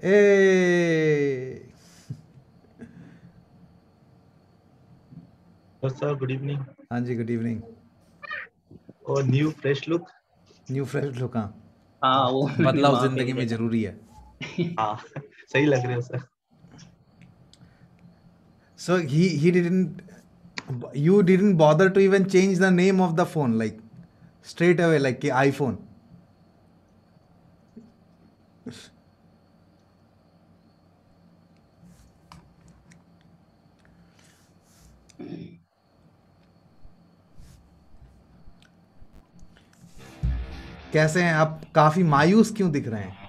ए sir good evening. हाँ जी, good evening. और new fresh look. New fresh look. हाँ, हाँ वो मैंने बदलाव वहाँ पे जिंदगी भी में देखा। जरूरी है। हाँ सही लग रहे हो sir. So he didn't, you didn't bother to even change the name of the phone, like straight away, like कि iPhone. कैसे हैं आप? काफी मायूस क्यों दिख रहे हैं?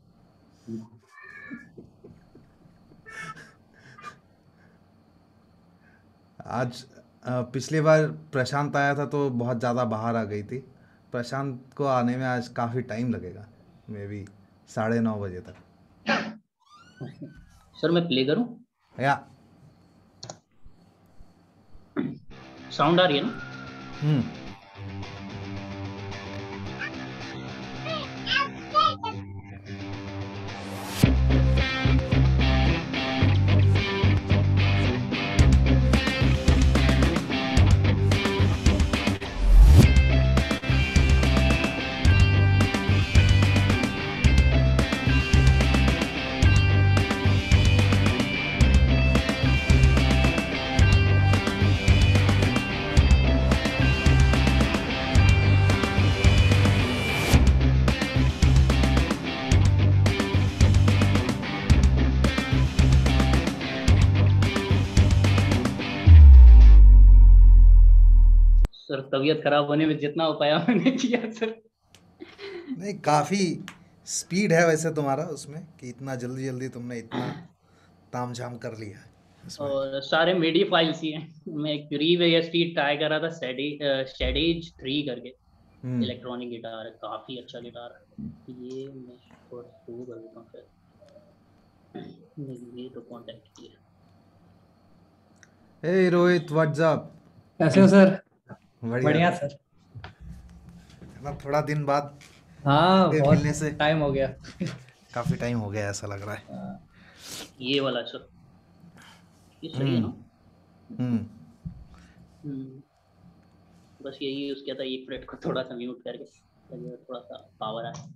आज पिछली बार प्रशांत आया था तो बहुत ज़्यादा बाहर आ गई थी। प्रशांत को आने में आज काफ़ी टाइम लगेगा, मे बी 9:30 बजे तक। सर मैं प्ले करूं? या साउंड आ रही है ना? सर तबीयत खराब होने में जितना उपाय मैंने किया सर। नहीं, काफ़ी स्पीड है वैसे तुम्हारा उसमें कि इतना जल्दी जल्दी तुमने इतना तामझाम कर लिया है इसमें। और सारे मिडी फाइल्स ही हैं। मैं एक रीवेस्ट ट्राई कर रहा था, शेडेज 3 करके। इलेक्ट्रॉनिक गिटार है, काफी अच्छा गिटार है। ये मैं थोड़ा शुरू कर देता हूँ फिर। नहीं, ये तो कॉन्टेक्ट किया। Hey Rohit, what's up? कैसे हो सर? बढ़िया सर। मतलब थोड़ा दिन बाद हाँ, मिलने बहुत से टाइम हो गया। काफी टाइम हो गया ऐसा लग रहा है। ये वाला सर, ये सही है ना? बस यही यूज किया था, एक मिनट को थोड़ा सा म्यूट करके ताकि थोड़ा सा पावर आए।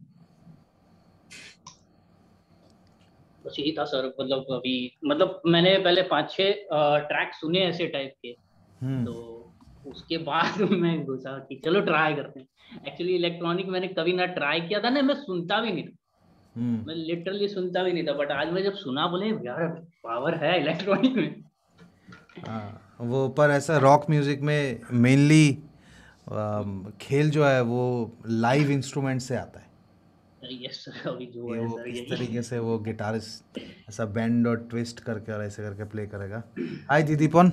बस यही था सर। मतलब अभी मतलब मैंने पहले 5-6 ट्रैक सुने ऐसे टाइप के, तो उसके बाद मैं घुसा कि चलो ट्राई करते हैं। एक्चुअली इलेक्ट्रॉनिक मैंने कभी ना ट्राई किया था ना, मैं सुनता भी नहीं था। मैं लिटरली सुनता भी नहीं था, बट आज मैं जब सुना बोले यार पावर है इलेक्ट्रॉनिक में। वो पर ऐसा रॉक म्यूजिक में मेनली खेल जो है वो लाइव इंस्ट्रूमेंट से आता है। यस सर, अभी जो है वो सर किस यही। तरीके से वो गिटारिस्ट ऐसा बेंड और ट्विस्ट करके और ऐसे करके प्ले करेगा। हाय दीदीपन।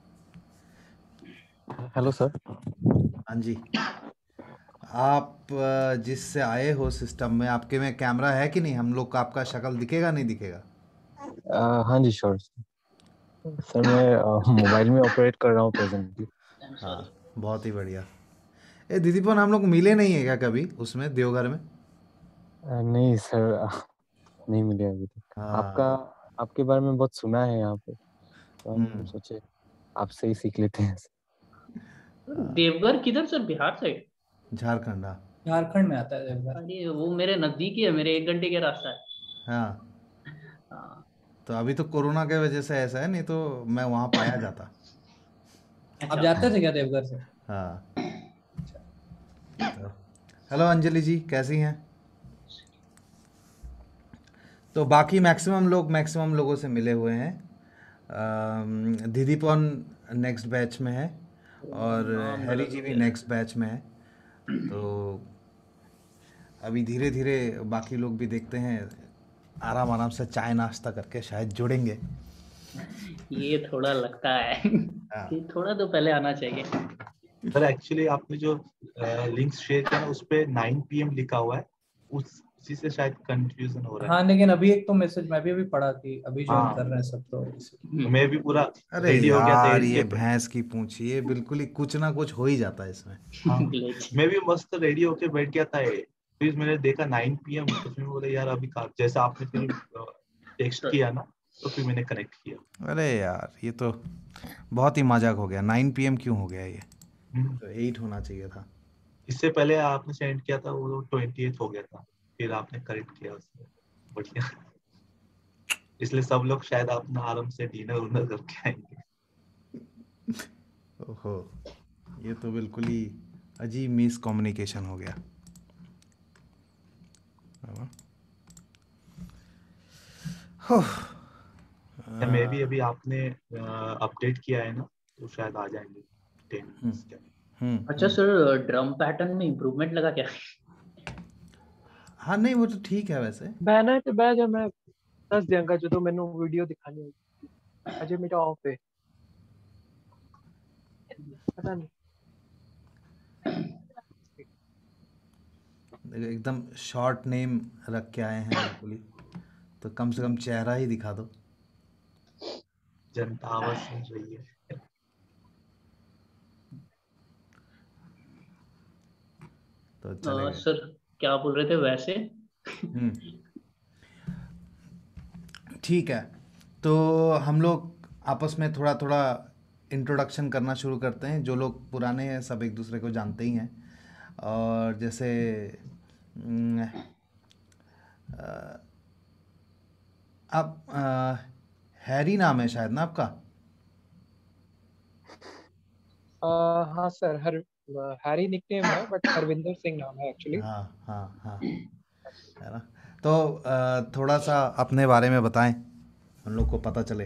Hello sir. हाँ जी, आप जिससे आए हो सिस्टम में, आपके में कैमरा है कि नहीं? हम लोग का आपका शक्ल दिखेगा नहीं दिखेगा? हाँ जी श्योर सर। मैं मोबाइल में ऑपरेट कर रहा हूँ प्रेजेंटली। हाँ, बहुत ही बढ़िया। ए दीदीपन, हम लोग मिले नहीं है क्या कभी उसमें देवघर में? नहीं सर, नहीं मिले अभी तक। आपके बारे में बहुत सुना है यहाँ पे, तो हम सोचे आपसे ही सीख लेते हैं। देवघर किधर सर? बिहार साइड? झारखंड। झारखंड में आता है देवघर। अरे वो मेरे नजदीक ही है, मेरे 1 घंटे का रास्ता है। हाँ, तो अभी तो कोरोना के वजह से ऐसा है, नहीं तो मैं वहाँ पाया जाता। आप जाते थे क्या देवघर से? हाँ। तो हेलो अंजलि जी, कैसी हैं? तो बाकी मैक्सिमम लोगों से मिले हुए हैं। दीदीपन नेक्स्ट बैच में है और हैरी जी भी नेक्स्ट बैच में है। तो अभी धीरे धीरे बाकी लोग भी देखते हैं, आराम से चाय नाश्ता करके शायद जुड़ेंगे। ये थोड़ा लगता है कि थोड़ा तो पहले आना चाहिए। सर एक्चुअली आपने जो लिंक्स शेयर किया ना उस पे 9 PM लिखा हुआ है, उसी से शायद कंफ्यूजन हो रहा है। हाँ, लेकिन अभी एक तो मैसेज मैं भी अभी पढ़ा कि अभी ज्वाइन कर रहे हैं सब, तो मैं भी पूरा अरे रेडी हो गया था यार, ये भैंस की पूंछ, ये बिल्कुल ही कुछ ना कुछ हो ही जाता है इसमें। हाँ, मैं भी मस्त रेडी होके बैठ गया था फिर मैंने देखा 9 PM, तो फिर बोला यार अभी जैसा आपने फिर टेक्स्ट किया ना, तो फिर मैंने कनेक्ट किया। अरे यार ये तो बहुत ही मजाक हो गया। 9 PM क्यों हो गया ये? तो 8 होना चाहिए था। इससे पहले आपने सेंड किया था वो 28 हो गया था, फिर आपने करेक्ट किया उसमें। बढ़िया। इसलिए सब लोग शायद अपना आराम से डिनर उनर करके आएंगे। ओहो, ये तो बिल्कुल ही अजीब मिस कम्युनिकेशन हो गया। या मे भी अभी आपने अपडेट किया है ना, तो शायद आ जाएंगे 10 minutes के। अच्छा सर, ड्रम पैटर्न में इम्प्रूवमेंट लगा क्या? हाँ नहीं वो तो ठीक है वैसे। बहना है तो बह जा, मैं दस दियांगा जो तो मैंने वीडियो दिखानी होगी। अजय मेरा ऑफ है, पता नहीं। एकदम शॉर्ट नेम रख के आए हैं बिल्कुल ही, तो कम से कम चेहरा ही दिखा दो। जनता आवाज सुन रही है। तो चलेगा। सर क्या बोल रहे थे वैसे? ठीक है, तो हम लोग आपस में थोड़ा थोड़ा इंट्रोडक्शन करना शुरू करते हैं। जो लोग पुराने हैं सब एक दूसरे को जानते ही हैं। और जैसे आप हैरी नाम है शायद ना आपका? हाँ सर, हैरी निकनेम है, बट हरविंदर सिंह नाम है एक्चुअली। हाँ हाँ हाँ, है ना? तो थोड़ा सा अपने बारे में बताएं, हम लोग को पता चले।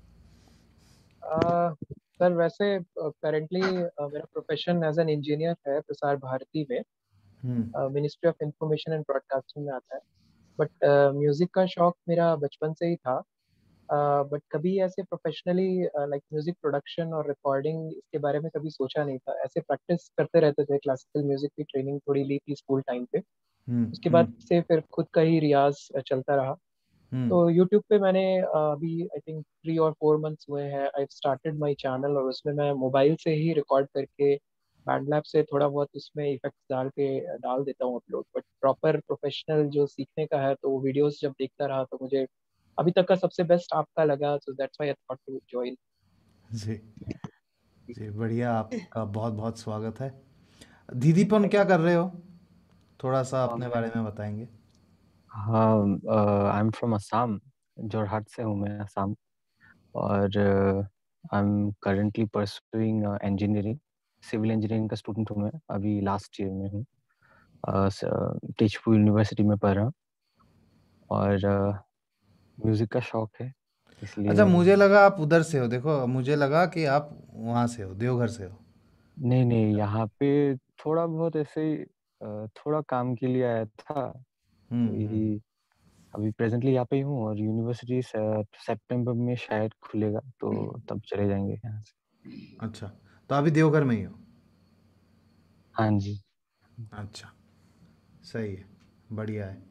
सर वैसे करेंटली मेरा प्रोफेशन एज एन इंजीनियर है प्रसार भारती में, ministry of information and broadcasting में आता है। बट म्यूजिक का शौक मेरा बचपन से ही था। बट कभी ऐसे प्रोफेशनली लाइक म्यूजिक प्रोडक्शन और रिकॉर्डिंग इसके बारे में कभी सोचा नहीं था। ऐसे प्रैक्टिस करते रहते थे, क्लासिकल म्यूजिक की ट्रेनिंग थोड़ी ली थी स्कूल टाइम पे। उसके बाद से फिर खुद का ही रियाज चलता रहा। तो यूट्यूब पे मैंने अभी आई थिंक 3 और 4 मंथ्स हुए हैं आई स्टार्टेड माय चैनल, और उसमें मैं मोबाइल से ही रिकॉर्ड करके बैंडलैब से थोड़ा बहुत उसमें इफेक्ट्स डाल के डाल देता हूँ अपलोड। बट प्रॉपर प्रोफेशनल जो सीखने का है, तो वीडियोस जब देखता रहा तो मुझे अभी तक का सबसे बेस्ट आपका लगा, so that's why I thought to join. जी जी, बढ़िया, आपका बहुत बहुत स्वागत है। दीदीपन क्या कर रहे हो? थोड़ा सा अपने बारे में बताएंगे? हाँ, I am from Assam, Jorhat से हूँ मैं, असम। और I am currently pursuing engineering, civil engineering का स्टूडेंट हूँ मैं, अभी लास्ट ईयर में हूँ। तेजपुर यूनिवर्सिटी में पढ़ रहा हूँ, और म्यूजिक का शौक है अच्छा, इसलिए। मुझे लगा आप उधर से हो। देखो, मुझे लगा कि आप वहाँ से हो, देवघर से हो। नहीं नहीं, यहाँ पे थोड़ा बहुत ऐसे ही थोड़ा काम के लिए आया था, तो यही अभी प्रेजेंटली यहाँ पे ही हूँ। और यूनिवर्सिटी सितंबर में शायद खुलेगा, तो तब चले जाएंगे यहाँ से। अच्छा, तो अभी देवघर में ही हो? हाँ जी। अच्छा, सही है, बढ़िया है।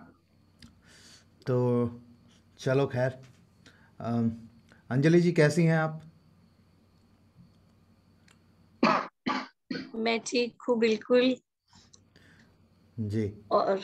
तो चलो खैर, अंजलि जी कैसी हैं आप? मैं ठीक हूँ बिल्कुल। जी, और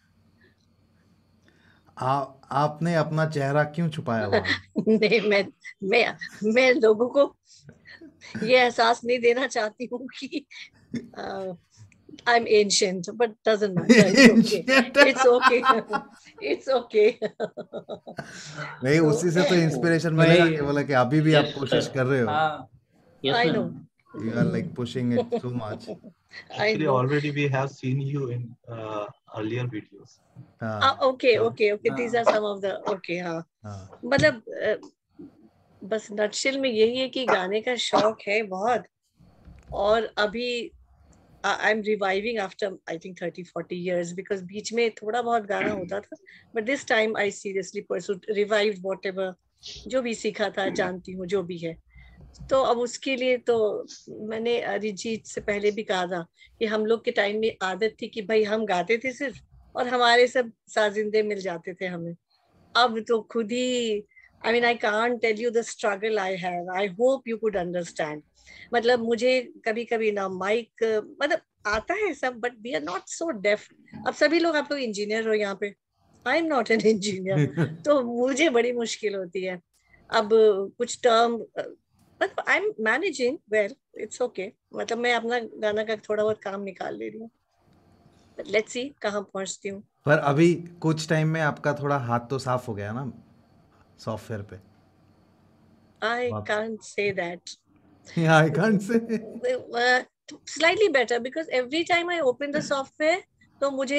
आपने अपना चेहरा क्यों छुपाया हुआ है? नहीं, मैं लोगों को ये एहसास नहीं देना चाहती हूँ कि I am ancient, but doesn't matter, it's okay, it's okay. नहीं, उसी से तो इंस्पिरेशन मिलेगा कि बोला कि अभी भी आप यस कोशिश सर, कर रहे हो। हाँ yes I know, ma'am. You are like pushing it too much. I Actually, no. already we have seen you in earlier videos. हाँ ओके हाँ, okay okay, these are some of the okay. हाँ, हाँ, मतलब बस nutshell में यही है कि गाने का शौक है बहुत। और अभी I am reviving after I think 30-40 years, because बीच में थोड़ा बहुत गाना होता था, but this time I seriously pursued revived whatever जो भी सीखा था, जानती हूँ जो भी है। तो अब उसके लिए तो मैंने अरिजीत से पहले भी कहा था कि हम लोग के टाइम में आदत थी कि भाई हम गाते थे सिर्फ, और हमारे सब साजिंदे मिल जाते थे हमें। अब तो खुद ही, I mean I can't tell you the struggle I have, I hope you could understand. मतलब मुझे कभी कभी ना माइक, मतलब आता है सब, but we are not so deaf. अब सभी लोग, आप लोग इंजीनियर हो यहाँ पे, I am not an engineer, तो मुझे बड़ी मुश्किल होती है। अब कुछ term, but I am managing well, it's okay. मतलब मैं अपना गाना का थोड़ा बहुत काम निकाल ले रही हूँ, बट लेट्स सी कहाँ पहुँचती हूँ। पर अभी कुछ टाइम में आपका थोड़ा हाथ तो साफ हो गया ना सॉफ्टवेयर पे? आई वाप can't say that. I can't say. Slightly better because every time I open the software, तो मुझे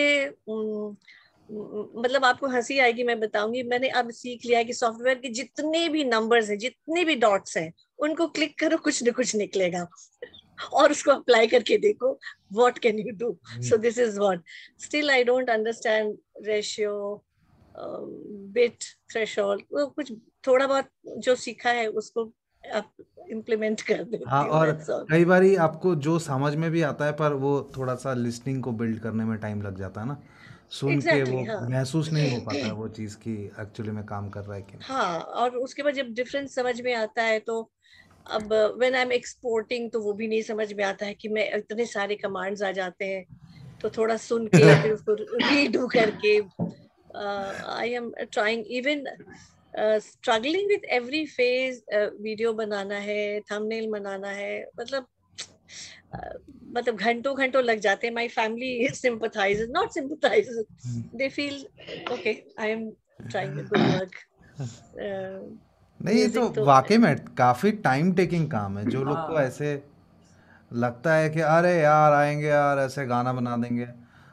मतलब आपको हंसी आएगी, मैं बताऊंगी। मैंने अब सीख लिया है कि सॉफ्टवेयर के जितने भी नंबर्स हैं, जितने भी डॉट्स हैं, उनको क्लिक करो, कुछ न कुछ निकलेगा, और उसको अप्लाई करके देखो, what can you do. So this is what, still I don't understand ratio, bit, threshold, वो कुछ थोड़ा बहुत जो सीखा है उसको इम्प्लीमेंट कर देती हाँ, हूँ, और that's all. कई बारी आपको जो समझ में भी आता है पर वो थोड़ा सा लिसनिंग को बिल्ड करने में टाइम लग जाता है ना, सुन के Exactly, वो हाँ महसूस नहीं हो पाता है वो चीज़ की एक्चुअली में काम कर रहा है कि नहीं। हाँ। और उसके बाद जब डिफरेंस समझ में आता है, तो अब व्हेन आई एम एक्सपोर्टिंग, तो वो भी नहीं समझ में आता है कि मैं इतने सारे कमांड्स आ जाते हैं, तो थोड़ा सुन के फिर उसको रीडू करके, I am trying, even struggling with every phase. Video बनाना है, थंबनेल बनाना है, मतलब घंटों घंटों लग जाते हैं। My family sympathizes, not sympathizes, they feel okay, I am trying a good work. नहीं, ये तो म्यूजिक तो वाकई में काफ़ी टाइम टेकिंग काम है। जो लोग को हाँ ऐसे लगता है कि अरे यार आएंगे यार ऐसे गाना बना देंगे,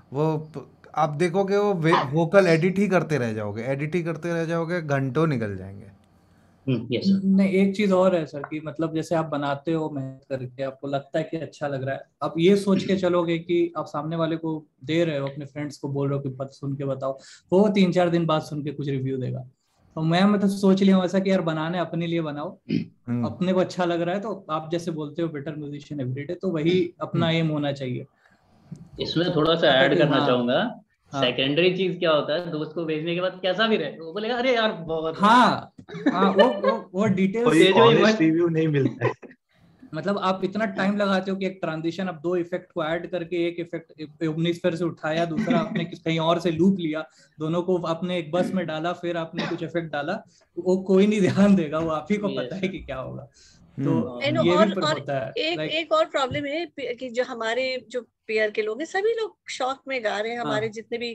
आप देखोगे वो वोकल एडिट ही करते रह जाओगे, एडिट ही करते रह जाओगे, घंटों निकल जाएंगे। Yes sir. नहीं, एक चीज और है सर कि मतलब जैसे आप बनाते हो मेहनत करके, आपको लगता है कि अच्छा लग रहा है, आप ये सोच के चलोगे कि आप सामने वाले को दे रहे हो, अपने फ्रेंड्स को बोल रहे हो कि सुन के बताओ, वो 3-4 दिन बाद सुन के कुछ रिव्यू देगा। तो मैं मतलब सोच लिया हूं ऐसा कि यार बनाने अपने लिए बनाओ, अपने को अच्छा लग रहा है, तो आप जैसे बोलते हो बेटर म्यूजिशियन एवरीडे, तो वही अपना एम होना चाहिए। इसमें तो थोड़ा सा पता ऐड कि करना हाँ चाहूंगा। हाँ सेकेंडरी चीज क्या होता है, दोस्त को भेजने के बाद कैसा भी रहे, वो बोलेगा अरे यार बहुत हाँ हाँ, वो डिटेल्स कोई ये जो ऑनेस्ट रिव्यू नहीं मिलता है। मतलब आप इतना टाइम लगाते हो कि एक ट्रांजिशन, अब 2 इफेक्ट को ऐड करके, एक इफेक्ट ओमनीस्फीयर से उठाया, दूसरा आपने कहीं और से लूप लिया, दोनों को आपने एक बस में डाला, फिर आपने कुछ इफेक्ट डाला, वो कोई नहीं ध्यान देगा, वो आप ही को पता है कि क्या होगा। तो ये भी और होता है एक और प्रॉब्लम है कि जो हमारे जो पेयर के लोग हैं, सभी लोग शौक में गा रहे हैं। हमारे जितने भी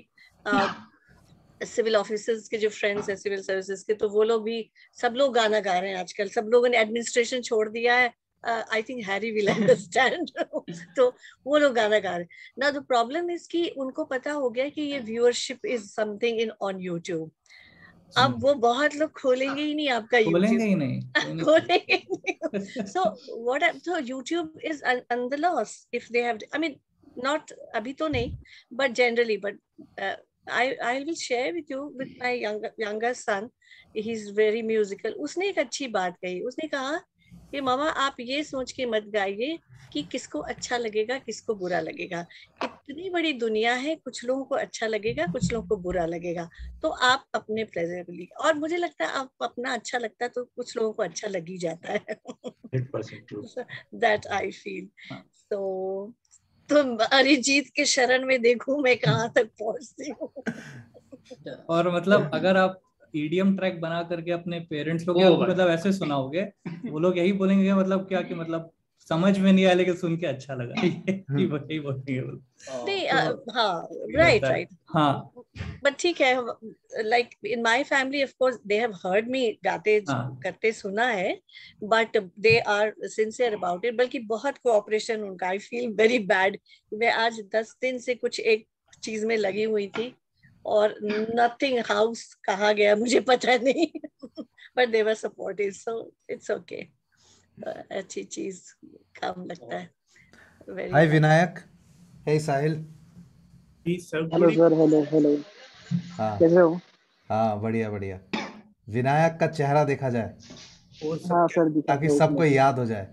सिविल ऑफिसर्स के जो फ्रेंड्स हैं, सिविल सर्विसेज के, तो वो लोग भी, सब लोग गाना गा रहे हैं आजकल। सब लोगों ने एडमिनिस्ट्रेशन छोड़ दिया है, I think Harry will understand. तो वो लोग गाना गा रहे हैं ना। द प्रॉब्लम इज कि उनको पता हो गया कि ये viewership is something in on YouTube. अब वो बहुत लोग खोलेंगे ही नहीं आपका खोलेंगे यूट्यूब, ही नहीं, खोलेंगे नहीं। So YouTube is on the loss if they have, I mean, not अभी तो नहीं, but generally, but I will share with you with my younger son. He's very musical. उसने एक अच्छी बात कही, उसने कहा कि मामा आप ये सोच के मत गाइए कि किसको अच्छा लगेगा किसको बुरा लगेगा। इतनी बड़ी दुनिया है, कुछ लोगों को अच्छा लगेगा, कुछ लोगों को बुरा लगेगा, तो आप अपने प्लेजरली, और मुझे लगता है आप अपना अच्छा लगता है तो कुछ लोगों को अच्छा लग ही जाता है। 100% true. That I feel. तो अरिजीत के शरण में देखूं मैं कहाँ तक पहुंचती हूँ। और मतलब अगर आप ईडीएम ट्रैक बना करके अपने पेरेंट्स लोग को मतलब ऐसे सुनाओगे, वो लोग यही बोलेंगे मतलब क्या कि मतलब समझ में नहीं आया लेकिन सुन के अच्छा लगा, यही बोलेंगे। नहीं, हाँ, राइट। हाँ बट ठीक है, like in my family of course they have heard me गाते करते सुना है, but they are sincere about it. बल्कि बहुत कोऑपरेशन उनका, आई फील वेरी बैड। मैं आज 10 दिन से कुछ एक चीज में लगी हुई थी और नथिंग हाउस कहा गया मुझे पता नहीं, but they were supportive, so it's okay. अच्छी चीज काम लगता है। Hi Vinayak, hey Sahil. Hello sir, hello हाँ कैसे हो? हाँ, बढ़िया बढ़िया। विनायक का चेहरा देखा जाए हाँ सर, दिखा ताकि था सबको उसमें। याद हो जाए।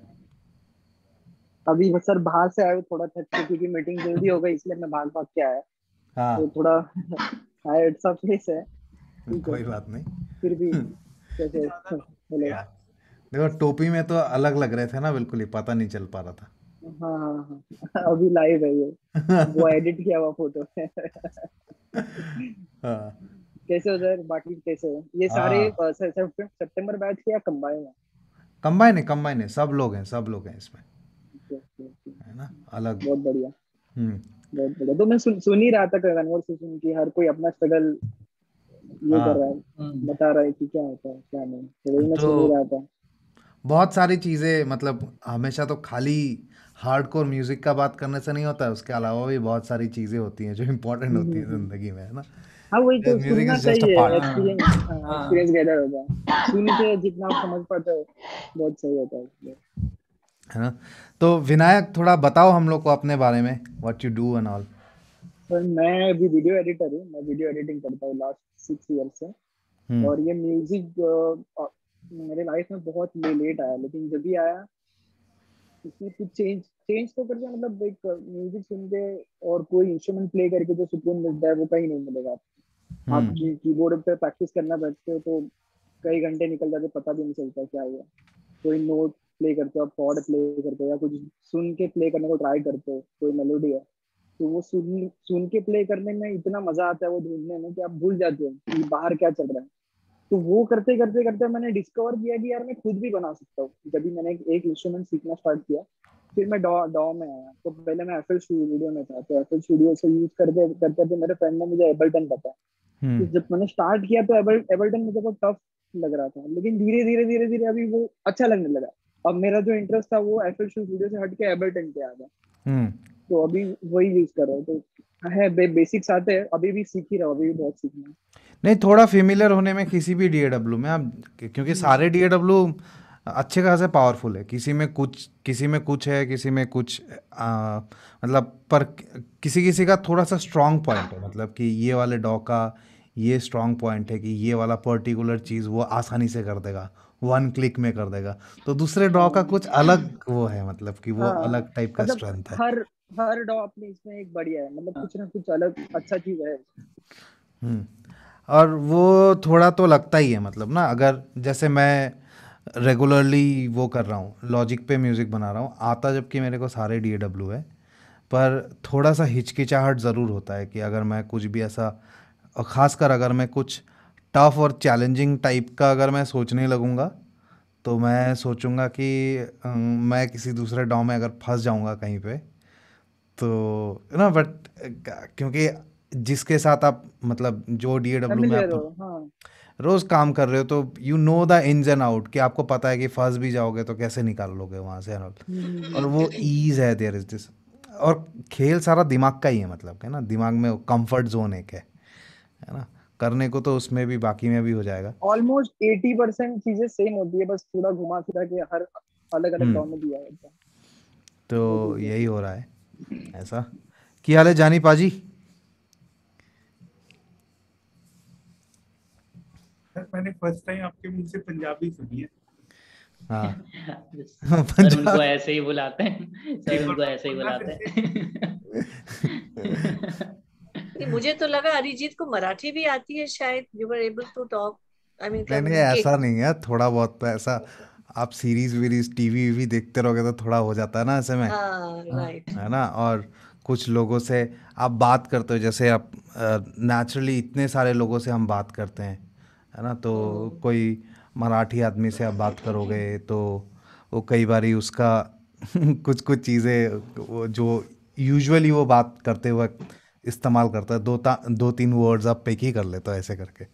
अभी बस सर बाहर से आया हूँ, थोड़ा थक के, क्योंकि मीटिंग जल्दी हो गई इसलिए मैं भाग के आया, हाँ तो थोड़ा टायर्ड सा फेस है। ठीक है, कोई बात नहीं। फिर भी कैसे? हेलो। देखो टोपी में तो अलग लग रहे थे ना, बिल्कुल ही पता नहीं चल पा रहा था। हाँ हाँ हाँ, अभी लाइव है ये, वो एडिट किया हुआ फोटो है। हाँ कैसे हो सर, बाकी कैसे हो? ये सारे हाँ, सितंबर बैच के या कंबाइन है? कंबाइन है, सब लोग हैं इसमें, ओके, ओके, ओके। है ना, अलग। बहुत बढ़िया, हम्म। बहुत बढ़िया। तो मैं सुन ही रहा था कन्वर्सेशन की, हर कोई अपना स्ट्रगल ये कर हाँ रहा है, बता रहा है कि क्या होता है क्या नहीं, तो वही मैं तो सुन ही रहा था। बहुत सारी चीज़ें, मतलब हमेशा तो खाली हार्डकोर म्यूजिक का बात करने से नहीं होता है, उसके अलावा भी बहुत सारी चीज़ें होती हैं जो इम्पोर्टेंट होती हैं हम्म। जिंदगी में, है ना। हाँ वही तो, म्यूजिक सुनना इज जस्ट अ चाहिए, पार्ट, हाँ एक्सपीरियंस, हाँ एक्सपीरियंस गैदर होता है, सुन के जितना आप समझ पाते हो बहुत सही होता है इसलिए। है ना। तो विनायक, थोड़ा बताओ हम लोग को अपने बारे में, what you do and all. Sir मैं अभी वीडियो एडिटर हूँ, मैं वीडियो एडिटिंग करता हूँ लास्ट 6 ईयर से। हम्म। और ये म्यूजिक मेरे लाइफ में बहुत लेट आया, लेकिन जब भी आया इसमें कुछ चेंज चेंज तो कर दिया। मतलब एक म्यूजिक सुन के और कोई इंस्ट्रूमेंट प्ले करके जो सुकून मिलता है वो कहीं नहीं मिलेगा आपको। आप हम्म। कीबोर्ड पे प्रैक्टिस करना बैठते हो तो कई घंटे निकल जाते, पता भी नहीं चलता क्या हुआ। कोई नोट प्ले करते हो, आप कॉर्ड प्ले करते हो, या कुछ सुन के प्ले करने को ट्राई करते हो, कोई मेलोडी है तो वो सुन सुन के प्ले करने में इतना मजा आता है, वो ढूंढने में, कि आप भूल जाते हो कि बाहर क्या चल रहा है। तो वो करते करते करते मैंने डिस्कवर किया कि यार मैं खुद भी बना सकता हूँ। जब भी मैंने एक इंस्ट्रूमेंट सीखना स्टार्ट किया, फिर मैं डॉ डॉ में आया। तो पहले मैं एफएल स्टूडियो में था, तो एफएल स्टूडियो से यूज करते करते करते मेरे फ्रेंड ने मुझे एबल्टन बताया। तो हम्म। जब मैंने स्टार्ट किया तो एबल्टन मुझे बहुत टफ लग रहा था, लेकिन धीरे धीरे धीरे धीरे अभी वो अच्छा लगने लगा। अब मेरा जो इंटरेस्ट था वो एफएल स्टूडियो से हट के एबल्टन पे आ गया, हम्म। तो अभी वही यूज कर रहा हूँ। तो है बेसिक्स आते हैं, अभी भी सीख ही रहा हूँ, अभी भी बहुत सीखना है। नहीं, थोड़ा फेमिलियर होने में किसी भी डीएडब्ल्यू में आप, क्योंकि सारे डीएडब्ल्यू अच्छे खासे पावरफुल है, किसी में कुछ, किसी में कुछ है, किसी में कुछ मतलब, पर किसी किसी का थोड़ा सा स्ट्रांग पॉइंट है, मतलब कि ये वाले डॉ का ये स्ट्रांग पॉइंट है कि ये वाला पर्टिकुलर चीज़ वो आसानी से कर देगा, वन क्लिक में कर देगा। तो दूसरे डॉ का हाँ कुछ अलग वो है, मतलब कि वो हाँ, अलग टाइप का मतलब स्ट्रेंथ है। हर हर डॉ अपने इसमें एक बढ़िया है, मतलब कुछ ना कुछ अलग अच्छा चीज है। हम्म। और वो थोड़ा तो लगता ही है, मतलब ना, अगर जैसे मैं रेगुलरली वो कर रहा हूँ, लॉजिक पे म्यूज़िक बना रहा हूँ, आता जबकि मेरे को सारे डीएडब्ल्यू है, पर थोड़ा सा हिचकिचाहट ज़रूर होता है कि अगर मैं कुछ भी ऐसा, और ख़ासकर अगर मैं कुछ टफ और चैलेंजिंग टाइप का अगर मैं सोचने लगूँगा, तो मैं सोचूंगा कि मैं किसी दूसरे डॉ में अगर फंस जाऊँगा कहीं पे, तो ना, बट क्योंकि जिसके साथ आप, मतलब जो डीएडब्ल्यू में फैमिलियर आप हो, हाँ। रोज़ काम कर रहे हो, तो you know the ins and out, कि आपको पता है कि फंस भी जाओगे तो कैसे निकाल लोगे वहाँ से and all। और वो ईज है, देयर इज दिस। और खेल सारा दिमाग का ही है, मतलब है ना, दिमाग में कंफर्ट जोन एक है ना, करने को तो उसमें भी, बाकी में भी हो जाएगा। ऑलमोस्ट 80% चीजें सेम होती है, बस थोड़ा घुमा फिरा के हर अलग अलग हम्म। डॉ में दिया होता है, वो तो चीज है। यही हो रहा है ऐसा। क्या हाल है जानी पाजी? सर मैंने फर्स्ट टाइम आपके मुंह से पंजाबी सुनी है। हाँ। सर उनको पंजाब। ऐसे ही बुलाते हैं, सर एक उनको बार ऐसे ही बोलना बुलाते फिर से। हैं। नहीं, मुझे तो लगा अरिजीत को मराठी भी आती है शायद, you were able to talk, I mean नहीं नहीं, कम्युनिकेट। ऐसा नहीं है, थोड़ा बहुत तो ऐसा, आप सीरीज वीरीज टीवी वी देखते रहोगे तो थोड़ा हो जाता है ना ऐसे में, हाँ राइट। है ना। और कुछ लोगों से आप बात करते हो, जैसे आप नेचुरली इतने सारे लोगों से हम बात करते हैं, है ना, तो कोई मराठी आदमी से आप बात करोगे तो वो कई बारी उसका कुछ कुछ चीज़ें वो जो यूजुअली वो बात करते वक्त इस्तेमाल करता है, दो तीन वर्ड्स आप पिक ही कर लेते हो ऐसे करके।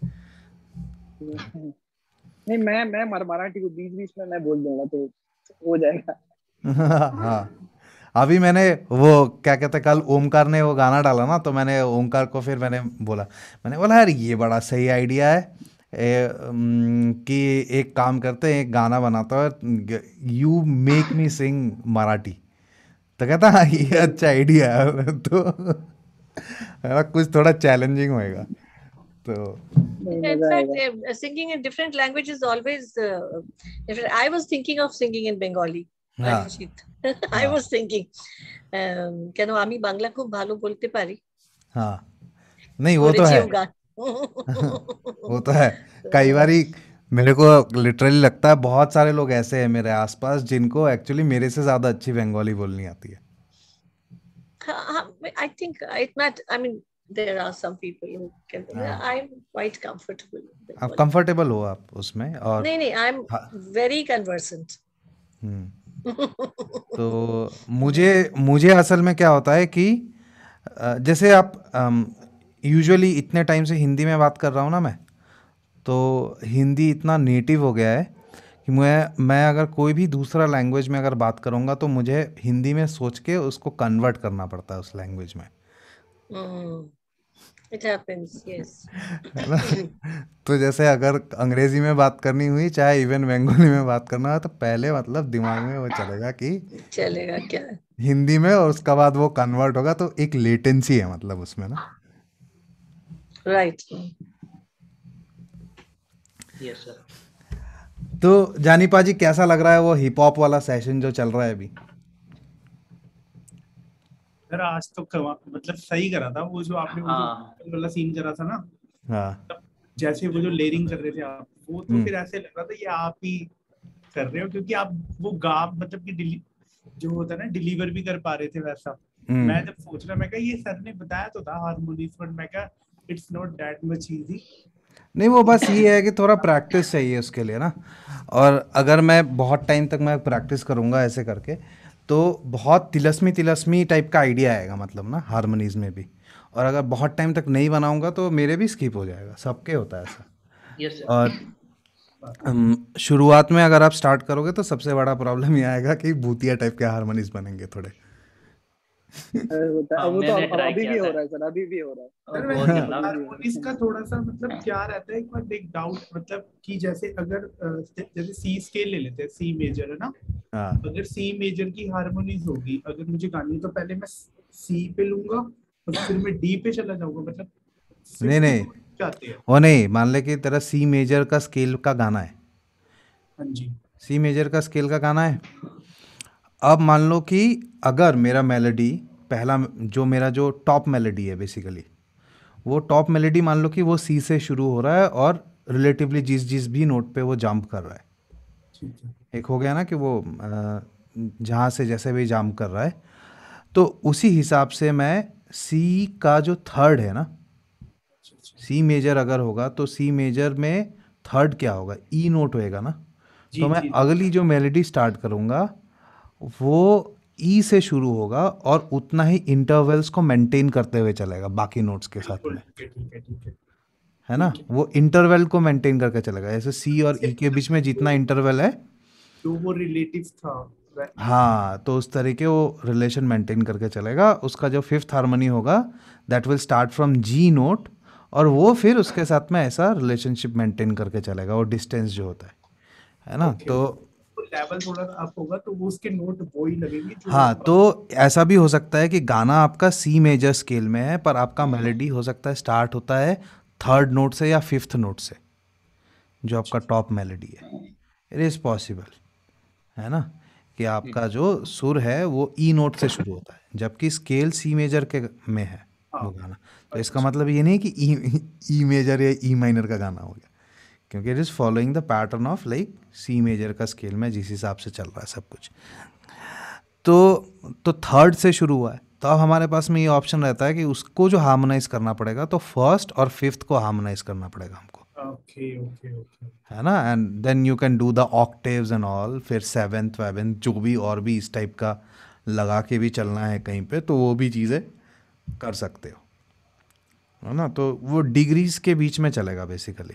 नहीं, मैं मराठी को बीच बीच में मैं बोल दूंगा तो हो जाएगा। हाँ। अभी मैंने वो क्या कहते हैं, कल ओमकार ने वो गाना डाला ना, तो मैंने ओमकार को फिर मैंने बोला यार ये बड़ा सही आइडिया है, कि एक काम करते हैं, एक गाना बनाता है, you make me sing Marathi. तो कहता हाँ ये अच्छा आइडिया है। तो है ना, कुछ थोड़ा चैलेंजिंग होएगा तो। नहीं, In मजा fact, आएगा। singing in different languages is always different. I was thinking of singing in Bengali, हाँ Arijit. I हाँ was thinking, কেন আমি বাংলা খুব ভালো বলতে পারি, हाँ। नहीं वो तो है। করেছিও গান। वो तो है। कई बारी मेरे को लिटरली लगता है बहुत सारे लोग ऐसे हैं मेरे आसपास जिनको एक्चुअली मेरे से ज़्यादा अच्छी बंगाली बोलनी आती है। I think it might. I mean, there are some people who can. I'm quite comfortable with आप Bengali. कंफर्टेबल हो आप उसमें? और नहीं, I'm very conversant. तो मुझे असल में क्या होता है कि जैसे आप यूजुअली इतने टाइम से हिंदी में बात कर रहा हूँ ना मैं, तो हिंदी इतना नेटिव हो गया है कि मैं अगर कोई भी दूसरा लैंग्वेज में अगर बात करूँगा तो मुझे हिंदी में सोच के उसको कन्वर्ट करना पड़ता है उस लैंग्वेज में। It happens, yes. है ना? तो जैसे अगर अंग्रेजी में बात करनी हुई, चाहे इवन बंगाली में बात करना हो, तो पहले मतलब दिमाग में वो चलेगा कि चलेगा क्या? हिंदी में, और उसके बाद वो कन्वर्ट होगा, तो एक लेटेंसी है मतलब उसमें ना। Right. Yes sir. तो जानी पाजी कैसा लग रहा है वो हिप हॉप वाला सेशन जो चल रहा है अभी? सर आज तो मतलब सही करा था वो जो आपने वो जो वाला सीन करा था ना। हाँ, जैसे वो जो लेयरिंग कर रहे थे आप, वो तो फिर ऐसे लग रहा था ये आप ही कर रहे हो, क्योंकि आप वो गा मतलब कि जो होता है ना डिलीवर भी कर पा रहे थे वैसा। मैं जब सोच रहा, मैं कहा ये सर ने बताया तो था हारमोनियस, बट मैं कहा it's not that much easy. नहीं, वो बस ये है कि थोड़ा प्रैक्टिस चाहिए उसके लिए ना। और अगर मैं बहुत टाइम तक मैं प्रैक्टिस करूँगा ऐसे करके, तो बहुत तिलस्मी टाइप का आइडिया आएगा मतलब ना हारमोनीज में भी। और अगर बहुत टाइम तक नहीं बनाऊंगा तो मेरे भी स्किप हो जाएगा, सबके होता है ऐसा। यस और शुरुआत में अगर आप स्टार्ट करोगे तो सबसे बड़ा प्रॉब्लम ये आएगा कि भूतिया टाइप के हारमोनीज बनेंगे थोड़े। होता है वो तो अभी भी हो रहा है सर, अभी भी हो रहा है। हारमोनियस का थोड़ा सा मतलब क्या रहता है, एक बार एक डाउट, मतलब कि जैसे अगर जैसे सी स्केल ले लेते हैं, सी मेजर है ना। अगर सी मेजर की हारमोनीज होगी, अगर मुझे गानी तो पहले मैं सी पे लूंगा और फिर मैं डी पे चला जाऊंगा, मतलब नहीं वो नहीं, मान ले कि तेरा सी मेजर का स्केल का गाना है। हाँ जी, सी मेजर का स्केल का गाना है। अब मान लो कि अगर मेरा मेलोडी पहला मेरा जो टॉप मेलोडी है बेसिकली, वो टॉप मेलोडी मान लो कि वो सी से शुरू हो रहा है और रिलेटिवली जिस भी नोट पे वो जंप कर रहा है। एक हो गया ना कि वो जहाँ से जैसे भी जंप कर रहा है, तो उसी हिसाब से मैं सी का जो थर्ड है ना, सी मेजर अगर होगा तो सी मेजर में थर्ड क्या होगा, ई नोट होएगा ना। तो मैं अगली जो मेलोडी स्टार्ट करूँगा वो ई से शुरू होगा और उतना ही इंटरवल्स को मेंटेन करते हुए चलेगा बाकी नोट्स के साथ में, है ना। वो इंटरवल को मेंटेन करके चलेगा, जैसे सी और ई के बीच में जितना इंटरवल है जो वो रिलेटिव था, हाँ, तो उस तरीके वो रिलेशन मेंटेन करके चलेगा। उसका जो फिफ्थ हार्मनी होगा that will start from G note, और वो फिर उसके साथ में ऐसा रिलेशनशिप मेंटेन करके चलेगा, वो डिस्टेंस जो होता है ना। तो लेवल थोड़ा अप होगा तो वो उसके नोट वो ही लगेंगे। हाँ, तो ऐसा भी हो सकता है कि गाना आपका सी मेजर स्केल में है पर आपका मेलोडी हो सकता है स्टार्ट होता है थर्ड नोट से या फिफ्थ नोट से, जो आपका टॉप मेलोडी है। इट इज़ पॉसिबल, है ना, कि आपका जो सुर है वो ई नोट से शुरू होता है जबकि स्केल सी मेजर के में है वो गाना। तो इसका मतलब ये नहीं कि ई मेजर या ई माइनर का गाना हो गया, क्योंकि it is following the pattern of like C major का स्केल में जिस हिसाब से चल रहा है सब कुछ। तो थर्ड से शुरू हुआ है, तो अब हमारे पास में ये ऑप्शन रहता है कि उसको जो हार्मोनाइज करना पड़ेगा तो फर्स्ट और फिफ्थ को हार्मोनाइज करना पड़ेगा हमको। ओके, है ना। And then you can do the octaves and all, फिर सेवेंथ वेवेंथ जो भी और भी इस टाइप का लगा के भी चलना है कहीं पे, तो वो भी चीज़ें कर सकते हो, है ना। तो वो डिग्रीज के बीच में चलेगा बेसिकली।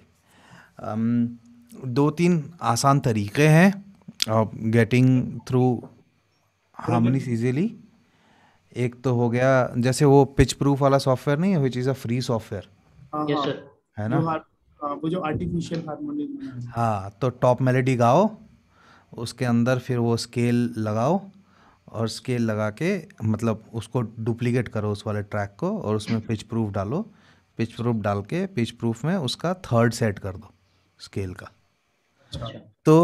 2-3 आसान तरीके हैं गेटिंग थ्रू हार्मोनीज इजीली। एक तो हो गया जैसे वो पिच प्रूफ वाला सॉफ्टवेयर नहीं है, which is a free software, है ना। वो जो आर्टिफिशियल हार्मोनी, हाँ, तो टॉप मेलोडी गाओ, उसके अंदर फिर वो स्केल लगाओ, और स्केल लगा के मतलब उसको डुप्लीकेट करो उस वाले ट्रैक को, और उसमें पिच प्रूफ डालो। पिच प्रूफ डाल के पिच प्रूफ में उसका थर्ड सेट कर दो स्केल का। तो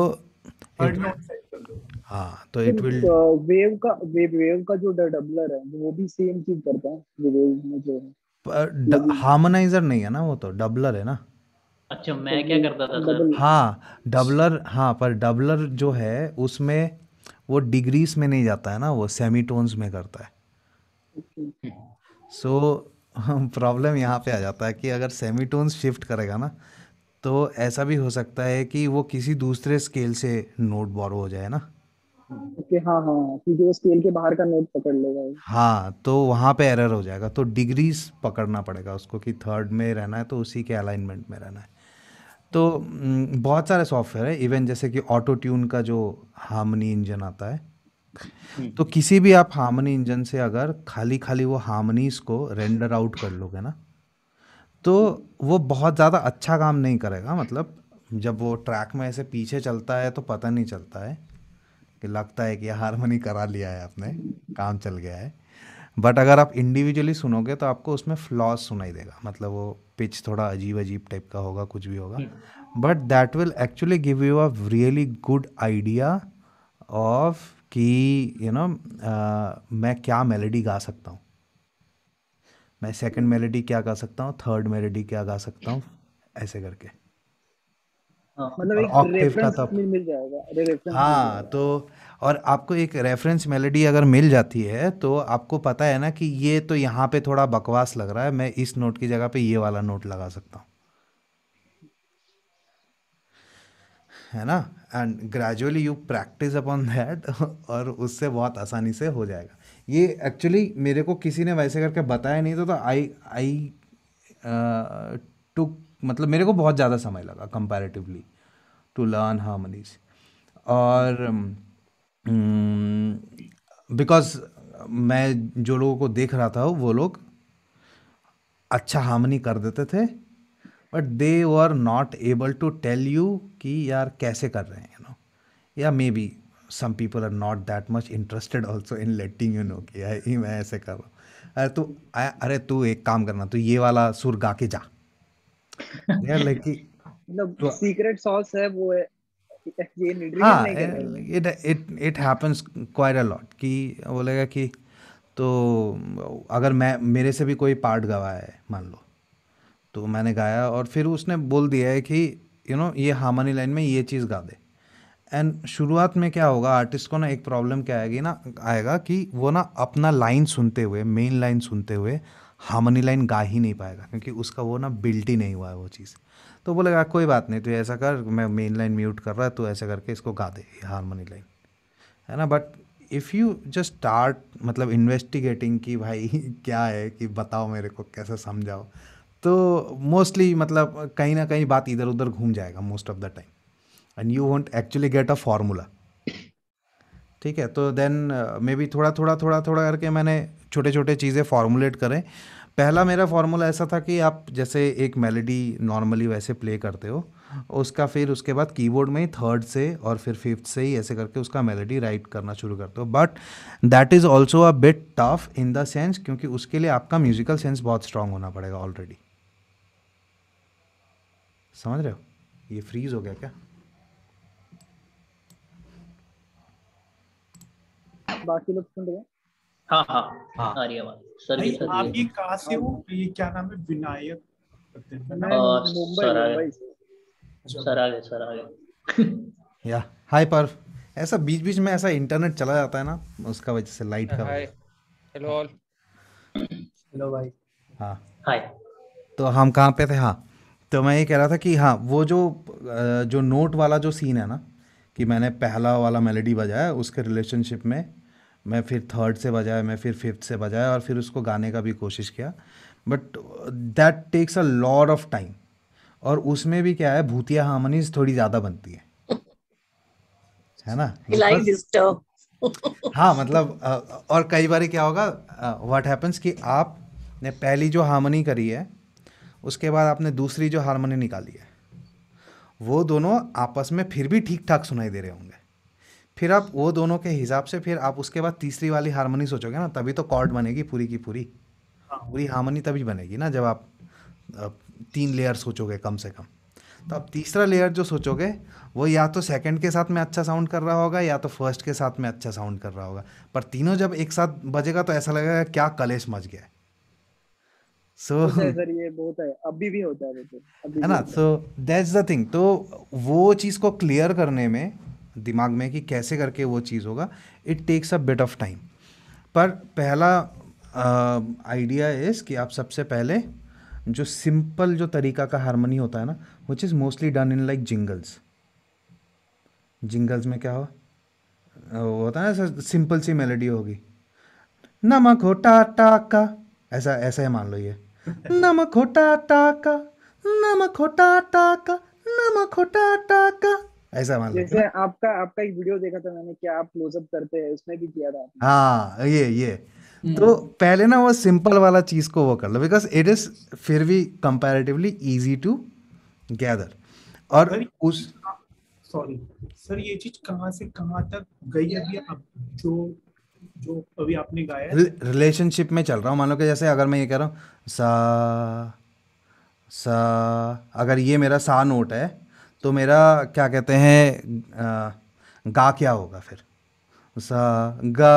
हाँ, तो इट विल वेव का जो डबलर है वो भी सेम चीज करता है वेव में जो है। हार्मोनाइजर नहीं है ना, वो तो डबलर है ना। अच्छा, तो मैं क्या ये करता था सर, डबल। हाँ डबलर, हाँ पर डबलर जो है उसमें वो डिग्रीज में नहीं जाता है ना, वो सेमीटोन्स में करता है। सो प्रॉब्लम यहाँ पे आ जाता है कि अगर सेमीटोन्स शिफ्ट करेगा ना तो ऐसा भी हो सकता है कि वो किसी दूसरे स्केल से नोट बोरो हो जाए ना। ओके, हाँ हाँ, क्योंकि वो स्केल के बाहर का नोट पकड़ लेगा वो। हाँ तो वहाँ पे एरर हो जाएगा, तो डिग्रीज पकड़ना पड़ेगा उसको कि थर्ड में रहना है तो उसी के अलाइनमेंट में रहना है। तो बहुत सारे सॉफ्टवेयर है, इवन जैसे कि ऑटो ट्यून का जो हार्मनी इंजन आता है, तो किसी भी आप हार्मनी इंजन से अगर खाली खाली वो हार्मनीज को रेंडर आउट कर लोगे ना तो वो बहुत ज़्यादा अच्छा काम नहीं करेगा। मतलब जब वो ट्रैक में ऐसे पीछे चलता है तो पता नहीं चलता है कि लगता है कि हारमोनी करा लिया है आपने, काम चल गया है। बट अगर आप इंडिविजुअली सुनोगे तो आपको उसमें फ्लॉज सुनाई देगा, मतलब वो पिच थोड़ा अजीब अजीब टाइप का होगा, कुछ भी होगा, but that will actually give you a really good idea of कि मैं क्या मेलोडी गा सकता हूँ, मैं सेकंड मेलोडी क्या गा सकता हूँ, थर्ड मेलोडी क्या गा सकता हूँ, ऐसे करके। हाँ मतलब और एक ऑक्टेव का रेफरेंस तो मिल जाएगा, रेफरेंस मिल हाँ जाएगा। तो और आपको एक रेफरेंस मेलोडी अगर मिल जाती है तो आपको पता है ना कि ये तो यहाँ पे थोड़ा बकवास लग रहा है, मैं इस नोट की जगह पे ये वाला नोट लगा सकता हूँ, है ना। And gradually you practice upon that और उससे बहुत आसानी से हो जाएगा। ये एक्चुअली मेरे को किसी ने वैसे करके बताया नहीं था, तो आई आई टुक, मतलब मेरे को बहुत ज़्यादा समय लगा कंपैरेटिवली टू लर्न हार्मनीज। और बिकॉज मैं जो लोगों को देख रहा था वो लोग अच्छा हार्मनी कर देते थे, but they were not able to tell you कि यार कैसे कर रहे हैं, या maybe some people are not that much interested also in letting you know कि यार मैं ऐसे कर रहा हूँ। अरे तू एक काम करना, तू ये वाला सुर गा के जा, यार लाइक कि मतलब तो सीक्रेट सॉस है वो है, ये रिवील हाँ नहीं कर रहे हैं। It it it happens quite a lot कि बोलेगा कि तो अगर मैं मेरे से भी कोई पार्ट गवाया है मान लो, तो मैंने गाया और फिर उसने बोल दिया है कि ये हार्मनी लाइन में ये चीज़ गा दे। एंड शुरुआत में क्या होगा, आर्टिस्ट को ना एक प्रॉब्लम क्या आएगी ना, आएगा कि वो ना अपना लाइन सुनते हुए, मेन लाइन सुनते हुए हार्मनी लाइन गा ही नहीं पाएगा, क्योंकि उसका वो ना बिल्ट ही नहीं हुआ है वो चीज़। तो बोलेगा कोई बात नहीं, तो ऐसा कर, मैं मेन लाइन म्यूट कर रहा है तो ऐसा करके इसको गा दे ये हार्मनी लाइन, है ना। But if you just start मतलब इन्वेस्टिगेटिंग कि भाई क्या है, कि बताओ मेरे को कैसे समझाओ, तो मोस्टली मतलब कहीं ना कहीं बात इधर उधर घूम जाएगा most of the time, and you won't actually get a formula. ठीक है, तो देन मे बी थोड़ा थोड़ा थोड़ा थोड़ा करके मैंने छोटे छोटे चीज़ें फॉर्मुलेट करें। पहला मेरा फॉर्मूला ऐसा था कि आप जैसे एक मेलोडी नॉर्मली वैसे प्ले करते हो, उसका फिर उसके बाद कीबोर्ड में ही थर्ड से और फिर फिफ्थ से ही ऐसे करके उसका मेलोडी राइट करना शुरू करते हो। But that is also a bit tough in the sense, क्योंकि उसके लिए आपका म्यूजिकल सेंस बहुत स्ट्रांग होना पड़ेगा ऑलरेडी। समझ रहे हो? ये फ्रीज हो गया क्या? बाकी लोग सुन रहे हैं? हाँ हाँ हाँ आ रही है आवाज सर भाई की, सर आप ये की। कहाँ से हो, ये क्या नाम है, विनायक करते हैं ना? मैं मुंबई सर आ मुंबई गए, से। सर आ गए, सर आ गए। या हाय पर ऐसा बीच बीच में ऐसा इंटरनेट चला जाता है ना, उसका वजह से लाइट का हाय, वजह। Hello all. हेलो भाई। हाँ हाय। तो हम कहाँ पे थे? हाँ तो मैं ये कह रहा था कि हाँ वो जो नोट वाला जो सीन है ना, कि मैंने पहला वाला मेलोडी बजाया, उसके रिलेशनशिप में मैं फिर थर्ड से बजाया, मैं फिर फिफ्थ से बजाया और फिर उसको गाने का भी कोशिश किया, but that takes a lot of time. और उसमें भी क्या है, भूतिया हार्मनीज थोड़ी ज़्यादा बनती है ना, I like because this term. हाँ मतलब और कई बार क्या होगा, व्हाट हैपन्स कि आपने पहली जो हार्मनी करी है उसके बाद आपने दूसरी जो हार्मनी निकाली है, वो दोनों आपस में फिर भी ठीक ठाक सुनाई दे रहे होंगे, फिर आप वो दोनों के हिसाब से फिर आप उसके बाद तीसरी वाली हार्मनी सोचोगे ना, तभी तो कॉर्ड बनेगी पूरी की पूरी। पूरी हार्मनी तभी बनेगी ना जब आप 3 लेयर सोचोगे कम से कम। तो आप तीसरा लेयर जो सोचोगे वो या तो सेकंड के साथ में अच्छा साउंड कर रहा होगा या तो फर्स्ट के साथ में अच्छा साउंड कर रहा होगा, पर तीनों जब एक साथ बजेगा तो ऐसा लगेगा क्या कलेश मच गया है। सो होता है सर, ये बहुत है, अभी भी होता है वो तो, अभी है भी ना, होता है। So that's the thing. तो वो चीज़ को क्लियर करने में दिमाग में कि कैसे करके वो चीज़ होगा, it takes a bit of time. पर पहला आइडिया इज़ कि आप सबसे पहले जो सिंपल जो तरीका का हारमोनी होता है ना, which is mostly done in like jingles. Jingles में क्या हो वो होता है ना, सिंपल सी मेलोडी होगी, नमक हो टाटा का, ऐसा ऐसा है मान लो ये, नमक हो टाटा का, नमक हो टाटा का, नमक हो टाटा का, ऐसा मान लो जैसे ना। आपका आपका एक वीडियो देखा था मैंने, क्या आप क्लोजअप करते हैं, उसमें भी किया था आपने। हाँ ये तो पहले ना वो सिंपल वाला चीज़ को वो कर लो, बिकॉज इट इज़ फिर भी कंपैरेटिवली इजी टू गैदर। और सर उस सॉरी सर, ये चीज कहाँ से कहाँ तक गई अभी, अब जो जो अभी आपने गाया है? रिलेशनशिप में चल रहा हूँ, मान लो कि जैसे अगर मैं ये कह रहा हूँ सा सा, अगर ये मेरा सा नोट है तो मेरा क्या कहते हैं गा क्या होगा फिर, सा गा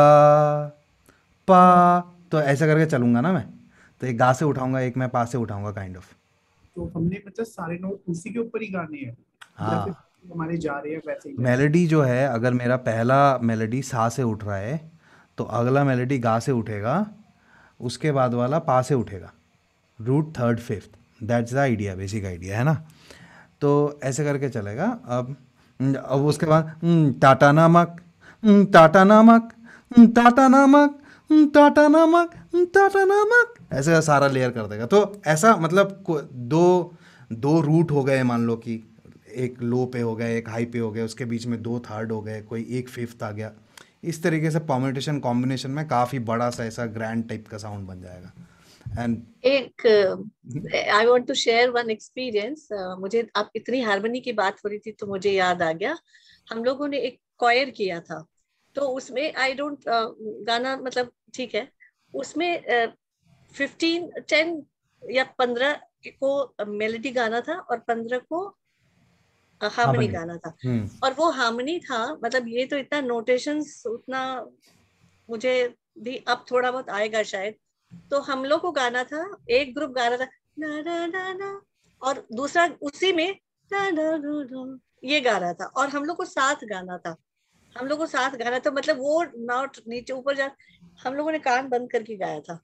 पा, तो ऐसा करके चलूंगा ना मैं, तो एक गा से उठाऊंगा, एक मैं पा से उठाऊंगा काइंड ऑफ। तो हमने मतलब सारे नोट उसी के ऊपर ही गाने हैं, या फिर हाँ, हमारे जा रहे हैं वैसे ही जाएंगे? मेलोडी जो है, अगर मेरा पहला मेलोडी सा से उठ रहा है तो अगला मेलोडी गा से उठेगा, उसके बाद वाला पा से उठेगा, root third fifth, that's the idea, basic idea है ना। तो ऐसे करके चलेगा। अब उसके बाद टाटा नमक, टाटा नमक, टाटा नमक, टाटा नमक, टाटा नमक, ऐसे सारा लेयर कर देगा। तो ऐसा मतलब दो दो रूट हो गए, मान लो कि एक लो पे हो गया, एक हाई पे हो गया, उसके बीच में दो थर्ड हो गए, कोई एक फिफ्थ आ गया। इस तरीके से परम्यूटेशन कॉम्बिनेशन में काफ़ी बड़ा सा ऐसा ग्रैंड टाइप का साउंड बन जाएगा। एंड एक I want to share one experience. मुझे, आप इतनी हारमोनी की बात हो रही थी तो मुझे याद आ गया, हम लोगों ने एक कॉयर किया था, तो उसमें आई डोंट गाना मतलब ठीक है, उसमें 10 या 15 को मेलोडी गाना था और 15 को हार्मनी हार्मनी। गाना था। और वो हार्मनी था, मतलब ये तो इतना नोटेशंस उतना मुझे भी अब थोड़ा बहुत आएगा शायद। तो हम लोग को गाना था, एक ग्रुप गा रहा था ना ना ना ना, और दूसरा उसी में ना ना ना ना, ये गा रहा था, और हम लोग को साथ गाना था, हम लोग को साथ गाना था, मतलब वो नोट नीचे ऊपर जा, हम लोगों ने कान बंद करके गाया था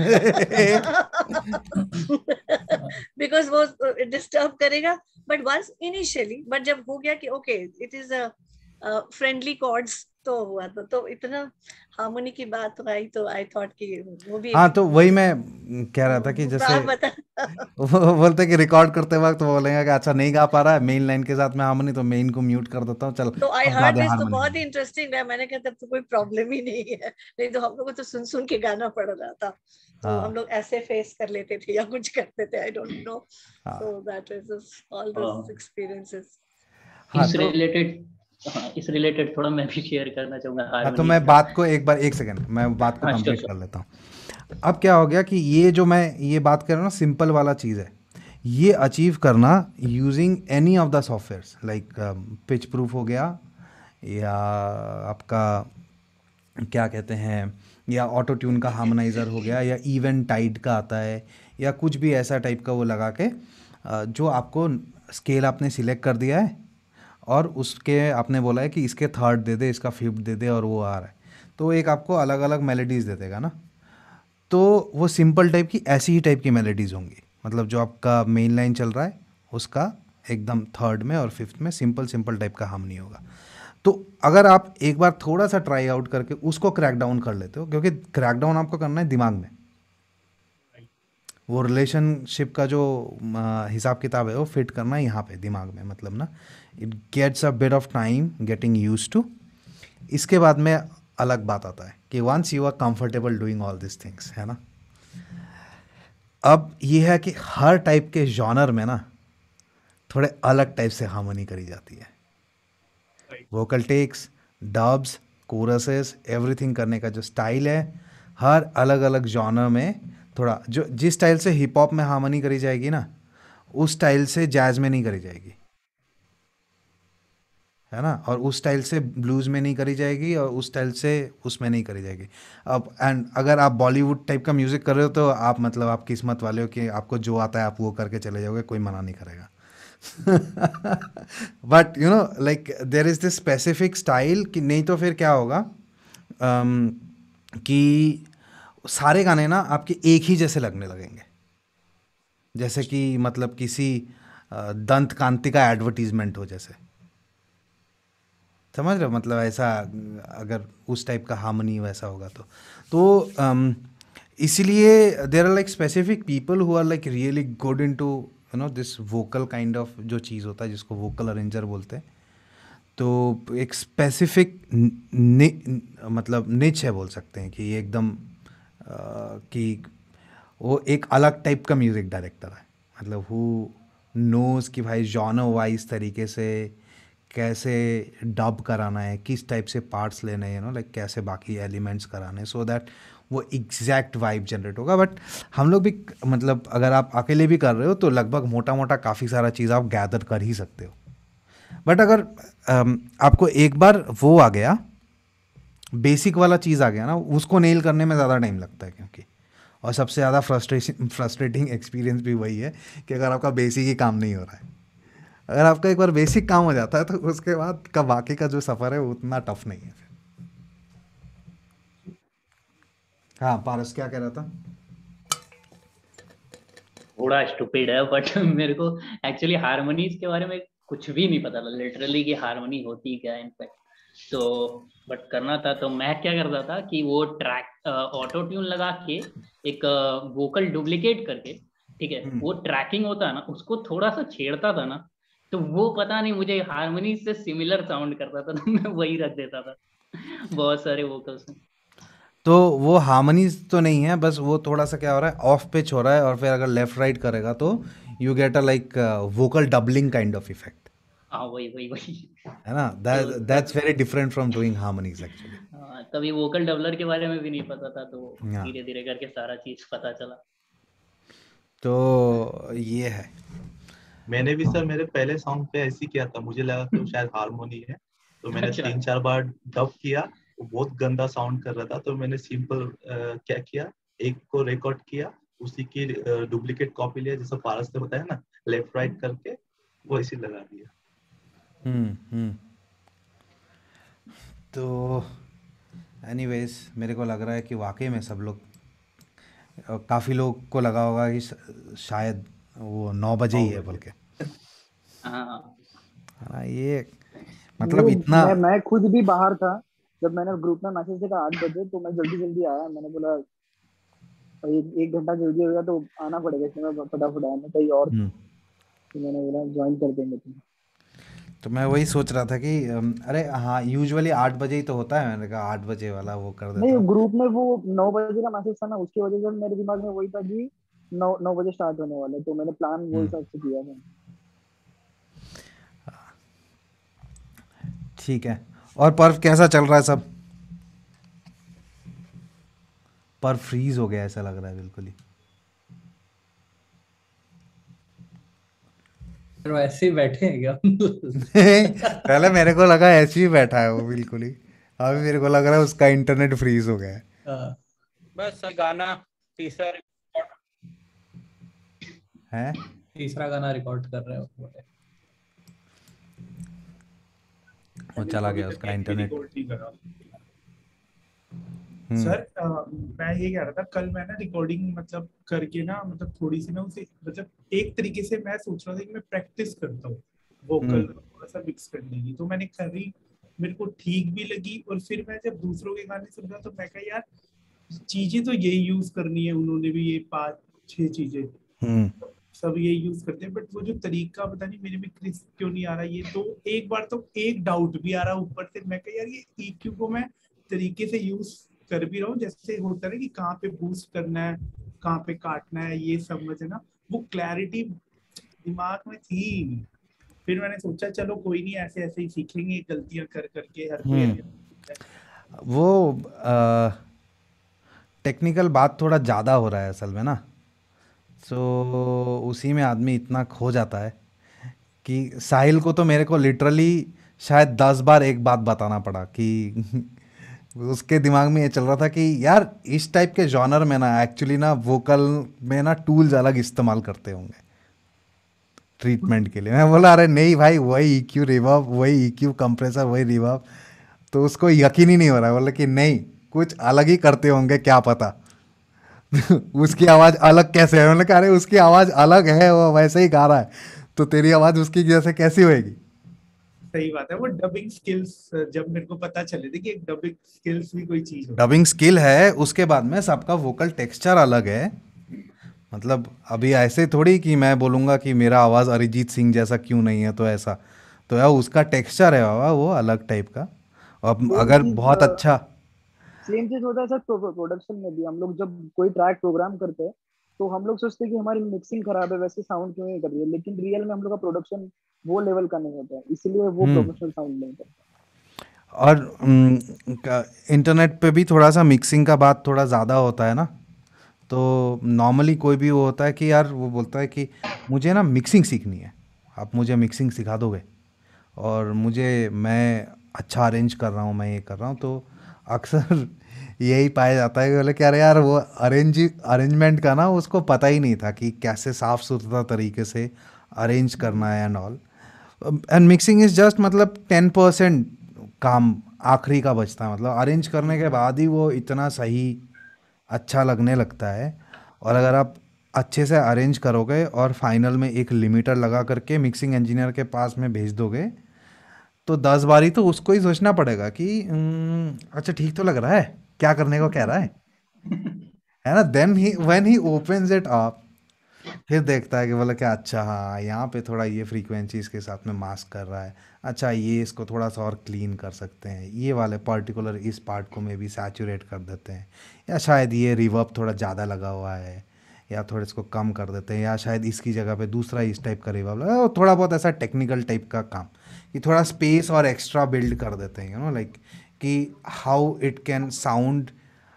बिकॉज वो डिस्टर्ब करेगा। बट वंस इनिशियली, बट जब हो गया कि okay it is a friendly chords, तो हुआ तो इतना हार्मोनी की बात तो आई, तो आई थॉट कि वो भी हाँ, तो वही मैं कह रहा था कि जैसे आप बता वो बोलते कि रिकॉर्ड करते वक्त वो बोलेंगे कि अच्छा नहीं गा पा रहा है मेन लाइन के साथ में हार्मनी, तो मेन को म्यूट कर देता हूँ, चल तो आई अब गा हर्ड दे दिस, तो बहुत ही हार्मनी। इंटरेस्टिंग रहा। मैंने कहा तब तो कोई प्रॉब्लम ही नहीं है, नहीं तो हम लोग को तो सुन सुन के गाना पड़ रहा था, तो हम हाँ लोग ऐसे फेस कर लेते थे या कुछ करते थे, आई डोंट नो। हाँ so that is all this experiences. हाँ इस तो रिलेटेड इस रिलेटेड थोड़ा मैं भी शेयर करना चाहूंगा हाँ, तो हारमोनी मैं का। बात को एक बार, एक सेकंड मैं बात को हाँ, श्योर कंप्लीट श्योर। कर लेता हूँ। अब क्या हो गया कि ये जो मैं ये बात कर रहा हूँ ना, सिंपल वाला चीज़ है, ये अचीव करना using any of the softwares, like pitch proof हो गया, या आपका क्या कहते हैं, या ऑटो ट्यून का हार्मोनाइज़र हो गया, या इवन टाइड का आता है, या कुछ भी ऐसा टाइप का वो लगा के जो आपको स्केल आपने सिलेक्ट कर दिया है और उसके आपने बोला है कि इसके थर्ड दे दे, इसका फिफ्थ दे दे, और वो आ रहा है, तो एक आपको अलग अलग मेलोडीज़ दे देगा ना। तो वो सिंपल टाइप की ऐसी ही टाइप की मेलोडीज़ होंगी, मतलब जो आपका मेन लाइन चल रहा है उसका एकदम थर्ड में और फिफ्थ में सिंपल सिंपल टाइप का हार्मनी होगा। तो अगर आप एक बार थोड़ा सा ट्राई आउट करके उसको क्रैक डाउन कर लेते हो, क्योंकि क्रैक डाउन आपको करना है दिमाग में, वो रिलेशनशिप का जो हिसाब किताब है वो फिट करना है यहाँ पे दिमाग में, मतलब ना it gets a bit of time getting used to. इसके बाद में अलग बात आता है कि once you are comfortable doing all this things, है ना, अब ये है कि हर टाइप के जॉनर में ना थोड़े अलग टाइप से हार्मनी करी जाती है, vocal takes, dubs, choruses, everything करने का जो स्टाइल है, हर अलग अलग जॉनर में थोड़ा, जो जिस स्टाइल से हिप हॉप में हार्मनी करी जाएगी ना, उस स्टाइल से जैज में नहीं करी जाएगी, है ना, और उस स्टाइल से ब्लूज़ में नहीं करी जाएगी और उस स्टाइल से उसमें नहीं करी जाएगी। अब एंड अगर आप बॉलीवुड टाइप का म्यूज़िक कर रहे हो तो आप मतलब आप किस्मत वाले हो कि आपको जो आता है आप वो करके चले जाओगे, कोई मना नहीं करेगा। But you know like there is this specific style कि नहीं तो फिर क्या होगा कि सारे गाने ना आपके एक ही जैसे लगने लगेंगे, जैसे कि मतलब किसी दंत कांति का एडवर्टीजमेंट हो जैसे, समझ रहे हो, मतलब ऐसा अगर उस टाइप का हार्मनी वैसा होगा तो इसीलिए there are like specific people who are like really good in to you know this vocal kind of जो चीज़ होता है जिसको वोकल अरेंजर बोलते हैं। तो एक स्पेसिफिक मतलब निच है बोल सकते हैं कि एकदम कि वो एक अलग टाइप का म्यूज़िक डायरेक्टर है, मतलब हु नोज़ कि भाई जॉनर वाइज तरीके से कैसे डब कराना है, किस टाइप से पार्ट्स लेने हैं, यू नो लाइक कैसे बाकी एलिमेंट्स कराने हैं, सो दैट वो एग्जैक्ट वाइब जनरेट होगा। बट हम लोग भी मतलब अगर आप अकेले भी कर रहे हो तो लगभग मोटा मोटा काफ़ी सारा चीज़ आप गैदर कर ही सकते हो। बट अगर आपको एक बार वो आ गया, बेसिक वाला चीज़ आ गया ना, उसको नेल करने में ज़्यादा टाइम लगता है क्योंकि, और सबसे ज़्यादा फ्रस्ट्रेटिंग एक्सपीरियंस भी वही है कि अगर आपका बेसिक ही काम नहीं हो रहा है। अगर आपका एक बार बेसिक काम हो जाता है तो उसके बाद का बाकी का जो सफ़र है वो उतना टफ नहीं है फिर। हाँ पारस क्या कह रहा था? थोड़ा स्टूपिड है बट मेरे को एक्चुअली हारमोनीज के बारे में कुछ भी नहीं पता था लिटरली कि हारमोनी होती क्या है इनफैक्ट। तो बट करना था तो मैं क्या करता था कि वो ट्रैक ऑटो ट्यून लगा के एक वोकल डुप्लीकेट करके, ठीक है, वो ट्रैकिंग होता है ना उसको थोड़ा सा छेड़ता था ना, तो वो पता नहीं मुझे हारमोनी से सिमिलर साउंड करता था तो मैं वही रख देता था बहुत सारे वोकल्स में। तो वो हार्मनीज तो नहीं है, बस वो थोड़ा सा क्या हो रहा है ऑफ पिच हो रहा है, और फिर अगर लेफ्ट राइट करेगा तो you get a like vocal doubling kind of effect, हाँ वही वही वही है ना। That's very different from doing harmonies actually. तभी वोकल डबलर के बारे में भी नहीं पता था, तो हाँ धीरे धीरे करके सारा चीज पता चला। तो ये है। मैंने भी सर मेरे पहले सॉन्ग पे ऐसे ही किया था, मुझे लगा कि वो शायद हारमोनी है, तो मैंने अच्छा। 3-4 बार डब किया, वो बहुत गंदा साउंड कर रहा था, तो मैंने सिंपल क्या किया, एक को रिकॉर्ड किया, उसी की डुप्लीकेट कॉपी लिया जैसा पारस ने बताया ना, लेफ्ट राइट करके वो ऐसे लगा दिया। तो एनीवेज मेरे को लग रहा है कि वाकई में सब लोग, काफ़ी लोग को लगा होगा कि शायद वो 9 बजे ही है बल्कि, हाँ है ना। ये मतलब इतना मैं खुद भी बाहर था जब मैंने ग्रुप में मैसेज देखा 8 बजे, तो मैं जल्दी जल्दी आया, मैंने बोला एक घंटा जल्दी हो गया तो आना पड़ेगा, इसलिए मैं फटाफट आया, मैं कहीं और तो मैंने बोला ज्वाइन कर देंगे तुम। तो मैं वही सोच रहा था कि अरे हाँ यूजुअली 8 बजे ही तो होता है, मैंने कहा 8 बजे वाला वो कर देता नहीं, हूँ। ग्रुप में वो 9 बजे का मैसेज था ना, उसकी वजह से मेरे दिमाग में वही था कि 9 बजे स्टार्ट होने वाला है, तो मैंने प्लान वो हिसाब से किया था। ठीक है। और पर्व कैसा चल रहा है सब? पर्व फ्रीज हो गया ऐसा लग रहा है बिल्कुल ही। तो ऐसे ही बैठे हैं क्या? पहले मेरे को लगा ऐसे ही बैठा है वो बिल्कुल ही, अभी मेरे को लग रहा है उसका इंटरनेट फ्रीज हो गया है। बस गाना तीसरा हैं? तीसरा गाना रिकॉर्ड कर रहे हो? वो चला गया उसका इंटरनेट। सर मैं ये कह रहा था, कल मैं ना रिकॉर्डिंग मतलब करके ना, मतलब थोड़ी सी ना उसे मतलब एक तरीके से मैं सोच रहा था कि मैं प्रैक्टिस करता हूँ वोकल थोड़ा सा मिक्स करने की, तो मैंने करी, मेरे को ठीक भी लगी, और फिर मैं जब दूसरों के गाने सुन रहा तो मैं कहा यार चीजें तो यही यूज करनी है, उन्होंने भी ये 5-6 चीजें सब ये यूज करते हैं, बट वो जो तरीका पता नहीं मेरे में क्रिस्प क्यों नहीं आ रहा। ये तो एक बार तो एक डाउट भी आ रहा ऊपर से, मैं कहा यार ये EQ को मैं तरीके से यूज कर भी रहा हूँ जैसे होता है कि कहाँ पे बूस्ट करना है, कहाँ पे काटना है, ये समझना, वो क्लैरिटी दिमाग में थी। फिर मैंने सोचा चलो कोई नहीं, ऐसे ऐसे ही सीखेंगे गलतियां कर करके, हर कोई वो टेक्निकल बात थोड़ा ज़्यादा हो रहा है असल में ना, तो उसी में आदमी इतना खो जाता है कि साहिल को तो मेरे को लिटरली शायद 10 बार एक बात बताना पड़ा कि उसके दिमाग में ये चल रहा था कि यार इस टाइप के जॉनर में ना एक्चुअली ना वोकल में ना टूल्स अलग इस्तेमाल करते होंगे ट्रीटमेंट के लिए। मैं बोला अरे नहीं भाई, वही EQ रिवर्ब, वही EQ कंप्रेसर, वही रिवर्ब। तो उसको यकीन ही नहीं हो रहा, बोला कि नहीं कुछ अलग ही करते होंगे, क्या पता। उसकी आवाज़ अलग कैसे है? मैंने कहा अरे उसकी आवाज़ अलग है, वो वैसे ही गा रहा है, तो तेरी आवाज़ उसकी जैसे कैसी होएगी? सही बात है। वो डबिंग स्किल्स जब मेरे को पता चले थे कि एक डबिंग स्किल्स भी कोई चीज डबिंग स्किल है, उसके बाद में सबका वोकल टेक्सचर अलग है। मतलब अभी ऐसे थोड़ी कि मैं बोलूँगा कि मेरा आवाज़ अरिजीत सिंह जैसा क्यों नहीं है, तो ऐसा तो यार उसका टेक्सचर है बाबा, वो अलग टाइप का। और अगर बहुत अच्छा सेम चीज होता है सर प्रोडक्शन में भी। हम लोग जब कोई ट्रैक प्रोग्राम करते हैं तो हम लोग सोचते हैं कि हमारी मिक्सिंग खराब है, वैसे साउंड क्यों नहीं कर रही है, लेकिन रियल में हम लोग का प्रोडक्शन वो लेवल का नहीं होता है, इसलिए वो प्रोफेशनल साउंड नहीं करता। और इंटरनेट पे भी थोड़ा सा मिक्सिंग का बात थोड़ा ज़्यादा होता है ना, तो नॉर्मली कोई भी वो होता है कि यार वो बोलता है कि मुझे ना मिक्सिंग सीखनी है, आप मुझे मिक्सिंग सिखा दोगे, और मैं अच्छा अरेंज कर रहा हूँ, मैं ये कर रहा हूँ। तो अक्सर यही पाया जाता है कि बोले कि अरे यार वो अरेंजमेंट का ना उसको पता ही नहीं था कि कैसे साफ़ सुथरा तरीके से अरेंज करना है and all. And mixing is just मतलब 10% काम आखिरी का बचता है, मतलब अरेंज करने के बाद ही वो इतना सही अच्छा लगने लगता है। और अगर आप अच्छे से अरेंज करोगे और फाइनल में एक लिमिटर लगा करके मिक्सिंग इंजीनियर के पास में भेज दोगे, तो 10 बारी तो उसको ही सोचना पड़ेगा कि अच्छा ठीक तो लग रहा है, क्या करने को कह रहा है ना। Then he when he opens it up, फिर देखता है कि बोला क्या अच्छा हाँ यहाँ पे थोड़ा ये फ्रीक्वेंसी इसके साथ में मास्क कर रहा है, अच्छा ये इसको थोड़ा सा और क्लीन कर सकते हैं, ये वाले पर्टिकुलर इस पार्ट को मे भी सैचुरेट कर देते हैं, या शायद ये रिवर्ब थोड़ा ज़्यादा लगा हुआ है, या थोड़ा इसको कम कर देते हैं, या शायद इसकी जगह पे दूसरा इस टाइप का रिवर्ब लगा, थोड़ा बहुत ऐसा टेक्निकल टाइप का काम कि थोड़ा स्पेस और एक्स्ट्रा बिल्ड कर देते हैं, यू नो लाइक कि हाउ इट कैन साउंड,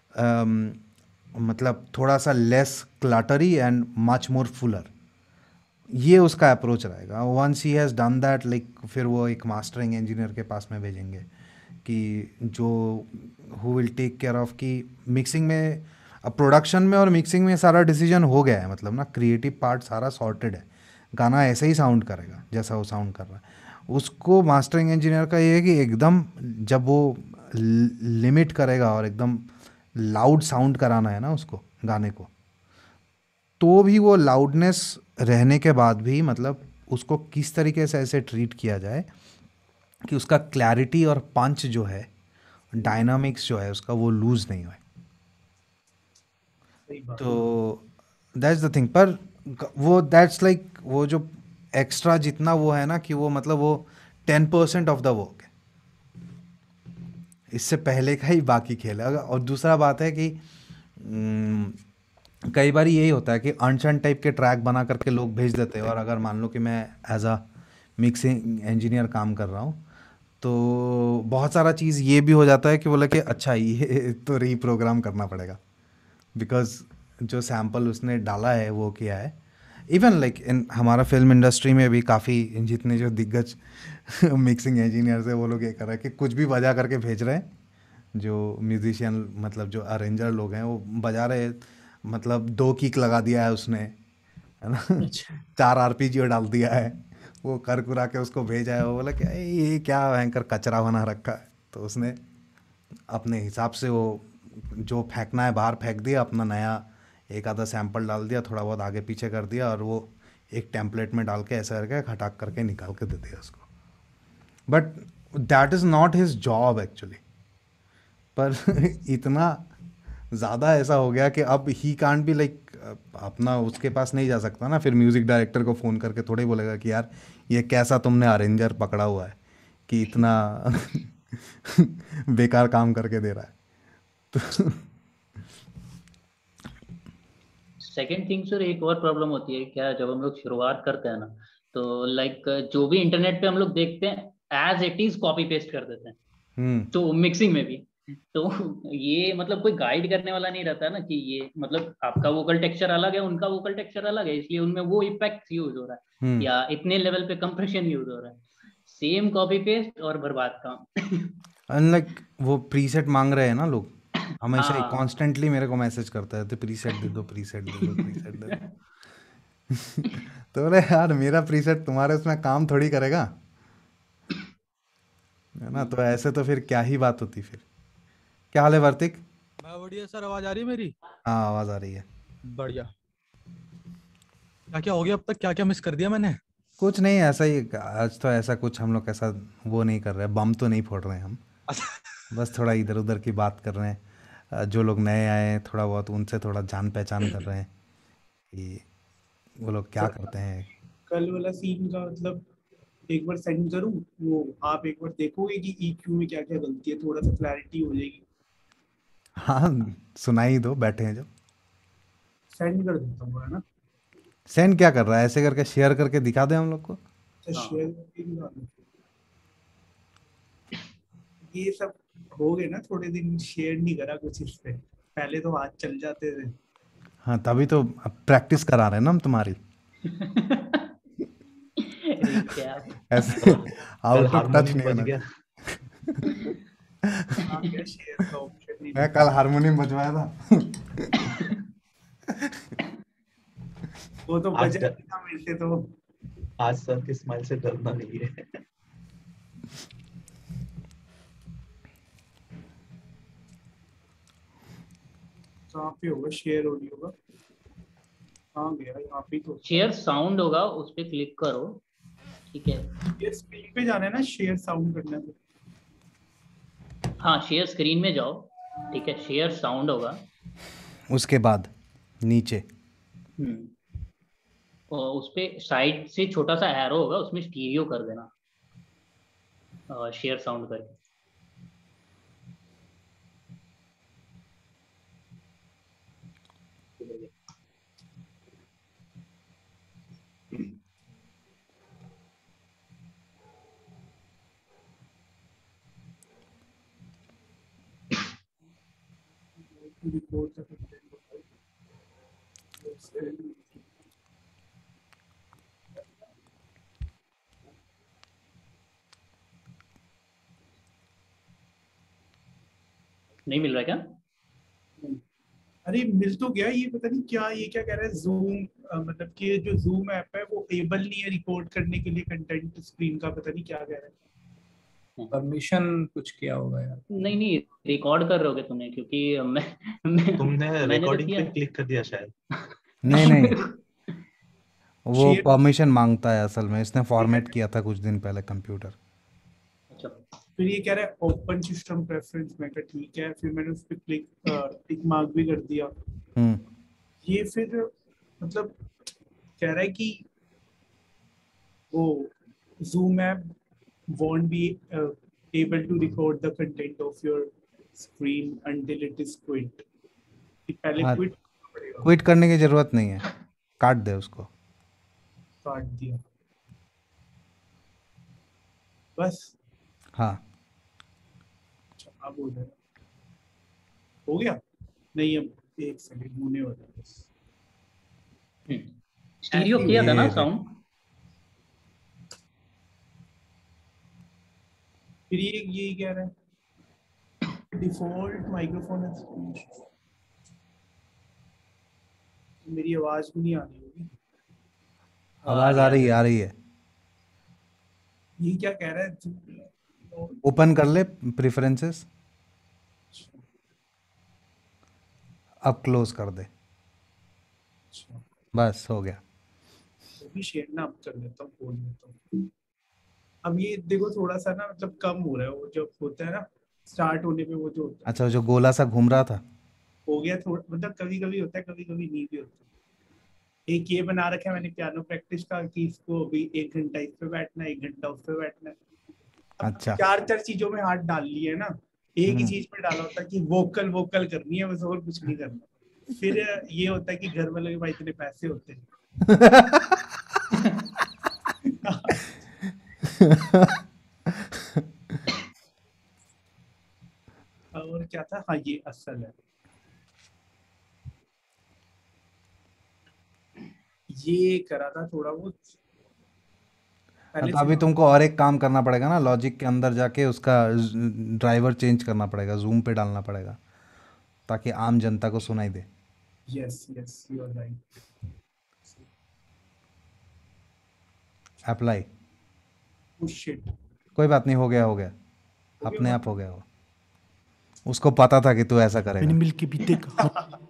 मतलब थोड़ा सा less cluttery and much more fuller. ये उसका अप्रोच रहेगा। Once he has done that, like फिर वो एक मास्टरिंग इंजीनियर के पास में भेजेंगे कि जो who will take care of कि मिक्सिंग में, अब प्रोडक्शन में और मिक्सिंग में सारा डिसीजन हो गया है, मतलब ना क्रिएटिव पार्ट सारा सॉर्टेड है, गाना ऐसे ही साउंड करेगा जैसा वो साउंड कर रहा है। उसको मास्टरिंग इंजीनियर का ये है कि एकदम जब वो लिमिट करेगा और एकदम लाउड साउंड कराना है ना उसको गाने को, तो भी वो लाउडनेस रहने के बाद भी मतलब उसको किस तरीके से ऐसे ट्रीट किया जाए कि उसका क्लैरिटी और पंच जो है, डायनामिक्स जो है उसका, वो लूज नहीं होए। तो दैट्स द थिंग। पर वो दैट्स लाइक वो जो एक्स्ट्रा जितना वो है ना कि वो मतलब वो 10% ऑफ द वर्क है, इससे पहले का ही बाकी खेल है। और दूसरा बात है कि कई बार यही होता है कि अनशन टाइप के ट्रैक बना करके लोग भेज देते हैं, और अगर मान लो कि मैं एज अ मिक्सिंग इंजीनियर काम कर रहा हूँ, तो बहुत सारा चीज़ ये भी हो जाता है कि बोला कि अच्छा ये तो रीप्रोग्राम करना पड़ेगा, बिकॉज जो सैम्पल उसने डाला है वो किया है। इवन लाइक इन हमारा फिल्म इंडस्ट्री में भी काफ़ी जितने जो दिग्गज मिक्सिंग इंजीनियर्स है वो लोग ये कर रहे हैं कि कुछ भी बजा करके भेज रहे हैं, जो म्यूजिशियन मतलब जो अरेंजर लोग हैं वो बजा रहे, मतलब 2 किक लगा दिया है उसने, है ना, 4 आरपीजीओ डाल दिया है, वो कर कुरा के उसको भेजा है। वो बोला कि ये क्या भयंकर कचरा बना रखा है, तो उसने अपने हिसाब से वो जो फेंकना है बाहर फेंक दिया, अपना नया एक आधा सैंपल डाल दिया, थोड़ा बहुत आगे पीछे कर दिया, और वो एक टेम्पलेट में डाल के ऐसा करके खटाक करके निकाल के दे दिया उसको। But that is not his job actually. पर इतना ज़्यादा ऐसा हो गया कि अब ही कांट भी लाइक अपना उसके पास नहीं जा सकता ना, फिर म्यूज़िक डायरेक्टर को फ़ोन करके थोड़े बोलेगा कि यार ये कैसा तुमने अरेंजर पकड़ा हुआ है कि इतना बेकार काम करके दे रहा है। तो सेकेंड थिंग सर, एक और प्रॉब्लम होती है क्या, जब हम लोग शुरुआत करते हैं ना, तो लाइक जो भी इंटरनेट पे हम लोग देखते हैं as it is copy paste कर देते हैं, तो मिक्सिंग में भी। तो ये मतलब कोई गाइड करने वाला नहीं रहता है ना कि ये मतलब आपका वोकल टेक्सचर अलग है, उनका वोकल टेक्सचर अलग है, इसलिए उनमें वो इफेक्ट यूज हो रहा है या इतने लेवल पे कंप्रेशन यूज हो रहा है। सेम कॉपी पेस्ट और बर्बाद काम। अनलाइक वो प्रीसेट मांग रहे हैं ना लोग, हमेशा ही हाँ कॉन्स्टेंटली मेरे को मैसेज करते रहते, प्रीसेट दे दो, प्रीसेट दे दो, प्रीसेट दे दो। तो बोले यार मेरा प्रीसेट तुम्हारे उसमें काम थोड़ी करेगा, है ना। तो ऐसे तो फिर क्या ही बात होती फिर। क्या हाल है वर्तिक? मैं बढ़िया सर, आवाज आ रही है मेरी? हाँ आवाज आ रही है। बढ़िया। क्या क्या हो गया अब तक, क्या क्या मिस कर दिया मैंने? कुछ नहीं, ऐसा ही आज तो ऐसा कुछ हम लोग ऐसा वो नहीं कर रहे, बम तो नहीं फोड़ रहे हैं हम, बस थोड़ा इधर उधर की बात कर रहे हैं। जो लोग नए आए हैं थोड़ा बहुत उनसे थोड़ा जान पहचान कर रहे हैं कि वो लोग क्या करते हैं। कल वाला सीन का मतलब एक बार सेंड करूं, वो आप एक बार देखोगे कि EQ में क्या क्या गलती है, थोड़ा सा क्लैरिटी हो जाएगी। हाँ सुनाई दो, बैठे हैं जब। सेंड कर देता हूँ, है ना। सेंड क्या कर रहा है, ऐसे करके शेयर करके दिखा दे हम लोग को। तो शेयर करके दिखा दो। ये सब हो गए ना, थोड़े दिन शेयर नहीं करा कुछ इस पे, पहले तो हाथ चल जाते थे। हाँ तभी तो प्रैक्टिस करा रहे हैं ना हम तुम्हारी। ऐसे आउट ऑफ टच नहीं होना। शेयर का ऑप्शन नहीं। मैं कल हारमोनियम बजवाया था। वो तो बजा था मेरे से, तो आज सर के स्माइल से डरना नहीं है। कहाँ पे होगा शेयर ऑडियो का? कहाँ गया? यहाँ पे तो शेयर साउंड होगा, उस पे क्लिक करो, ठीक है। ये स्क्रीन पे जाना है ना, शेयर साउंड करना है। हाँ शेयर स्क्रीन में जाओ, ठीक है, शेयर साउंड होगा, उसके बाद नीचे और उस पे साइड से छोटा सा एरो होगा, उसमें स्टीरियो कर देना, शेयर साउंड करके। नहीं मिल रहा क्या? अरे मिल तो गया, ये पता नहीं क्या, ये क्या कह रहा है जूम, मतलब कि जो जूम ऐप है वो एबल नहीं है रिकॉर्ड करने के लिए कंटेंट स्क्रीन का, पता नहीं क्या कह रहा है। परमिशन कुछ किया होगा यार। नहीं नहीं, रिकॉर्ड कर रहे होगे तुमने, क्योंकि तुमने मैंने तो रिकॉर्डिंग किया। पे क्लिक कर दिया शायद। नहीं नहीं, वो परमिशन मांगता है असल में, इसने फॉर्मेट किया था कुछ दिन पहले कंप्यूटर। अच्छा, फिर ये कह रहा है ओपन सिस्टम प्रेफरेंस, मैं कहा ठीक है, फिर मैंने उस पर क्लिक टिक मार्क भी कर दिया। ये फिर मतलब कह रहा है कि वो zoom app won't be able to record the content of your screen until it is quit। पहले हाँ, क्विट क्विट करने की जरूरत नहीं है, काट दे उसको। काट दिया बस। हाँ अब हो गया नहीं, अब एक सेकंड होने वाला है बस। स्टीरियो किया था ना साउंड? फिर ये कह रहा है डिफॉल्ट माइक्रोफोन है, मेरी आवाज भी नहीं आ रही होगी। आवाज आ रही है, आ रही है। ये क्या कह रहा है? ओपन कर ले प्रेफरेंसेस, अब क्लोज कर दे, बस हो गया। भी शेयर ना अब कर लेता हूँ, खोल लेता हूँ। अब ये देखो थोड़ा सा ना मतलब कम हो रहा है, वो जब होता है ना स्टार्ट होने पे वो जो होता है। अच्छा, जो गोला सा घूम रहा था हो गया थोड़ा, मतलब कभी कभी होता है, कभी कभी नहीं भी होता। एक ये बना रखा है मैंने पियानो प्रैक्टिस का कि इसको अभी 1 घंटा इस पे बैठना है, 1 घंटा उस पे बैठना है। अच्छा, 4 चीजों में हाथ डाल लिए ना, एक ही चीज पे डाला होता है कि वोकल वोकल करनी है बस, और कुछ नहीं करना। फिर ये होता है कि घर वालों के भाई इतने पैसे होते हैं। और क्या था? हाँ ये असल है, ये करा था थोड़ा बहुत। पहले तो से अभी तुमको और एक काम करना पड़ेगा ना, लॉजिक के अंदर जाके उसका ड्राइवर चेंज करना पड़ेगा, जूम पे डालना पड़ेगा ताकि आम जनता को सुनाई दे। Yes yes you are right. Apply. Oh shit, कोई बात नहीं, हो गया हो गया, हो गया अपने आप मतलब? हो गया वो। उसको पता था कि तू ऐसा मैंने करेगा। मिल के भी देखा।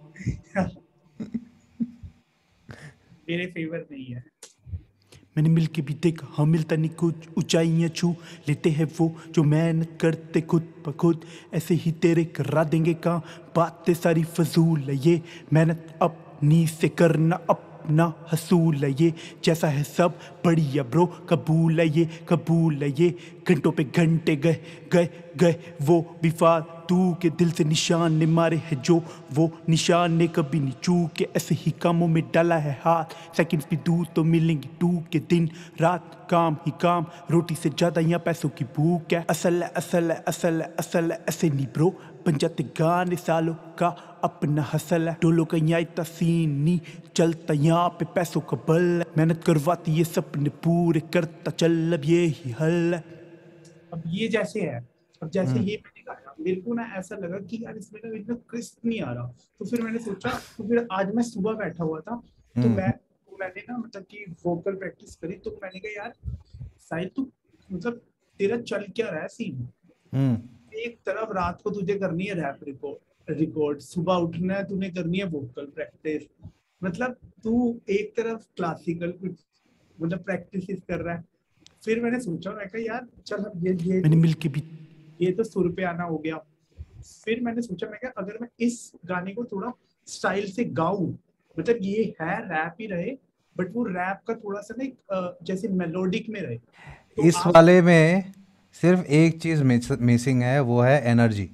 मेरे फेवर नहीं है। मैंने मिल के भी देखा, हाँ मिलता नहीं कुछ, ऊंचाइयां छू लेते हैं वो जो मेहनत करते खुद ब खुद, ऐसे ही तेरे करा देंगे काम, बातें सारी फजूल है ये, मेहनत अपनी से करना अपना हसूल है ये, जैसा है सब बढ़िया ब्रो, कबूल है ये, कबूल है ये, घंटों पे घंटे गए गए गए वो भी फालतू के, दिल से निशान ने मारे हैं जो वो निशान ने कभी नहीं चूके, ऐसे ही कामों में डाला है हाथ, सेकंड्स भी दूर तो मिलेंगे टू के, दिन रात काम ही काम, रोटी से ज्यादा यहाँ पैसों की भूख है, असल है असल है असल है असल है, ऐसे नहीं ब्रो बन जाते गाने सालों का अपना हसल है, डोलों का यहाँ इतना सीन नहीं चलता, यहाँ पे पैसों का बल है, मेहनत करवाती ये सपने पूरे करता चल, अब ये ही हल है। अब ये जैसे है, अब जैसे ये मैंने गाया, मेरे को ना ऐसा लगा कि यार इसमें ना इतना क्रिस्प नहीं आ रहा, तो फिर मैंने सोचा, तो फिर आज मैं सुबह बैठा हुआ था, तो मैंने ना मतलब कि वोकल प्रैक्टिस करी, तो मैंने कहा यार साहिल तू मतलब तेरा चल क्या रहा है सीन, एक तरफ रात को तुझे करनी है रैप रिकॉर्ड, सुबह उठना है तूने करनी है वोकल प्रैक्टिस, मतलब तू एक तरफ क्लासिकल मतलब प्रैक्टिस कर रहा है। फिर मैंने सोचा, मैं कहा यार चल ये मैंने मिल के भी ये तो सुर पे आना हो गया। फिर मैंने सोचा, मैं कहा अगर मैं इस गाने को थोड़ा स्टाइल से गाऊं, मतलब ये है रैप ही रहे बट वो रैप का थोड़ा सा ना जैसे मेलोडिक में रहे, तो इस वाले में सिर्फ एक चीज मिसिंग है, वो है एनर्जी।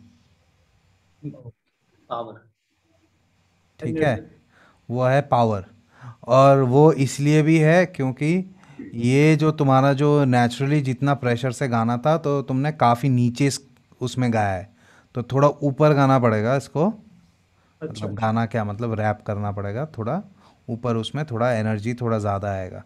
पावर। ठीक है, वो है पावर, और वो इसलिए भी है क्योंकि ये जो तुम्हारा जो नेचुरली जितना प्रेशर से गाना था, तो तुमने काफ़ी नीचे उसमें गाया है, तो थोड़ा ऊपर गाना पड़ेगा इसको। मतलब गाना क्या, मतलब रैप करना पड़ेगा थोड़ा ऊपर, उसमें थोड़ा एनर्जी थोड़ा ज़्यादा आएगा।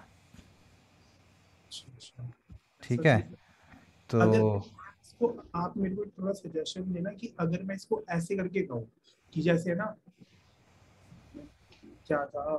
ठीक है, तो इसको आप मेरे को थोड़ा सजेशन देना कि अगर मैं इसको ऐसे करके गाऊं कि जैसे ना क्या था,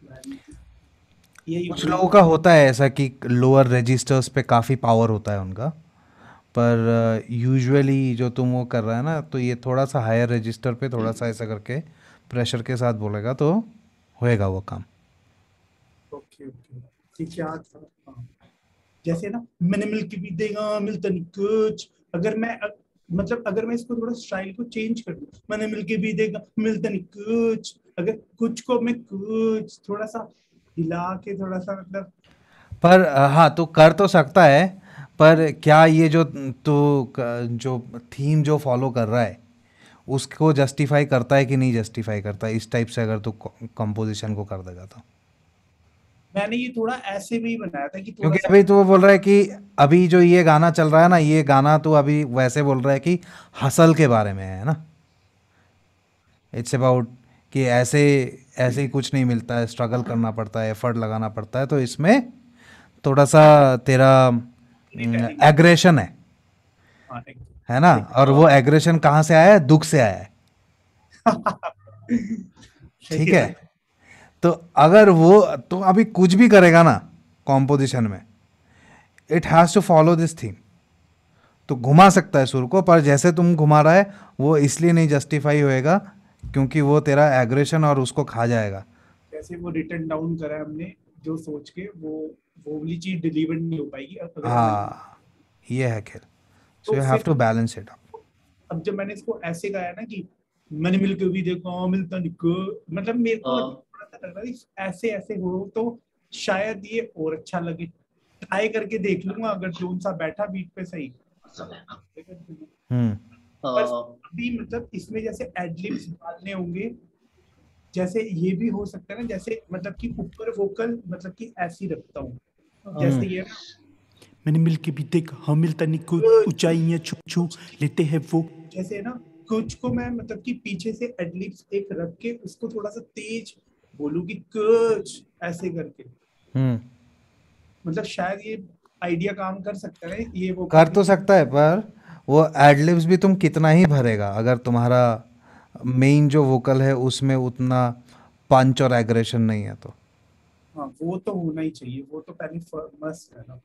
कुछ लोगों का होता है ऐसा कि लोअर रजिस्टर्स पे काफ़ी पावर होता है उनका, पर यूजुअली जो तुम वो कर रहा है ना, तो ये थोड़ा सा हायर रजिस्टर पे थोड़ा सा ऐसा करके प्रेशर के साथ बोलेगा तो होएगा वो काम। ओके ओके, ठीक क्या था, हाँ जैसे ना मैंने मिल के भी देगा मिलता नहीं कुछ, अगर मैं मतलब अगर मैं इसको थोड़ा स्टाइल को चेंज कर दूं, मैंने मिल के भी देगा मिलता नहीं कुछ, अगर कुछ को मैं कुछ थोड़ा सा हिला के थोड़ा सा मतलब, पर हाँ तो कर तो सकता है, पर क्या ये जो जो थीम जो फॉलो कर रहा है उसको जस्टिफाई करता है कि नहीं जस्टिफाई करता है, इस टाइप से अगर तू कंपोजिशन को कर देगा तो। मैंने ये थोड़ा ऐसे भी बनाया था कि क्योंकि अभी तो वो बोल रहा है कि अभी जो ये गाना चल रहा है ना, ये गाना तो अभी वैसे बोल रहा है कि हसल के बारे में है ना, इट्स अबाउट कि ऐसे ऐसे ही कुछ नहीं मिलता है, स्ट्रगल करना पड़ता है, एफर्ट लगाना पड़ता है, तो इसमें थोड़ा सा तेरा एग्रेशन है ना, और वो एग्रेशन कहाँ से आया है, दुख से आया है। ठीक है, तो अगर वो तो अभी कुछ भी करेगा ना कॉम्पोजिशन में, it has to follow this theme, तो घुमा सकता है सुर को, पर जैसे तुम घुमा रहा है वो इसलिए नहीं जस्टिफाई होएगा क्योंकि वो तेरा एग्रेशन और उसको खा जाएगा। जैसे वो रिटर्न डाउन करा हमने जो सोच के, वो वाली चीज डिलीवर नहीं हो पाएगी। हाँ ये है खेल, so you have to balance it up. अब जब मैंने इसको ऐसे गाया ना कि मैंने मिल के भी देखो मिलता निको, मतलब मेरे को थोड़ा सा लग रहा है ऐसे ऐसे हो तो शायद ये और अच्छा लगे, ट्राई करके देख लूंगा अगर जोन सा बैठा बीट पे सही। अभी मतलब इसमें जैसे एडलिप्स डालने होंगे, जैसे ये भी हो सकता है ना, जैसे मतलब कि ऊपर वोकल मतलब कि ऐसी रखता हूँ, जैसे ये मैंने मिल के भी देखा, हाँ मिलता नहीं कुछ, ऊंचाइयां छू छू लेते हैं वो, जैसे ना कुछ को मैं मतलब कि पीछे से एडलिप्स एक रख के उसको थोड़ा सा तेज बोलूं कि कुछ ऐसे करके, मतलब शायद ये आइडिया काम कर सकता है ये वो कर तो सकता है, पर वो एडलिब्स भी तुम कितना ही भरेगा अगर तुम्हारा मेन जो वोकल है उसमें उतना पंच और एग्रेशन नहीं है तो। हाँ वो तो होना ही चाहिए, वो तो पहले मस्ट है ना।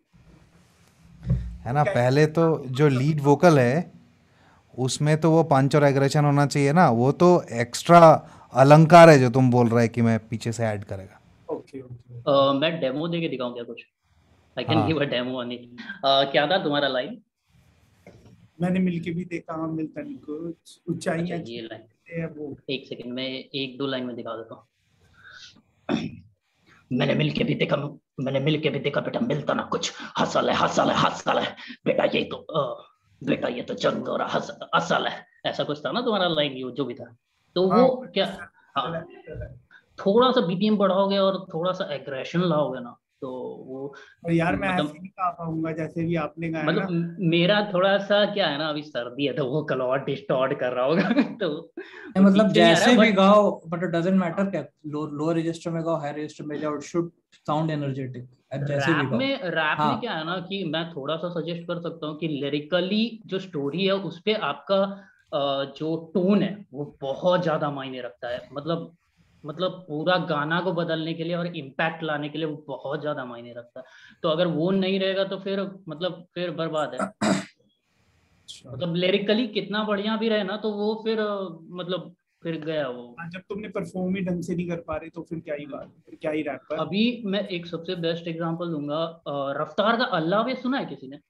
पहले तो जो लीड वोकल है उसमें तो वो पंच और एग्रेशन होना चाहिए ना, वो तो एक्स्ट्रा अलंकार है जो तुम बोल रहे है कि मैं पीछे से ऐड करेगा। ओके मैं डेमो दे के दिखाऊं क्या कुछ? I can give a demo on it. क्या था तुम्हारा लाइन? मैंने मिलके भी देखा हम मिलता नहीं कुछ ऊंचाइयां। ये लाइन है वो, एक सेकंड में 1-2 लाइन में दिखा देता हूँ। मैंने मिलके भी देखा बेटा मिलता ना कुछ, हसल है बेटा, ये तो जंग और असल है। ऐसा कुछ था ना तुम्हारा लाइन, जो भी था तो वो क्या। हाँ, थोड़ा सा बीपीएम बढ़ाओगे और थोड़ा सा एग्रेशन लाओगे ना तो वो। और यार मैं ऐसे नहीं गा पाऊंगा जैसे भी आपने गाया मतलब ना। मेरा थोड़ा सा क्या है ना, अभी सर्दी है तो वो कलौट डिस्टॉर्ट कर रहा होगा तो मतलब जैसे भी गाओ बट इट डजंट मैटर क्या लो रजिस्टर में गाओ हाई रजिस्टर में जाओ, इट शुड साउंड एनर्जेटिक जैसे भी गाओ। रैप में क्या है ना कि मैं थोड़ा सा सजेस्ट कर सकता हूँ कि लिरिकली जो स्टोरी है उस पे आपका जो टोन है वो बहुत ज्यादा मायने रखता है। मतलब पूरा गाना को बदलने के लिए और इम्पैक्ट लाने के लिए वो बहुत ज्यादा मायने रखता है। तो अगर वो नहीं रहेगा तो फिर बर्बाद है। मतलब लिरिकली कितना बढ़िया भी रहे ना तो वो फिर गया वो। जब तुमने परफॉर्म ही ढंग से नहीं कर पा रहे तो फिर क्या ही बात, फिर क्या ही रैप। अभी मैं एक सबसे बेस्ट एग्जांपल दूंगा, रफ्तार का अल्लाह वे सुना है किसी ने?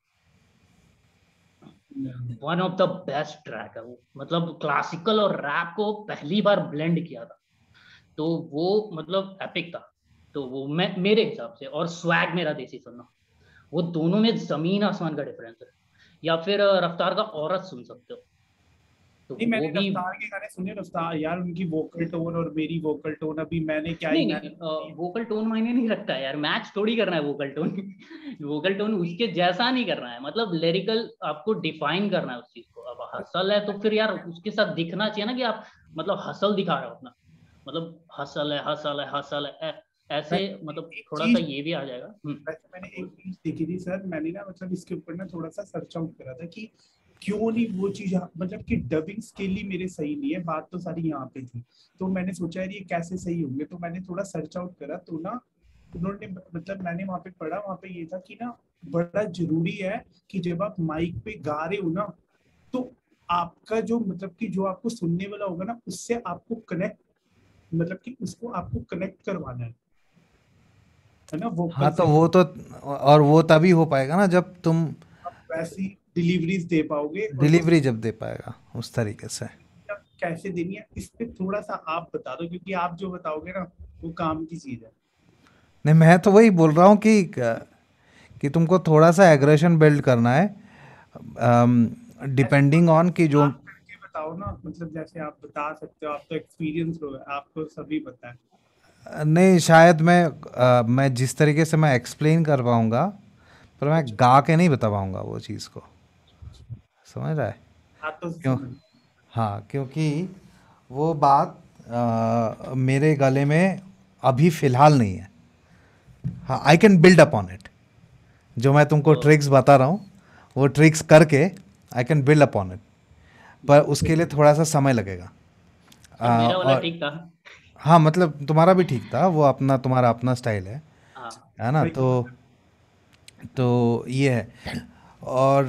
One of the best track है वो। मतलब क्लासिकल और रैप को पहली बार ब्लेंड किया था तो वो मतलब एपिक था। तो वो मेरे हिसाब से, और स्वैग मेरा देसी सुनना, वो दोनों में जमीन आसमान का डिफरेंस है। या फिर रफ्तार का औरत सुन सकते हो तो नहीं, मैंने वो भी रफ्तार के गाने सुने। रफ्तार यार उनकी वोकल टोन और मेरी वोकल टोन अभी मैंने क्या ही नहीं, वोकल टोन मायने नहीं रखता है यार, मैच थोड़ी करना है वोकल टोन वोकल टोन उसके जैसा नहीं करना है, मतलब लिरिकल आपको डिफाइन करना है उस चीज को। अब हसल है तो फिर यार उसके साथ दिखना चाहिए ना कि आप मतलब हसल दिखा रहे हो अपना, मतलब हसल है ऐसे, मतलब थोड़ा सा ये भी आ जाएगा। वैसे मैंने एक चीज देखी थी सर, मैंने ना मतलब इसके ऊपर ना थोड़ा सा सर्च आउट करा था कि क्यों नहीं वो चीज, मतलब कि डबिंग स्किल ही मेरे सही नहीं है, बात तो सारी यहाँ पे थी। तो मैंने सोचा यार ये कैसे सही होंगे, तो मैंने थोड़ा सर्च आउट करा तो ना उन्होंने मतलब मैंने वहाँ पे पढ़ा, वहाँ पे ये था कि ना बड़ा जरूरी है कि जब आप माइक पे गा रहे हो ना तो आपका जो मतलब कि जो आपको सुनने वाला होगा ना उससे आपको कनेक्ट, मतलब कि उसको आपको कनेक्ट करवाना है ना वो। हाँ तो वो तो, और वो तभी हो पाएगा ना जब तुम वैसी डिलीवरीज दे पाओगे। डिलीवरी जब दे पाएगा उस तरीके से कैसे देनी है इस पे थोड़ा सा आप बता दो, क्योंकि आप जो बताओगे ना वो काम की चीज है। नहीं, मैं तो वही बोल रहा हूँ कि तुमको थोड़ा सा एग्रेशन बिल्ड करना है डिपेंडिंग ऑन कि जो बताओ ना, मतलब जैसे आप बता सकते हो, आप तो एक्सपीरियंस हो, आपको सभी पता है। नहीं, शायद मैं जिस तरीके से मैं एक्सप्लेन कर पाऊंगा पर मैं गा के नहीं बता पाऊंगा वो चीज़ को, समझ रहा है? क्यों? हाँ, क्योंकि वो बात मेरे गले में अभी फ़िलहाल नहीं है। हाँ, I can build upon it. जो मैं तुमको ट्रिक्स बता रहा हूँ वो ट्रिक्स करके I can build upon it, पर उसके लिए थोड़ा सा समय लगेगा। मेरा वाला ठीक था। हाँ, मतलब तुम्हारा भी ठीक था, वो तुम्हारा अपना स्टाइल है ना? तो ये है। और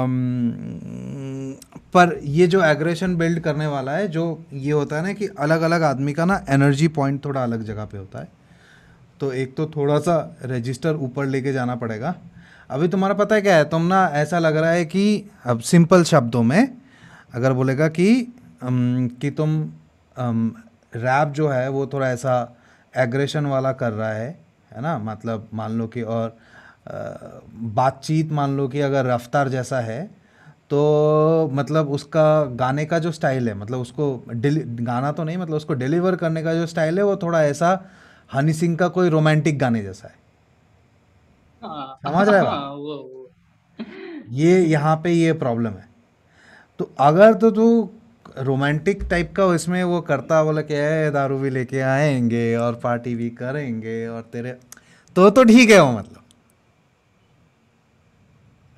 पर ये जो एग्रेशन बिल्ड करने वाला है, जो ये होता है ना कि अलग अलग आदमी का ना एनर्जी पॉइंट थोड़ा अलग जगह पे होता है। तो एक तो थोड़ा सा रजिस्टर ऊपर लेके जाना पड़ेगा। अभी तुम्हारा पता है क्या है, तुम ना ऐसा लग रहा है कि अब सिंपल शब्दों में अगर बोलेगा कि तुम रैप जो है वो थोड़ा ऐसा एग्रेशन वाला कर रहा है ना? मतलब मान लो कि, और बातचीत मान लो कि अगर रफ्तार जैसा है तो मतलब उसका गाने का जो स्टाइल है, मतलब उसको गाना तो नहीं, मतलब उसको डिलीवर करने का जो स्टाइल है वो थोड़ा ऐसा हनी सिंह का कोई रोमांटिक गाने जैसा है। समझ रहे हो? ये यहाँ पे ये प्रॉब्लम है। तो अगर तो तू रोमांटिक टाइप का इसमें वो करता, बोला क्या है, दारू भी लेके आएंगे और पार्टी भी करेंगे और तेरे तो ठीक है वो, मतलब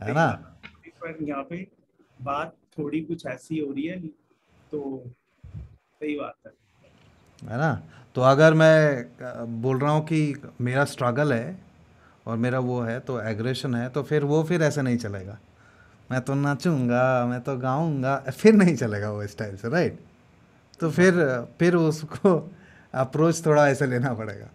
है ना? पर यहाँ पे बात थोड़ी कुछ ऐसी हो रही है, तो सही बात है ना? तो अगर मैं बोल रहा हूँ कि मेरा स्ट्रगल है और मेरा वो है तो एग्रेशन है, तो फिर ऐसे नहीं चलेगा। मैं तो नाचूंगा, मैं तो गाऊंगा, फिर नहीं चलेगा वो स्टाइल से, राइट? तो फिर उसको अप्रोच थोड़ा ऐसे लेना पड़ेगा।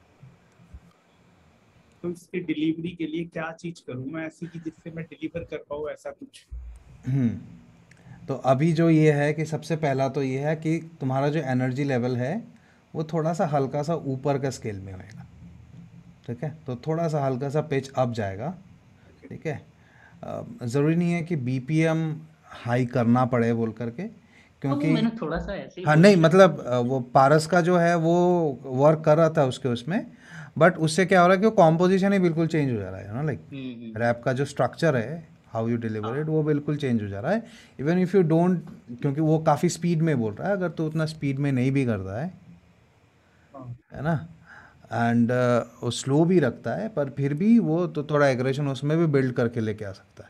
तो इसके डिलीवरी के लिए क्या चीज करूँ मैं ऐसी कि जिससे मैं डिलीवर कर पाऊँ ऐसा कुछ? तो अभी जो ये है कि सबसे पहला तो ये है कि तुम्हारा जो एनर्जी लेवल है वो थोड़ा सा हल्का सा ऊपर का स्केल में होएगा, ठीक है? तो थोड़ा सा हल्का सा पिच अप जाएगा, ठीक है? ज़रूरी नहीं है कि बीपीएम हाई करना पड़े बोल करके, वो क्योंकि मैंने थोड़ा सा ऐसे ही हाँ बोल नहीं दिया। मतलब वो पारस का जो है वो वर्क कर रहा था उसमें, बट उससे क्या हो रहा है कि वो कॉम्पोजिशन ही बिल्कुल चेंज हो जा रहा है ना, लाइक रैप का जो स्ट्रक्चर है, हाउ यू डिलीवर इट, वो बिल्कुल चेंज हो जा रहा है। इवन इफ़ यू डोंट, क्योंकि वो काफ़ी स्पीड में बोल रहा है, अगर तो उतना स्पीड में नहीं भी करता है ना, एंड वो स्लो भी रखता है, पर फिर भी वो तो थोड़ा एग्रेशन उसमें भी बिल्ड करके लेके आ सकता है,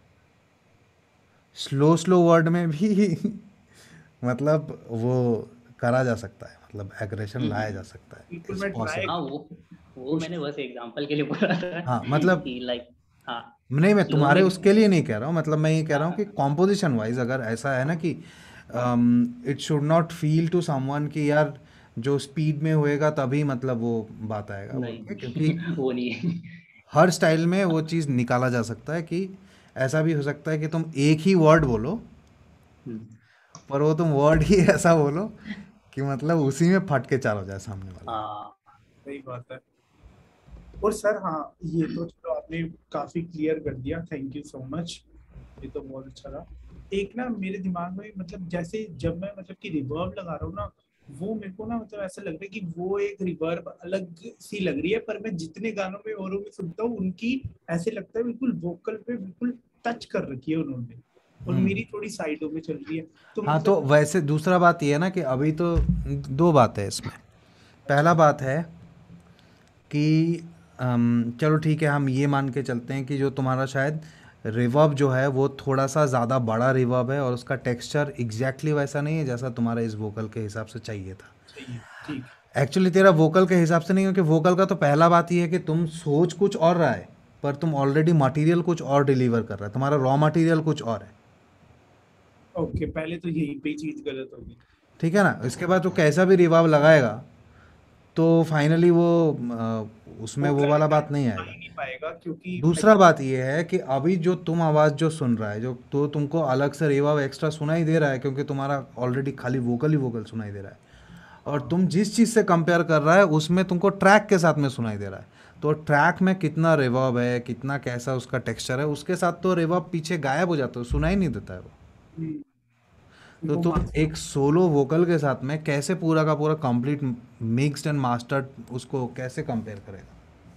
स्लो वर्ड में भी मतलब वो करा जा सकता है, मतलब एग्रेशन लाया जा सकता है, बिल्कुल इट्स मैं ट्राई पॉसिबल। वो मैंने बस एग्जांपल के लिए बोला था हाँ मतलब कि लाइक हाँ नहीं, मैं स्लो तुम्हारे में उसके लिए नहीं कह रहा हूँ, मतलब मैं ये कह रहा हूँ कि कॉम्पोजिशन वाइज अगर ऐसा है ना कि it should not feel to someone कि यार जो स्पीड में होएगा तभी मतलब वो बात आएगा बोल के, क्योंकि नहीं वो नहीं है। हर स्टाइल में वो चीज़ निकाला जा सकता है कि ऐसा भी हो सकता है कि तुम एक ही वर्ड बोलो, पर वो तुम वर्ड ही ऐसा बोलो कि मतलब उसी में फट के चार हो जाए सामने वाला। सही बात है। और सर हाँ, ये तो चलो आपने काफी क्लियर कर दिया, थैंक यू सो मच, ये तो बहुत अच्छा रहा। एक ना मेरे दिमाग में मतलब जैसे जब मैं मतलब कि रिवर्ब लगा रहा हूँ ना, वो मेरे को ना मतलब ऐसा लग रहा है कि वो एक रिवर्ब अलग सी लग रही है, पर मैं जितने गानों में औरों में सुनता हूँ उनकी ऐसे लगता है बिल्कुल वोकल पे बिल्कुल टच कर रखी है उन्होंने, और मेरी थोड़ी साइडों में चल रही है। तो हाँ तो मतलब वैसे दूसरा बात ये है ना कि अभी तो दो बात है इसमें। पहला बात है कि चलो ठीक है, हम ये मान के चलते हैं कि जो तुम्हारा शायद रिवर्ब जो है वो थोड़ा सा ज़्यादा बड़ा रिवर्ब है और उसका टेक्सचर एग्जैक्टली वैसा नहीं है जैसा तुम्हारा इस वोकल के हिसाब से चाहिए था। ठीक एक्चुअली तेरा वोकल के हिसाब से नहीं, क्योंकि वोकल का तो पहला बात ये है कि तुम सोच कुछ और रहा है पर तुम ऑलरेडी मटेरियल कुछ और डिलीवर कर रहा है, तुम्हारा रॉ मटेरियल कुछ और है। ओके, पहले तो यही पे चीज गलत होगी। ठीक है ना? इसके बाद तो कैसा भी रिवर्ब लगाएगा तो फाइनली वो उसमें वो वाला बात नहीं आएगा। नहीं पाएगा क्योंकि दूसरा बात ये है कि अभी जो तुम आवाज़ जो सुन रहा है, जो तो तुमको अलग से रिवर्ब एक्स्ट्रा सुनाई दे रहा है क्योंकि तुम्हारा ऑलरेडी खाली वोकल ही वोकल सुनाई दे रहा है, और तुम जिस चीज़ से कंपेयर कर रहा है उसमें तुमको ट्रैक के साथ में सुनाई दे रहा है। तो ट्रैक में कितना रिवर्ब है, कितना कैसा उसका टेक्सचर है, उसके साथ तो रिवर्ब पीछे गायब हो जाता है, सुनाई नहीं देता है वो। तो तुम एक सोलो वोकल के साथ में कैसे पूरा का पूरा कंप्लीट मिक्स्ड एंड मास्टर्ड उसको कैसे कंपेयर करेगा?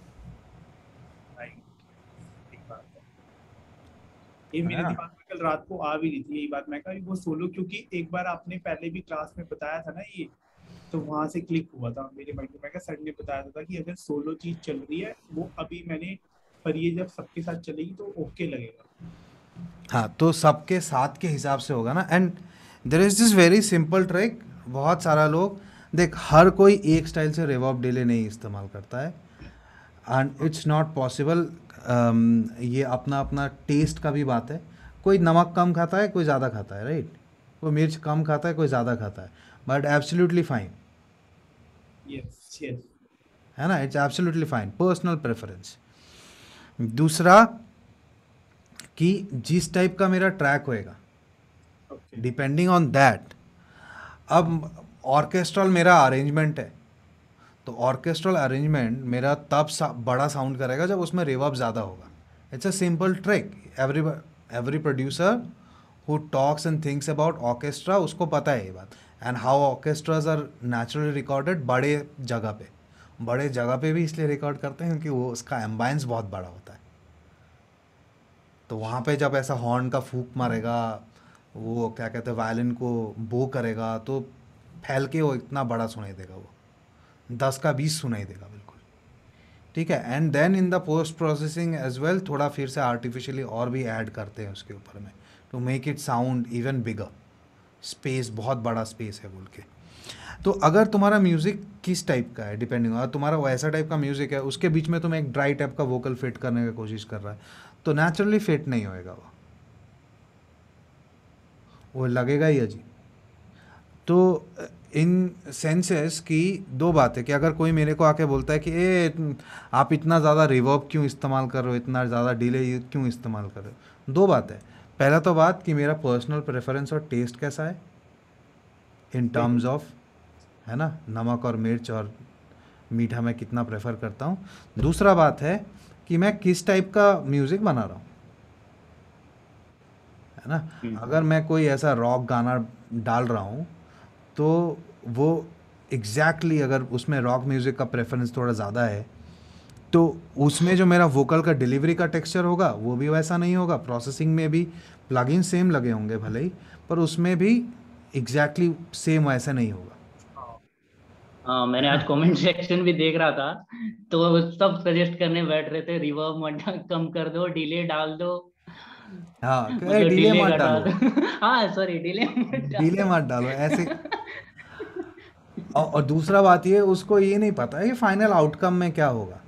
ये मेरे दिमाग में कल रात को आ भी रही थी यही बात, मैं कहा वो सोलो, क्योंकि एक बार आपने पहले भी क्लास में बताया था ना ये, तो वहां से क्लिक हुआ था मेरे माइंड में। मैं कहा सर ने बताया था कि अगर सोलो चीज चल रही है वो अभी मैंने, पर ये जब सबके साथ चलेगी तो ओके लगेगा। हाँ तो सबके साथ के हिसाब से होगा ना, and there is this very simple trick. बहुत सारा लोग देख, हर कोई एक स्टाइल से रिवर्ब डिले नहीं इस्तेमाल करता है, एंड इट्स नॉट पॉसिबल। ये अपना अपना टेस्ट का भी बात है। कोई नमक कम खाता है, कोई ज़्यादा खाता है, राइट? कोई मिर्च कम खाता है, कोई ज़्यादा खाता है, बट एब्सोल्युटली फाइन, है ना? It's absolutely fine, personal preference. दूसरा कि जिस टाइप का मेरा ट्रैक होएगा डिपेंडिंग ऑन दैट, अब ऑर्केस्ट्रल मेरा अरेंजमेंट है तो ऑर्केस्ट्रल अरेंजमेंट मेरा तब बड़ा साउंड करेगा जब उसमें रिवर्ब ज़्यादा होगा। It's a simple trick. Every producer who talks and thinks about orchestra उसको पता है ये बात, and how orchestras are naturally recorded बड़े जगह पे। बड़े जगह पे भी इसलिए रिकॉर्ड करते हैं क्योंकि वो उसका एम्बायंस बहुत बड़ा होता है, तो वहाँ पे जब ऐसा हॉर्न का फूक मारेगा, वो क्या कहते हैं वायलिन को बो करेगा, तो फैल के वो इतना बड़ा सुनाई देगा, वो 10 का 20 सुनाई देगा बिल्कुल। ठीक है, and then in the post processing as well थोड़ा फिर से आर्टिफिशियली और भी ऐड करते हैं उसके ऊपर में to make it sound even bigger, space बहुत बड़ा स्पेस है बोल के। तो अगर तुम्हारा म्यूज़िक किस टाइप का है, डिपेंडिंग, अगर तुम्हारा वैसा टाइप का म्यूज़िक है उसके बीच में तुम एक ड्राई टाइप का वोकल फिट करने की कोशिश कर रहा है तो नेचुरली फिट नहीं होएगा वो लगेगा ही अजीब। तो इन सेंसेस की दो बातें कि अगर कोई मेरे को आके बोलता है कि आप इतना ज़्यादा रिवर्ब क्यों इस्तेमाल कर रहे हो, इतना ज़्यादा डिले क्यों इस्तेमाल कर रहे हो, दो बातें। पहला तो बात कि मेरा पर्सनल प्रेफरेंस और टेस्ट कैसा है इन टर्म्स ऑफ, है ना, नमक और मिर्च और मीठा मैं कितना प्रेफर करता हूँ। दूसरा बात है कि मैं किस टाइप का म्यूज़िक बना रहा हूँ, है ना। अगर मैं कोई ऐसा रॉक गाना डाल रहा हूँ तो वो एग्जैक्टली अगर उसमें रॉक म्यूज़िक का प्रेफरेंस थोड़ा ज़्यादा है तो उसमें जो मेरा वोकल का डिलीवरी का टेक्सचर होगा वो भी वैसा नहीं होगा। प्रोसेसिंग में भी प्लगइन सेम लगे होंगे भले ही, पर उसमें भी एग्जैक्टली सेम वैसा नहीं होगा। हाँ, मैंने आज कमेंट सेक्शन भी देख रहा था तो सब सजेस्ट करने बैठ रहे थे रिवर्ब मत कम कर दो, डिले डाल दो। हाँ, मतलब डिले मत घटा डालो, दो। हाँ सॉरी, डिले मत डालो ऐसे। और दूसरा बात ये, उसको ये नहीं पता है कि फाइनल आउटकम में क्या होगा,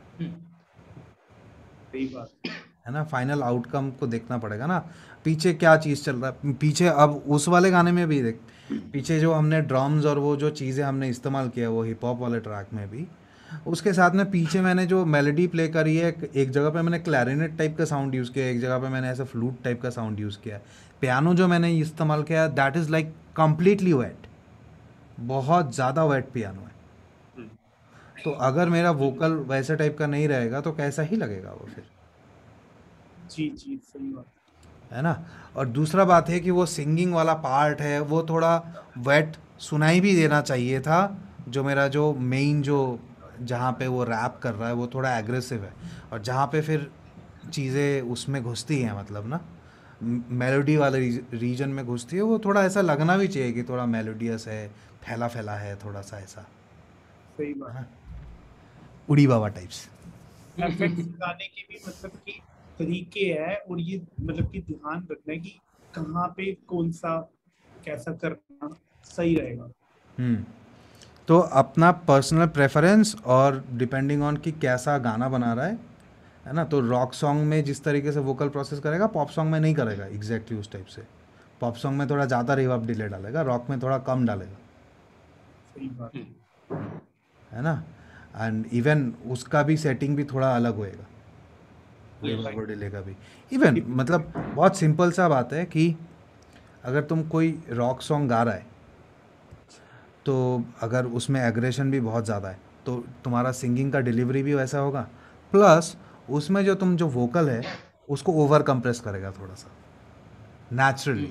सही बात है ना। फाइनल आउटकम को देखना पड़ेगा ना, पीछे क्या चीज़ चल रहा है पीछे। अब उस वाले गाने में भी देख, पीछे जो हमने ड्रम्स और वो जो चीज़ें हमने इस्तेमाल किया वो हिप हॉप वाले ट्रैक में भी, उसके साथ में पीछे मैंने जो मेलोडी प्ले करी है, एक जगह पे मैंने क्लैरिनेट टाइप का साउंड यूज़ किया है, एक जगह पे मैंने ऐसा फ्लूट टाइप का साउंड यूज़ किया है। पियानो जो मैंने इस्तेमाल किया that is like completely wet, बहुत ज़्यादा वेट पियानो है। तो अगर मेरा वोकल वैसे टाइप का नहीं रहेगा तो कैसा ही लगेगा वो फिर। जी जी सही बात है ना। और दूसरा बात है कि वो सिंगिंग वाला पार्ट है वो थोड़ा वेट सुनाई भी देना चाहिए था। जो मेरा जो मेन जो जहाँ पे वो रैप कर रहा है वो थोड़ा एग्रेसिव है, और जहाँ पे फिर चीज़ें उसमें घुसती हैं, मतलब ना मेलोडी वाले रीजन में घुसती है, वो थोड़ा ऐसा लगना भी चाहिए कि थोड़ा मेलोडियस है, फैला फैला है थोड़ा सा ऐसा, सही बात। उड़ी बाबा टाइप्स। एफेक्ट्स गाने के भी मतलब कि तरीके है, और ये मतलब कि ध्यान रखना है कि कहाँ पे कौन सा कैसा करना सही रहेगा। तो अपना पर्सनल प्रेफरेंस और डिपेंडिंग ऑन कि कैसा गाना बना रहा है ना। तो रॉक सॉन्ग में जिस तरीके से वोकल प्रोसेस करेगा पॉप सॉन्ग में नहीं करेगा एग्जैक्टली उस टाइप से। पॉप सॉन्ग में थोड़ा ज़्यादा रिवर्ब डिले डालेगा, रॉक में थोड़ा कम डालेगा, सही बात है ना। एंड इवन उसका भी सेटिंग भी थोड़ा अलग होएगा, रिवर्ब और डिले का भी। इवन मतलब बहुत सिंपल सा बात है कि अगर तुम कोई रॉक सॉन्ग गा रहा है तो अगर उसमें एग्रेशन भी बहुत ज़्यादा है तो तुम्हारा सिंगिंग का डिलीवरी भी वैसा होगा, प्लस उसमें जो तुम जो वोकल है उसको ओवर कंप्रेस करेगा थोड़ा सा नेचुरली,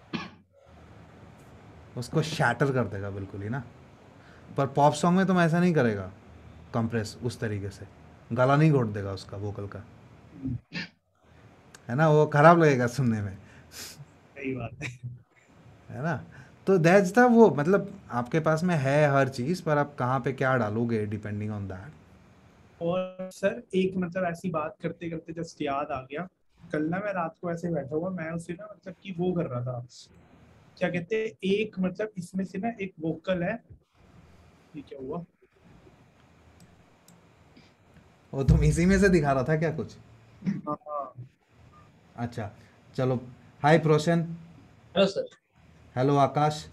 उसको शैटर कर देगा बिल्कुल ही ना। पर पॉप सॉन्ग में तुम ऐसा नहीं करेगा कंप्रेस उस तरीके से, गला नहीं घोट देगा उसका वोकल का, है ना, वो खराब लगेगा सुनने में। सही बात है ना। तो दैट्स द वो, मतलब आपके पास में है हर चीज़, पर आप कहाँ पे क्या डालोगे डिपेंडिंग ऑन दैट। और सर एक मतलब ऐसी बात करते करते जस्ट याद आ गया, कल ना मैं रात को ऐसे बैठा हुआ, मैं उसे ना मतलब कि वो कर रहा था, क्या कहते हैं, एक मतलब इसमें से ना एक वोकल है, ये क्या हुआ, वो तुम इसी में से दिखा रहा था क्या कुछ? हाँ अच्छा चलो, हाय प्रोशन। Hello sir. Hello Akash.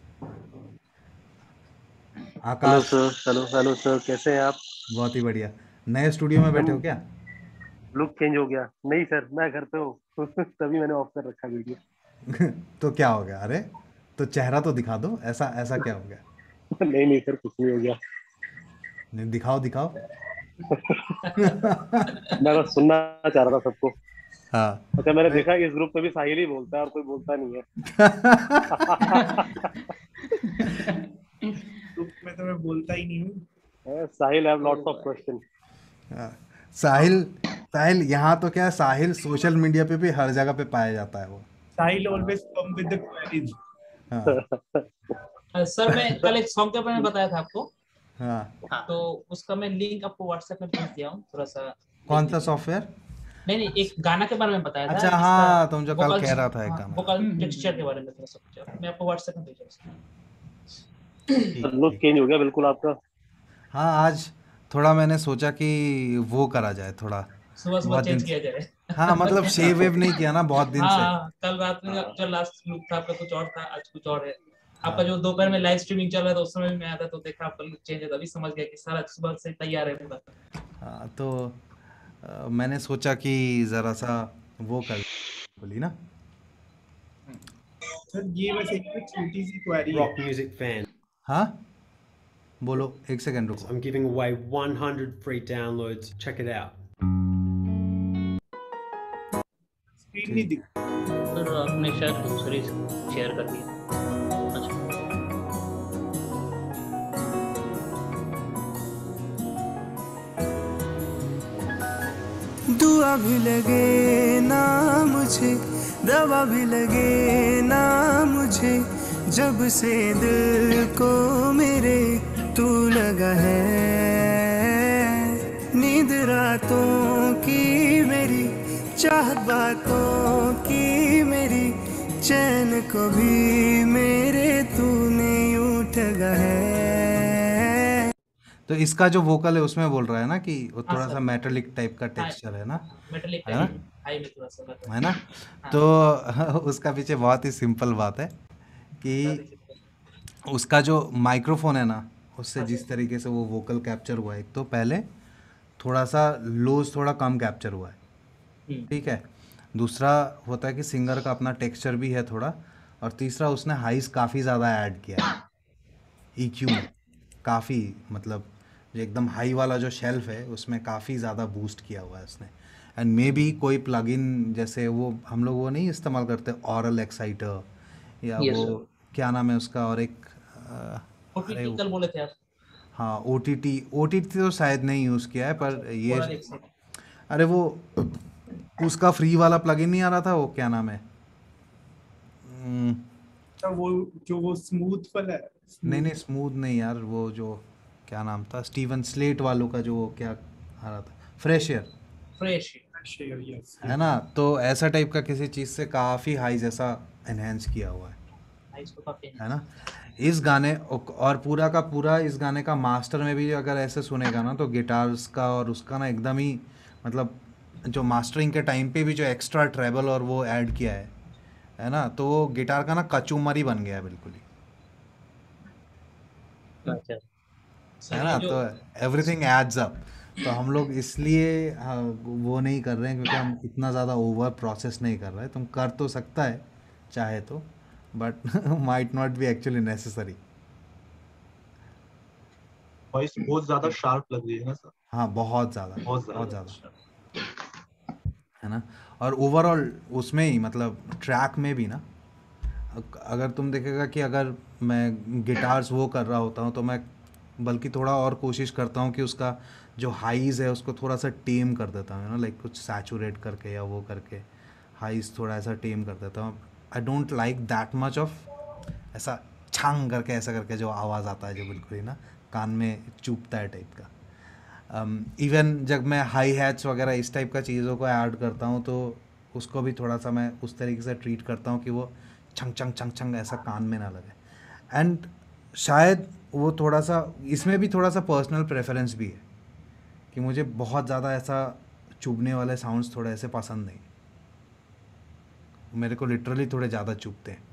Hello Akash sir. Hello sir, कैसे हैं आप? बहुत ही बढ़िया। नए स्टूडियो में बैठे हो क्या? लुक चेंज हो गया? नहीं सर, मैं घर पे हूँ तभी मैंने ऑफ कर रखा वीडियो। तो क्या हो गया? अरे तो चेहरा तो दिखा दो, ऐसा ऐसा क्या हो गया? नहीं सर, कुछ नहीं हो गया। नहीं, दिखाओ दिखाओ। मैं बस सुनना चाह रहा था सबको। हाँ अच्छा, मैंने देखा इस ग्रुप में भी साहिल ही बोलता है और कोई बोलता नहीं है। ग्रुप में तो मैं बोलता ही नहीं हूँ। Sahil have lots of question. Sahil यहाँ तो क्या है, साहिल सोशल मीडिया पे भी हर जगह पे पाया जाता है वो। Sahil always come with the queries. Sir मैं कल एक सॉन्ग के बारे में बताया था आपको, हाँ तो उसका मैं लिंक आपको व्हाट्सएप में भेज दिया हूँ, थोड़ा सा कौन सा सॉफ्टवेयर? नहीं एक गाना के बारे में बताया था अच्छा हाँ, तुम जो कल कह रहा था एक गाना, वोकल टेक्सचर के बारे में थोड़ा सा पूछा, मैं आपको व्हाट्सएप में भेजा उसका। लुक चेंज हो गया बिल्कुल आपका। हाँ आज थोड़ा मैंने सोचा कि वो करा जाए थोड़ा, सुबह बहुत दिन चेंज किया जाए। हाँ मतलब शेव वेव नहीं किया ना बहुत दिन से। हाँ कल रात में जो लास्ट लुक था आपका कुछ और था, आज कुछ और है। आपका जो दोपहर में लाइव स्ट्रीमिंग चल रहा था उस समय भी मैं आया था तो देखा आपका लुक चेंज है, तभी समझ गया कि सारा सुबह से तैयार है पूरा। हाँ तो मैंने सोचा कि जरा सा वो कर बोली ना। सर ये वैसे एक छोटी सी क्वेरी है। Rock music fan. हाँ बोलो, एक सेकंड रुको। I'm giving away 100 free downloads. Check it out. Screen नहीं दिख। सर आपने शायद दूसरी शेयर कर दिया। अच्छा दुआ भी लगे ना मुझे, दवा भी लगे ना मुझे, जब से दिल को मेरे तू लगा है। नींद रातों की मेरी, चाहत बातों की मेरी, चैन को भी मेरे तूने यूं ठगा है। तो इसका जो वोकल है उसमें बोल रहा है ना कि वो थोड़ा सा मेटालिक टाइप का टेक्सचर है ना, मेटालिक है ना, हाई में थोड़ा सा है ना। तो उसका पीछे बहुत ही सिंपल बात है कि उसका जो माइक्रोफोन है ना उससे जिस तरीके से वो वोकल कैप्चर हुआ है, एक तो पहले थोड़ा सा लोज थोड़ा कम कैप्चर हुआ है, ठीक है। दूसरा होता है कि सिंगर का अपना टेक्सचर भी है थोड़ा, और तीसरा उसने हाइस काफ़ी ज़्यादा ऐड किया है EQ में, काफ़ी मतलब जो एकदम हाई वाला जो शेल्फ है उसमें काफ़ी ज़्यादा बूस्ट किया हुआ है उसने। एंड मे बी कोई प्लगइन जैसे वो हम लोग वो नहीं इस्तेमाल करते ऑरल एक्साइटर या Yes, वो sir. क्या नाम है उसका, और एक अरे कल बोले थे आप। हाँ OTT तो शायद नहीं यूज़ किया है, पर ये Oral Excite. अरे वो उसका फ्री वाला प्लगइन नहीं आ रहा था, वो क्या नाम है वो जो वो स्मूथ वाला है। नहीं स्मूथ नहीं यार, वो जो क्या नाम था स्टीवन स्लेट वालों का जो क्या आ रहा था, फ्रेश एयर यस है ना। तो ऐसा टाइप का किसी चीज़ से काफ़ी हाई जैसा एनहेंस किया हुआ है ना इस गाने। और पूरा का पूरा इस गाने का मास्टर में भी अगर ऐसे सुनेगा ना तो गिटार्स का और उसका ना एकदम ही मतलब जो मास्टरिंग के टाइम पे भी जो एक्स्ट्रा ट्रेबल और वो ऐड किया है ना, तो वो गिटार का ना कचूमर ही बन गया है बिल्कुल ही, है ना। तो एवरीथिंग एड्स अप। तो हम लोग इसलिए वो नहीं कर रहे हैं क्योंकि हम इतना ज़्यादा ओवर प्रोसेस नहीं कर रहे हैं। तुम कर तो सकता है चाहे तो, but might not be actually necessary. Voice बहुत ज़्यादा शार्प लग रही है ना सर। हाँ बहुत ज़्यादा है ना। और ओवरऑल उसमें ही मतलब ट्रैक में भी ना, अगर तुम देखेगा कि अगर मैं गिटार्स वो कर रहा होता हूँ तो मैं बल्कि थोड़ा और कोशिश करता हूँ कि उसका जो हाईज़ है उसको थोड़ा सा टेम कर देता हूँ ना, लाइक कुछ सैचुरेट करके या वो करके हाईज़ थोड़ा ऐसा टेम कर देता हूँ। I don't like that much of ऐसा छांग करके ऐसा करके जो आवाज़ आता है जो बिल्कुल ही ना कान में चुभता है टाइप का। इवन जब मैं हाई हैट्स वगैरह इस टाइप का चीज़ों को ऐड करता हूँ तो उसको भी थोड़ा सा मैं उस तरीके से ट्रीट करता हूँ कि वो छंग छंग छंग छंग ऐसा कान में ना लगे। एंड शायद वो थोड़ा सा इसमें भी थोड़ा सा पर्सनल प्रेफरेंस भी है कि मुझे बहुत ज़्यादा ऐसा चुभने वाले साउंड्स थोड़े ऐसे पसंद नहीं, मेरे को लिटरली थोड़े ज़्यादा चुभते हैं।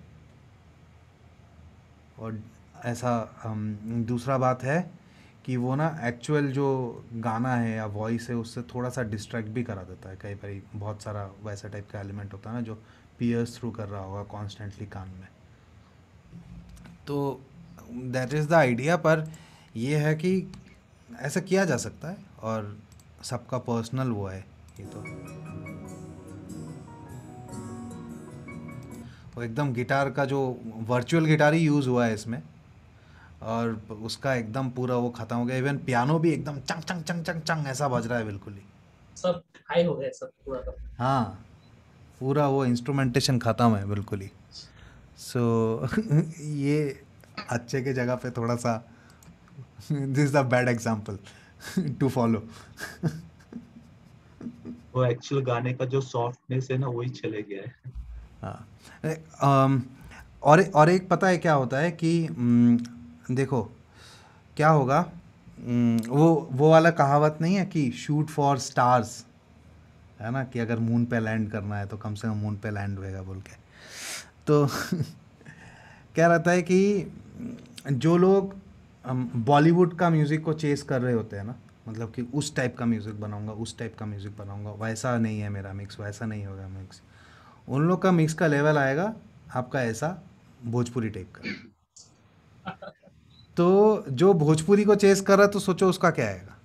और ऐसा दूसरा बात है कि वो ना एक्चुअल जो गाना है या वॉइस है उससे थोड़ा सा डिस्ट्रैक्ट भी करा देता है। कई बार बहुत सारा वैसा टाइप का एलिमेंट होता है ना जो पियर्स थ्रू कर रहा होगा कॉन्स्टेंटली कान में। तो दैट इज़ द आइडिया। पर ये है कि ऐसा किया जा सकता है और सबका पर्सनल वो है ये तो वो एकदम गिटार का जो वर्चुअल गिटार ही यूज़ हुआ है इसमें और उसका एकदम पूरा वो ख़त्म हो गया। इवन पियानो भी एकदम चंग चंग चंग चंग चंग ऐसा बज रहा है बिल्कुल ही, सब हाई हो गया सब पूरा का। हाँ पूरा वो इंस्ट्रूमेंटेशन ख़त्म है बिल्कुल ही। सो ये अच्छे के जगह पे थोड़ा सा this is a bad example to follow. वो एक्चुअल गाने का जो सॉफ्टनेस है ना वही चले गया है. हाँ. और एक पता है क्या होता है कि देखो क्या होगा, वो वाला कहावत नहीं है कि शूट फॉर स्टार्स, है ना, कि अगर मून पे लैंड करना है तो कम से कम मून पे लैंड होएगा बोल के. तो क्या रहता है कि जो लोग बॉलीवुड का म्यूज़िक को चेस कर रहे होते हैं ना, मतलब कि उस टाइप का म्यूज़िक बनाऊंगा, उस टाइप का म्यूज़िक बनाऊंगा, वैसा नहीं है मेरा मिक्स, वैसा नहीं होगा मिक्स, उन लोग का मिक्स का लेवल आएगा आपका ऐसा भोजपुरी टाइप का. तो जो भोजपुरी को चेस कर रहा है तो सोचो उसका क्या आएगा.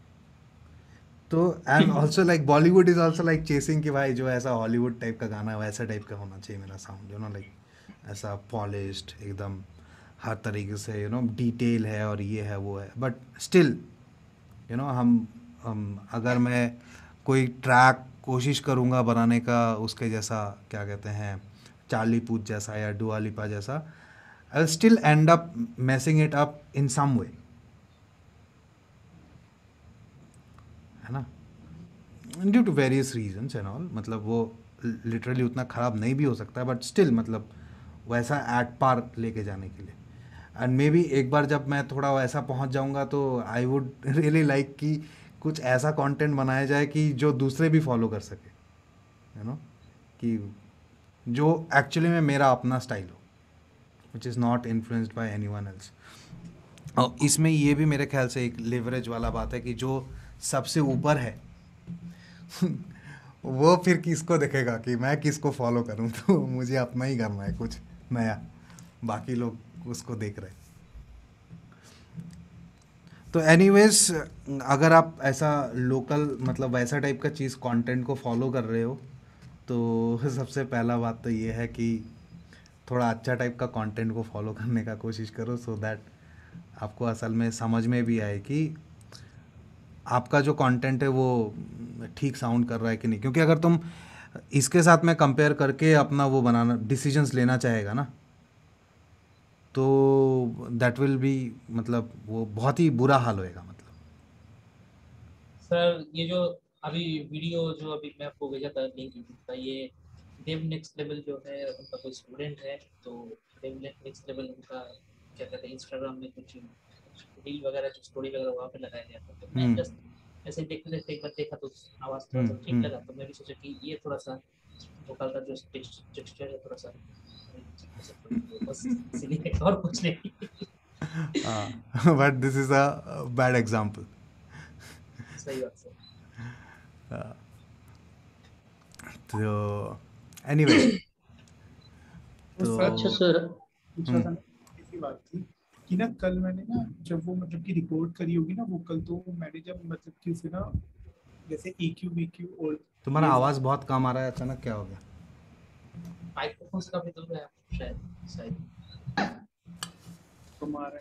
तो and also like Bollywood is also like chasing कि भाई जो ऐसा हॉलीवुड टाइप का गाना है वैसा टाइप का होना चाहिए मेरा साउंड, यू नो, लाइक ऐसा पॉलिश्ड एकदम हर तरीके से, यू नो, डिटेल है और ये है वो है. बट स्टिल यू नो हम अगर मैं कोई ट्रैक कोशिश करूँगा बनाने का उसके जैसा, क्या कहते हैं, चार्ली पूथ जैसा या दुआ लिपा जैसा, I will still end up messing it up in some way, है ना, due to various reasons and all. मतलब वो लिटरली उतना ख़राब नहीं भी हो सकता है, बट स्टिल मतलब वैसा एट पार लेके जाने के लिए. एंड मे बी एक बार जब मैं थोड़ा वैसा पहुंच जाऊंगा तो आई वुड रियली लाइक कि कुछ ऐसा कंटेंट बनाया जाए कि जो दूसरे भी फॉलो कर सके, यू नो, कि जो एक्चुअली में मेरा अपना स्टाइल हो, which is not influenced by anyone else. और इसमें ये भी मेरे ख्याल से एक लेवरेज वाला बात है कि जो सबसे ऊपर है वो फिर किसको देखेगा कि मैं किसको फॉलो करूं. तो मुझे अपना ही करना है कुछ नया, बाकी लोग उसको देख रहे. तो एनीवेज अगर आप ऐसा लोकल मतलब वैसा टाइप का चीज़ कंटेंट को फॉलो कर रहे हो तो सबसे पहला बात तो ये है कि थोड़ा अच्छा टाइप का कंटेंट को फॉलो करने का कोशिश करो, सो दैट आपको असल में समझ में भी आए कि आपका जो कंटेंट है वो ठीक साउंड कर रहा है कि नहीं. क्योंकि अगर तुम इसके साथ में कंपेयर करके अपना वो बनाना डिसीजंस लेना चाहेगा ना, तो दैट विल बी, मतलब वो बहुत ही बुरा हाल होएगा. मतलब सर ये जो अभी वीडियो जो अभी मैं आपको भेजा था लिंक का, ये देव नेक्स्ट लेवल जो है उनका कोई स्टूडेंट है, तो देव नेक्स्ट लेवल उनका क्या कहते हैं इंस्टाग्राम में कुछ रील वगैरह जो स्टोरी वगैरह वहाँ पे लगाया गया था. तो मैं जस्ट ऐसे देखते एक बार देखा तो आवाज़ थोड़ा सा ठीक लगा, तो मैं भी सोचा कि ये थोड़ा सा वोकल का जो टेक्सचर है थोड़ा सा बस इसलिए और कुछ नहीं. But this is a bad example. सही बात सर. तो एनीवे तो अच्छा सर पूछा था इसी बात थी कि ना कल मैंने ना जब वो मतलब कि रिकॉर्ड करी होगी ना वो कल, तो मैंने जब मतलब कि उसे ना जैसे EQ BQ और तुम्हारा आवाज बहुत कम आ रहा है, अचानक क्या हो गया? माइक्रोफोन से काफी दूर है शायद तुम्हारा.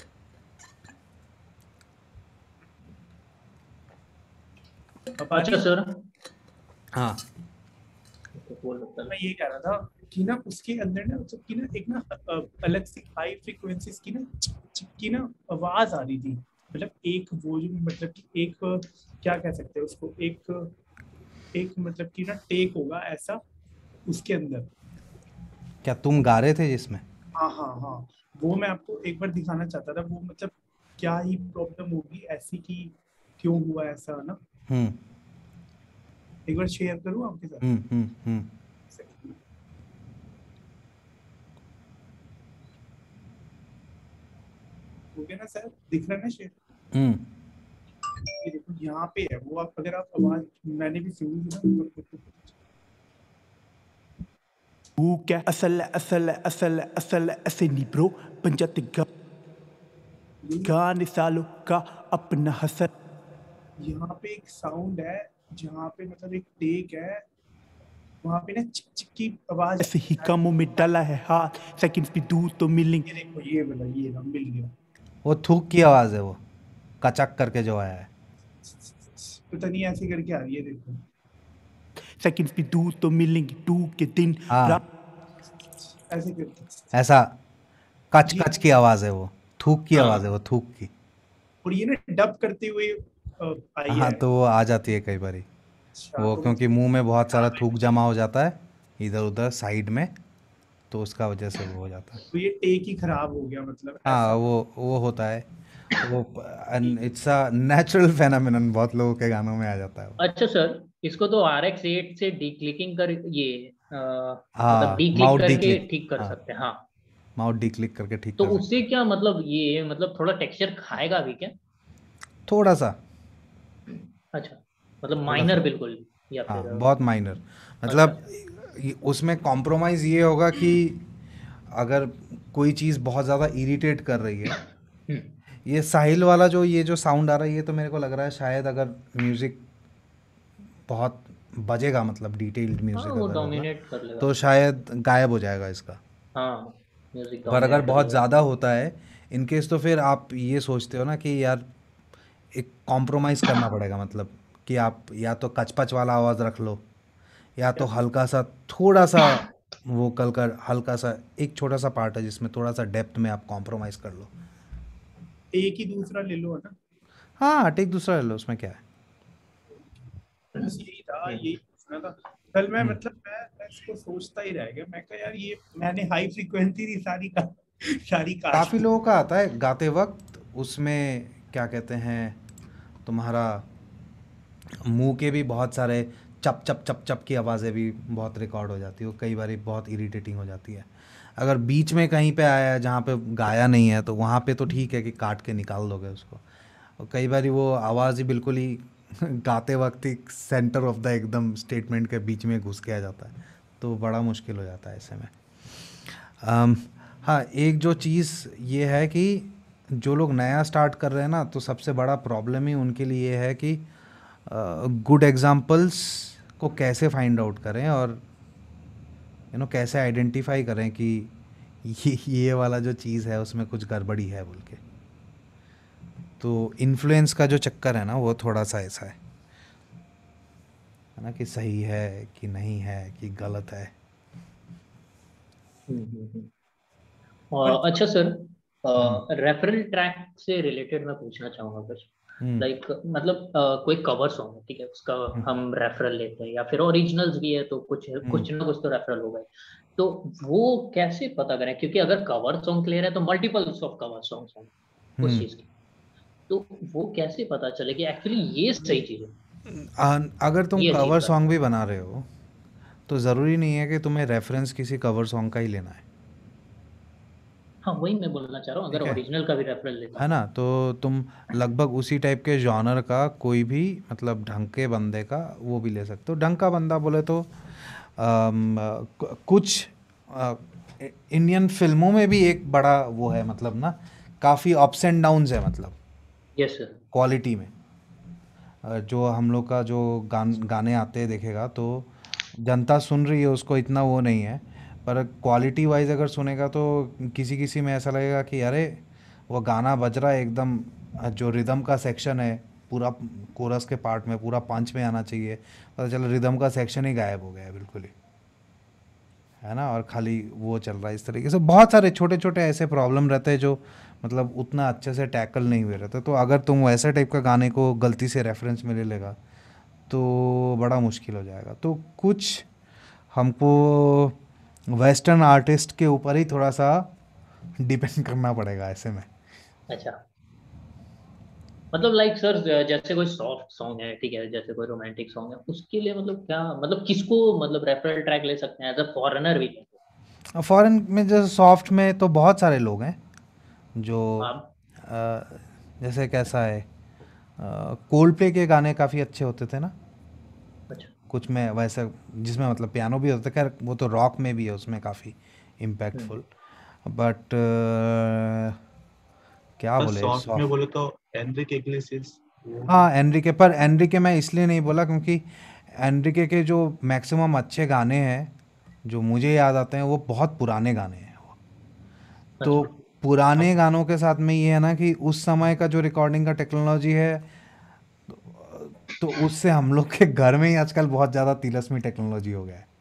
अच्छा सर. हाँ मैं ये कह रहा था कि ना उसके अंदर ना मतलब कि ना एक ना अलग सी हाई फ्रीक्वेंसीज की ना की ना आवाज आ रही थी. मतलब एक वो जो मतलब कि एक क्या कह सकते हैं उसको, एक मतलब कि ना टेक होगा ऐसा उसके अंदर. क्या तुम गा रहे थे जिसमें? हाँ वो मैं आपको एक बार दिखाना चाहता था. वो मतलब क्या ही प्रॉब्लम होगी ऐसी कि क्यों हुआ ऐसा ना. एक बार शेयर करूँ आपके साथ. हो गया ना सर, दिख रहा है ना शेयर? ये देखो यहाँ पे है वो. आप अगर आप आवाज मैंने भी सुनी थी ना. क्या असल असल असल असल ऐसे नहीं ब्रो. पंजाते गाने सालों का अपना हसर. यहाँ पे एक साउंड है जहाँ पे मतलब एक टेक है, वहाँ पे ना चिक चिक की आवाज. ऐसे ही कामों में डाला है हाथ, सेकंड्स भी दूर तो मिलेंगे. ये देखो ये वाला, ये ना मिल गया. वो थूक की आवाज है, वो कचक करके जो आया है. पता नहीं ऐसे करके आ रही है. देखो सेकंड्स भी दूर तो मिलेंगे 2 के दिन. ऐसे करके ऐसा कच कच की आवाज है, वो थूक की आवाज है, वो थूक की. और ये ना डब करते हुए आई हाँ, है। तो वो आ जाती है कई बारी वो, तो क्योंकि मुंह में बहुत सारा थूक जमा हो जाता है इधर उधर साइड में, तो उसका वजह से वो हो जाता है। तो ये टेक ही खराब हो गया मतलब हाँ, ऐसा। वो होता है, वो इट्स अ नेचुरल फेनोमेनन, बहुत लोगों के गानों में आ जाता है वो। अच्छा सर, इसको तो RX8 से डीक्लिकिंग कर ये मतलब हाँ, डीक्लिक माउथ डी करके क्लिक, ठीक कर हाँ, सकते हैं। हाँ, माउथ डी क्लिक करके ठीक तो कर सकते उससे क्या मतलब ये मतलब थोड़ा टेक्सचर खाएगा भी क्या? हैं। थोड़ा सा, अच्छा, मतलब थोड़ा माइनर सा, बिल्कुल, या हाँ, फिर बहुत माइनर, अच्छा। मतलब उसमें कॉम्प्रोमाइज़ ये होगा कि अगर कोई चीज़ बहुत ज़्यादा इरिटेट कर रही है, ये साहिल वाला जो ये जो साउंड आ रहा है, ये तो मेरे को लग रहा है शायद अगर म्यूज़िक बहुत बजेगा, मतलब डिटेल्ड हाँ, म्यूज़िक वो अगर होगा, डोमिनेट कर लेगा। तो शायद गायब हो जाएगा इसका। हाँ, म्यूजिक पर अगर डोमिनेट कर बहुत लेगा। ज़्यादा होता है इन केस, तो फिर आप ये सोचते हो ना कि यार एक कॉम्प्रोमाइज़ करना पड़ेगा, मतलब कि आप या तो कचपच वाला आवाज़ रख लो, या तो हल्का सा थोड़ा सा वोकल का हल्का सा एक छोटा सा पार्ट है जिसमें थोड़ा सा डेप्थ में आप कॉम्प्रोमाइज़ कर लो। एक ही दूसरा ले लो, है ना। हाँ, टेक दूसरा ले लो, उसमें क्या है। बस यही था, यही पूछना था। कल मैं मतलब मैं इसको सोचता ही रह गया, मैं कहा यार ये मैंने हाई फ्रीक्वेंसी थी सारी काट काफ़ी लोगों का आता है गाते वक्त, उसमें क्या कहते हैं, तुम्हारा मुंह के भी बहुत सारे चप चप चप चप की आवाज़ें भी बहुत रिकॉर्ड हो जाती है, वो कई बार बहुत इरिटेटिंग हो जाती है। अगर बीच में कहीं पे आया है जहाँ पे गाया नहीं है, तो वहाँ पे तो ठीक है कि काट के निकाल दोगे उसको, और कई बार वो आवाज़ ही बिल्कुल ही गाते वक्त ही सेंटर ऑफ द एकदम स्टेटमेंट के बीच में घुस के आ जाता है, तो बड़ा मुश्किल हो जाता है ऐसे में। हाँ, एक जो चीज़ ये है कि जो लोग नया स्टार्ट कर रहे हैं ना, तो सबसे बड़ा प्रॉब्लम ही उनके लिए है कि गुड एग्जाम्पल्स को कैसे फाइंड आउट करें, और कैसे आइडेंटिफाई करें कि ये वाला जो चीज़ है उसमें कुछ गड़बड़ी है बोल के। तो इन्फ्लुएंस का जो चक्कर है ना, वो थोड़ा सा ऐसा है ना, कि सही है कि नहीं है कि गलत है। अच्छा सर, रेफरल ट्रैक से रिलेटेड मैं पूछना चाहूँगा कुछ। लाइक मतलब कोई कवर सॉन्ग है, ठीक है, उसका हम रेफरल लेते हैं, या फिर ओरिजिनल्स भी है तो कुछ ना कुछ तो रेफरल होगा। तो वो कैसे पता करें, क्योंकि अगर कवर सॉन्ग क्लियर है तो मल्टीपल्स ऑफ कवर सॉन्ग्स होंगे उस चीज़ की, तो वो कैसे पता चले कि एक्चुअली ये सही चीज़ है। अगर तुम ये कवर सॉन्ग भी बना रहे हो तो ज़रूरी नहीं है कि तुम्हें रेफरेंस किसी कवर सॉन्ग का ही लेना है। हाँ, वही मैं बोलना चाह रहा हूँ, अगर ओरिजिनल का भी रेफरेंस लेता है ना, तो तुम लगभग उसी टाइप के जॉनर का कोई भी, मतलब ढंग के बंदे का वो भी ले सकते हो। ढंग का बंदा बोले तो कुछ इंडियन फिल्मों में भी एक बड़ा वो है, मतलब ना काफ़ी अप्स एंड डाउन्स है, मतलब यस सर, क्वालिटी में। जो हम लोग का जो गाने आते हैं देखेगा, तो जनता सुन रही है उसको इतना वो नहीं है, पर क्वालिटी वाइज अगर सुनेगा तो किसी किसी में ऐसा लगेगा कि अरे वो गाना बज रहा है एकदम, जो रिदम का सेक्शन है पूरा कोरस के पार्ट में पूरा पंच में आना चाहिए, पता चला रिदम का सेक्शन ही गायब हो गया है बिल्कुल ही, है ना, और खाली वो चल रहा है। इस तरीके से बहुत सारे छोटे छोटे ऐसे प्रॉब्लम रहते हैं जो मतलब उतना अच्छे से टैकल नहीं हुए रहते। तो अगर तुम वैसे टाइप का गाने को गलती से रेफरेंस में ले लेगा तो बड़ा मुश्किल हो जाएगा। तो कुछ हमको वेस्टर्न आर्टिस्ट के ऊपर ही थोड़ा सा डिपेंड करना पड़ेगा ऐसे में। अच्छा, मतलब लाइक सर जैसे कोई सॉफ्ट सॉन्ग है, ठीक है, जैसे कोई रोमांटिक सॉन्ग है, उसके लिए मतलब क्या, मतलब किसको मतलब रेफरल ट्रैक ले सकते हैं एज अ फॉरेनर भी? फॉरेन में जैसे सॉफ्ट में तो बहुत सारे लोग हैं जो जैसे कैसा है, कोल्ड प्ले के गाने काफ़ी अच्छे होते थे ना। अच्छा, कुछ में वैसे जिसमें मतलब पियानो भी होता है, खैर वो तो रॉक में भी है, उसमें काफ़ी इम्पैक्टफुल। बट क्या बोले, सॉफ्ट में बोले तो एनरिके इग्लेसियस। हाँ, एनरिके, पर एनरिके मैं इसलिए नहीं बोला क्योंकि एनरिके के जो मैक्सिमम अच्छे गाने हैं जो मुझे याद आते हैं वो बहुत पुराने गाने हैं वो। तो पुराने गानों के साथ में ये है ना कि उस समय का जो रिकॉर्डिंग का टेक्नोलॉजी है, तो उससे हम लोग के घर में ही आजकल बहुत ज़्यादा तिलस्मी टेक्नोलॉजी हो गया है,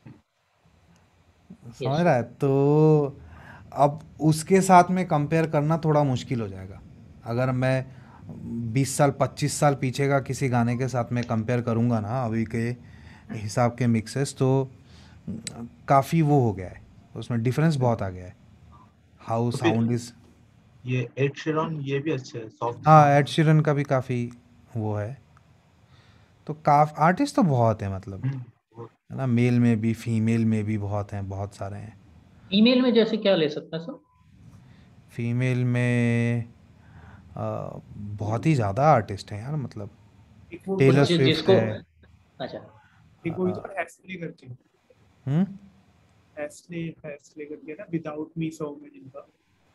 समझ रहा है। तो अब उसके साथ में कंपेयर करना थोड़ा मुश्किल हो जाएगा। अगर मैं 20 साल 25 साल पीछे का किसी गाने के साथ मैं कंपेयर करूँगा ना अभी के हिसाब के मिक्सेस, तो काफ़ी वो हो गया है, उसमें डिफरेंस बहुत आ गया है। हाउ तो फिर साउंड इज। ये एड शीरन ये भी अच्छे है, सॉफ्ट हाँ, साउंड। एड शीरन का भी काफ़ी वो है। तो आर्टिस्ट तो बहुत है, मतलब है ना, मेल में भी फीमेल में भी बहुत हैं, बहुत सारे हैं। ईमेल में जैसे क्या ले सकता है सर? फीमेल में बहुत ही ज़्यादा आर्टिस्ट हैं यार, मतलब एक वो टेलर जिसको स्विफ्ट है। अच्छा, एक वो तो हैस्ले करके, हम्म हैस्ले करके ना, विदाउट मी सॉन्ग में जिनका।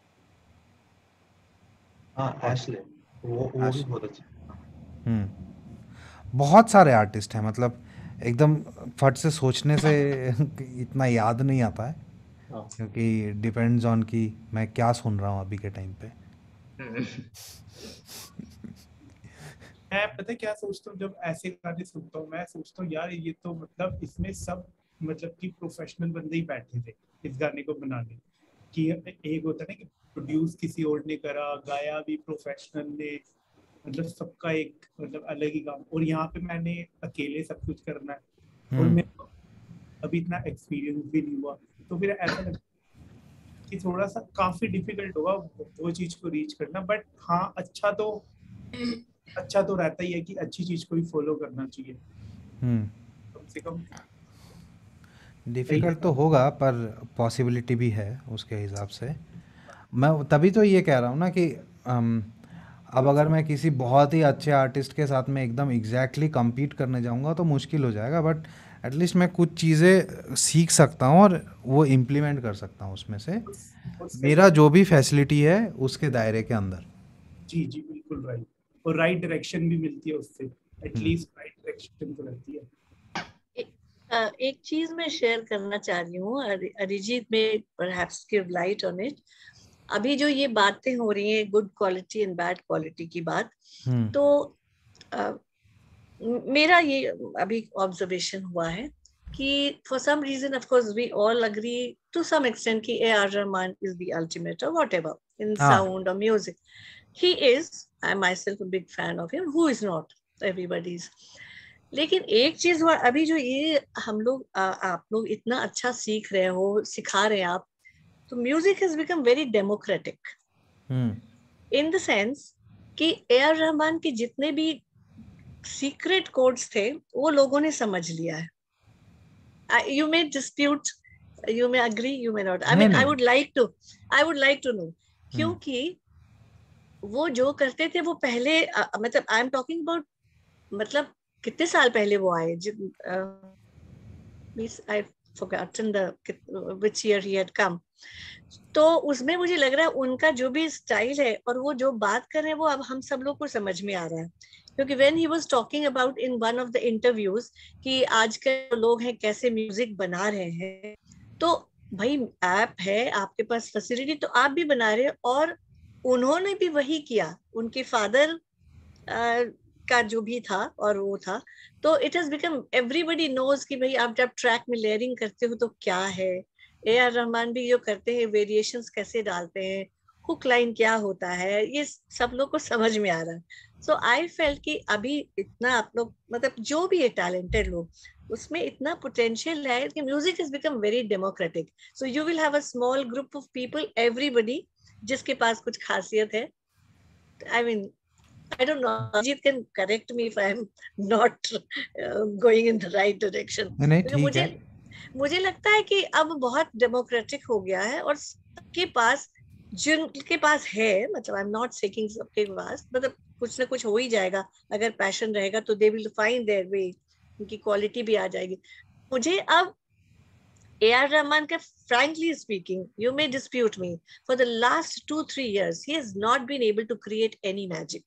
हाँ एशले, वो भी बहुत अच्छा। बहुत सारे आर्टिस्ट हैं, मतलब एकदम फट से सोचने से इतना याद नहीं आता है, क्योंकि डिपेंड्स ऑन कि मैं क्या सुन रहा हूँ अभी के टाइम पे। मैं पता है क्या सोचता हूँ जब ऐसे गाने सुनता हूँ, मैं सोचता हूँ यार ये तो मतलब इसमें सब मतलब कि प्रोफेशनल बंदे ही बैठे थे इस गाने को बनाने की। एक होता है ना कि प्रोड्यूस किसी और ने करा, गाया भी प्रोफेशनल ने, मतलब सबका एक मतलब अलग ही काम। और यहाँ पे मैंने अकेले सब कुछ करना है और मेरे को अभी इतना एक्सपीरियंस भी नहीं हुआ, तो फिर ऐसा लगता है कि थोड़ा सा काफी डिफिकल्ट होगा वो चीज को रीच करना। बट हाँ अच्छा तो रहता ही है कि अच्छी चीज को ही फॉलो करना चाहिए कम से कम। डिफ़िकल्ट तो होगा, पर पॉसिबिलिटी भी है उसके हिसाब से। मैं तभी तो ये कह रहा हूँ ना कि अब अगर मैं किसी बहुत ही अच्छे आर्टिस्ट के साथ में एकदम एग्जैक्टली compete करने जाऊँगा तो मुश्किल हो जाएगा, बट एटलीस्ट मैं कुछ चीज़ें सीख सकता हूँ और वो इम्प्लीमेंट कर सकता हूँ उसमें से, मेरा जो भी फैसिलिटी है उसके दायरे के अंदर। जी जी बिल्कुल राइट। और राइट डायरेक्शन भी मिलती है उससे, एटलीस्ट राइट डायरेक्शन तो रहती है। एक चीज मैं शेयर करना चाह रही हूँ, अरिजीत में perhaps give light on it. अभी जो ये बातें हो रही हैं good quality and bad quality की बात, तो मेरा ये अभी ऑब्जर्वेशन हुआ है कि for some reason of course we all agree to some extent कि A.R. Rahman is the ultimate और व्हाटएवर इन साउंड और music, he is, I am myself a big fan of him, who is not, everybody is. लेकिन एक चीज हुआ, अभी जो ये हम लोग आप लोग इतना अच्छा सीख रहे हो, सिखा रहे हैं आप, तो music has become very democratic in the sense कि A.R. रहमान के जितने भी सीक्रेट कोड्स थे वो लोगों ने समझ लिया है। You may dispute, you may agree, you may not. I mean, I would like to know, क्योंकि वो जो करते थे वो पहले मतलब आई एम टॉकिंग अबाउट, मतलब कितने साल पहले वो आए, I forgotten which year he had come. तो उसमें मुझे लग रहा है उनका जो भी स्टाइल है और वो जो बात कर रहे हैं वो अब हम सब लोग को समझ में आ रहा है, क्योंकि when he was talking about in one of the interviews कि आज के लोग हैं कैसे म्यूजिक बना रहे हैं, तो भाई ऐप है आपके पास, फैसिलिटी, तो आप भी बना रहे हैं, और उन्होंने भी वही किया, उनके फादर का जो भी था और वो था, तो it has become everybody knows कि भाई आप जब ट्रैक में लेयरिंग करते हो तो क्या है। A.R. रहमान भी जो करते हैं, वेरिएशंस कैसे डालते हैं, हुक लाइन क्या होता है, ये सब लोग को समझ में आ रहा है। सो आई फेल्ट कि अभी इतना आप लोग, मतलब जो भी है टैलेंटेड लोग, उसमें इतना पोटेंशियल है कि music has become very democratic. So you will have a small group of people, everybody जिसके पास कुछ खासियत है। I mean, I don't know, Ajit can correct me if I'm not going in the right direction. नहीं, ठीक है। मुझे लगता है कि अब बहुत डेमोक्रेटिक हो गया है, और सबके पास, जिनके पास है, मतलब आई एम नॉट सेकिंग सबके पास, मतलब कुछ ना कुछ हो ही जाएगा, अगर पैशन रहेगा तो they will find their way, उनकी क्वालिटी भी आ जाएगी। मुझे अब A.R. Rahman का, frankly speaking, you may dispute me, for the last 2-3 years he has not been able to create any magic.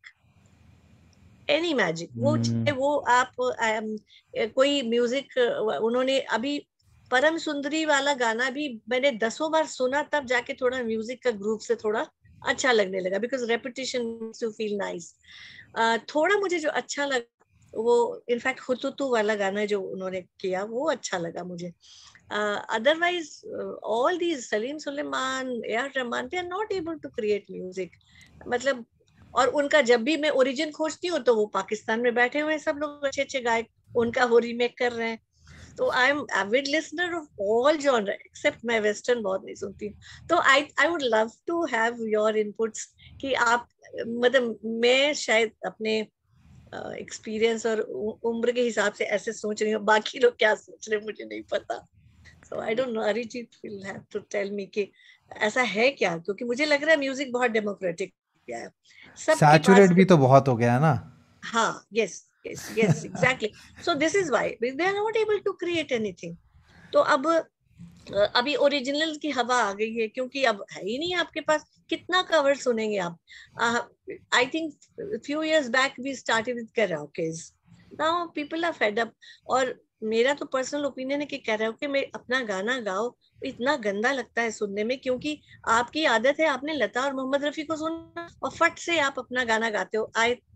वो आप कोई म्यूजिक, उन्होंने अभी परम सुंदरी वाला गाना भी मैंने 10 बार सुना, तब जाके थोड़ा म्यूजिक का ग्रुप से थोड़ा अच्छा लगने लगा, because repetition makes you feel nice. थोड़ा मुझे जो अच्छा लगा वो इनफैक्ट हुतुतु वाला गाना जो उन्होंने किया वो अच्छा लगा मुझे। Otherwise all these Salim Sulaiman, A.R. Rahman, they are not able to create music. मतलब और उनका जब भी मैं ओरिजिन खोजती हूँ तो वो पाकिस्तान में बैठे हुए हैं सब लोग अच्छे अच्छे गायक, उनका वो रीमेक कर रहे हैं। तो I am avid listener of all genre except मैं वेस्टर्न बहुत नहीं सुनती हूँ। तो I would love to have your inputs कि आप मतलब मैं शायद अपने एक्सपीरियंस और उम्र के हिसाब से ऐसे सोच रही हूँ, बाकी लोग क्या सोच रहे हैं मुझे नहीं पता। So I don't know, Arijit will have to tell me कि ऐसा है क्या, क्योंकि मुझे लग रहा है म्यूजिक बहुत डेमोक्रेटिक है, सैचुरेट भी तो बहुत हो गया है ना। हाँ, yes exactly. So this is why they are not able to create anything. तो अब अभी ओरिजिनल की हवा आ गई है, क्योंकि अब है ही नहीं आपके पास, कितना कवर सुनेंगे आप। I think few years back we started with karaokes, now people are fed up. और मेरा तो पर्सनल ओपिनियन है कि कैराओके में अपना गाना गाओ इतना गंदा लगता है सुनने में, क्योंकि आपकी आदत है, आपने लता और मोहम्मद रफी को सुना और फट से आप अपना गाना गाते हो।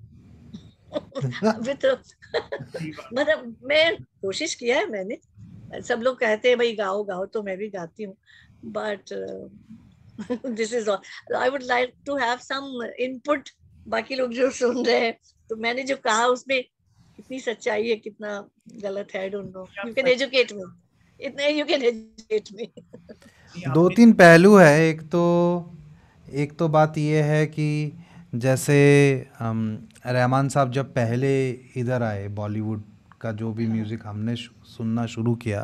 मतलब मैं कोशिश किया है मैंने, सब लोग कहते हैं भाई गाओ गाओ, तो मैं भी गाती हूँ, but this is all. I would like to have some input, बाकी लोग जो सुन रहे हैं। तो मैंने जो कहा उसमें कितनी सच्चाई है कितना गलत है, I don't know, you can educate me, इतने यू कैन एजुकेट मी। 2-3 पहलू है। एक तो बात ये है कि जैसे रहमान साहब जब पहले इधर आए, बॉलीवुड का जो भी म्यूज़िक हमने सुनना शुरू किया,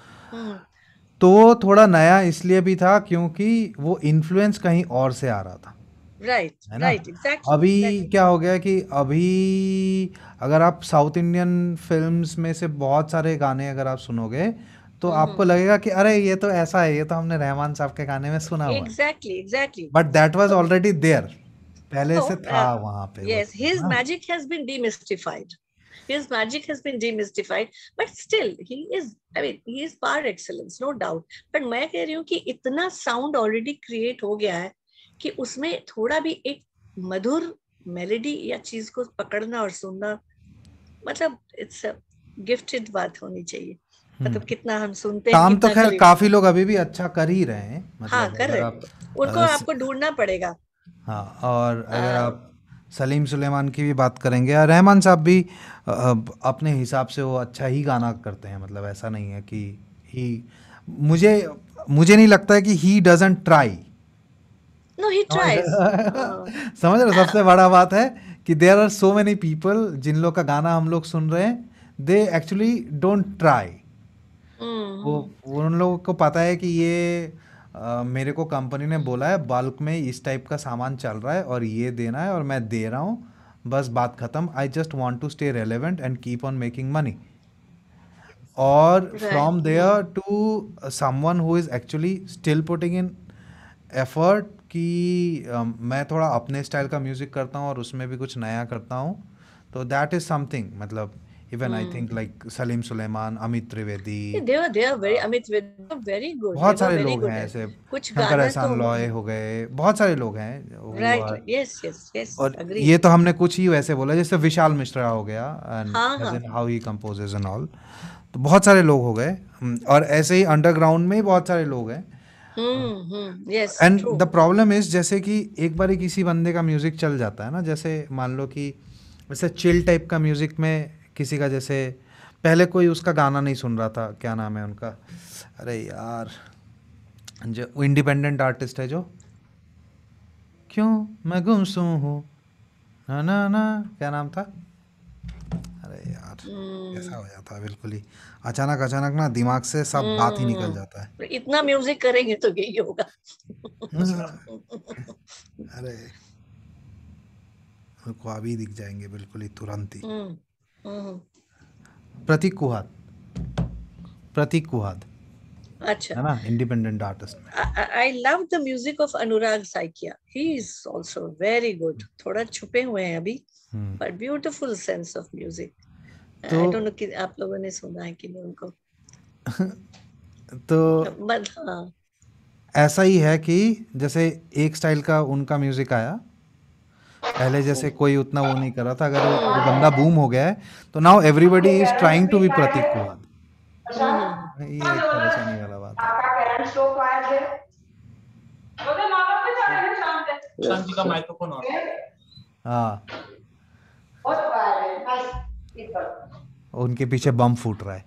तो थोड़ा नया इसलिए भी था क्योंकि वो इन्फ्लुएंस कहीं और से आ रहा था। Right exactly. अभी क्या हो गया कि अभी अगर आप साउथ इंडियन फिल्म्स में से बहुत सारे गाने अगर आप सुनोगे तो आपको लगेगा कि अरे ये तो ऐसा है, ये तो हमने रहमान साहब के गाने में सुना हुआ है। Exactly. But that was already there, पहले से था वहाँ पे। Yes, his magic has been demystified. His magic has been demystified, but still he is, I mean, he is par excellence, no doubt. But मैं कह रही हूँ कि इतना sound already create हो गया है कि उसमें थोड़ा भी एक मधुर मेलोडी या चीज को पकड़ना और सुनना, मतलब it's a gifted बात होनी चाहिए। मतलब कितना हम सुनते हैं, काम तो खैर काफी लोग अभी भी अच्छा कर ही रहे हैं, मतलब हाँ कर रहे हैं, उनको आपको ढूंढना पड़ेगा। हाँ, और अगर आप सलीम सुलेमान की भी बात करेंगे, रहमान साहब भी अपने हिसाब से वो अच्छा ही गाना करते हैं, मतलब ऐसा नहीं है कि मुझे नहीं लगता है कि he doesn't try. No he tries. समझ रहे, सबसे बड़ा बात है कि there are so many people जिन लोग का गाना हम लोग सुन रहे हैं, दे एक्चुअली डोंट ट्राई। वो उन लोगों को पता है कि ये मेरे को कंपनी ने बोला है बल्क में इस टाइप का सामान चल रहा है और ये देना है और मैं दे रहा हूँ, बस बात खत्म। I just want to stay relevant and keep on making money. और from there to someone who is actually still putting in effort कि मैं थोड़ा अपने स्टाइल का म्यूज़िक करता हूँ और उसमें भी कुछ नया करता हूँ, तो दैट इज़ समथिंग। मतलब even I think like Salim Sulaiman, Amit Trivedi, they are very, Amit Trivedi very good, बहुत सारे लोग हैं ऐसे, कुछ शंकर एहसान लॉय हो गए, बहुत सारे लोग हैं। राइट, यस और ये तो हमने कुछ ही वैसे बोला, जैसे विशाल मिश्रा हो गया and how he composes and all, तो बहुत सारे लोग हो गए। और ऐसे ही अंडरग्राउंड में बहुत सारे लोग हैं। एंड द प्रॉब्लम इज, जैसे कि एक बार किसी बंदे का म्यूजिक चल जाता है ना, जैसे मान लो कि वैसे चिल टाइप का म्यूजिक में किसी का, जैसे पहले कोई उसका गाना नहीं सुन रहा था, क्या नाम है उनका, अरे यार जो इंडिपेंडेंट आर्टिस्ट है, जो क्यों मैं गुमसुम हूँ ना ना ना, क्या नाम था, अरे यार कैसा हो जाता है बिल्कुल ही अचानक ना दिमाग से सब बात ही निकल जाता है। इतना म्यूजिक करेंगे तो यही होगा। अरे को अभी दिख जाएंगे बिल्कुल ही तुरंत ही। प्रतीक कुहाद, अच्छा है ना, independent artist. I love the music of Anurag Saikia, he is also very good. थोड़ा छुपे हुए हैं अभी, but beautiful sense of music. I don't know कि आप लोगों ने सुना है कि नहीं उनको। तो ऐसा ही है कि जैसे एक स्टाइल का उनका म्यूजिक आया, पहले जैसे कोई उतना वो नहीं कर रहा था, अगर वो बंदा बूम हो गया है तो now everybody is trying to be Prateek Kuhad. ये परेशानी वाला बात है। हाँ, उनके पीछे बम फूट रहा है।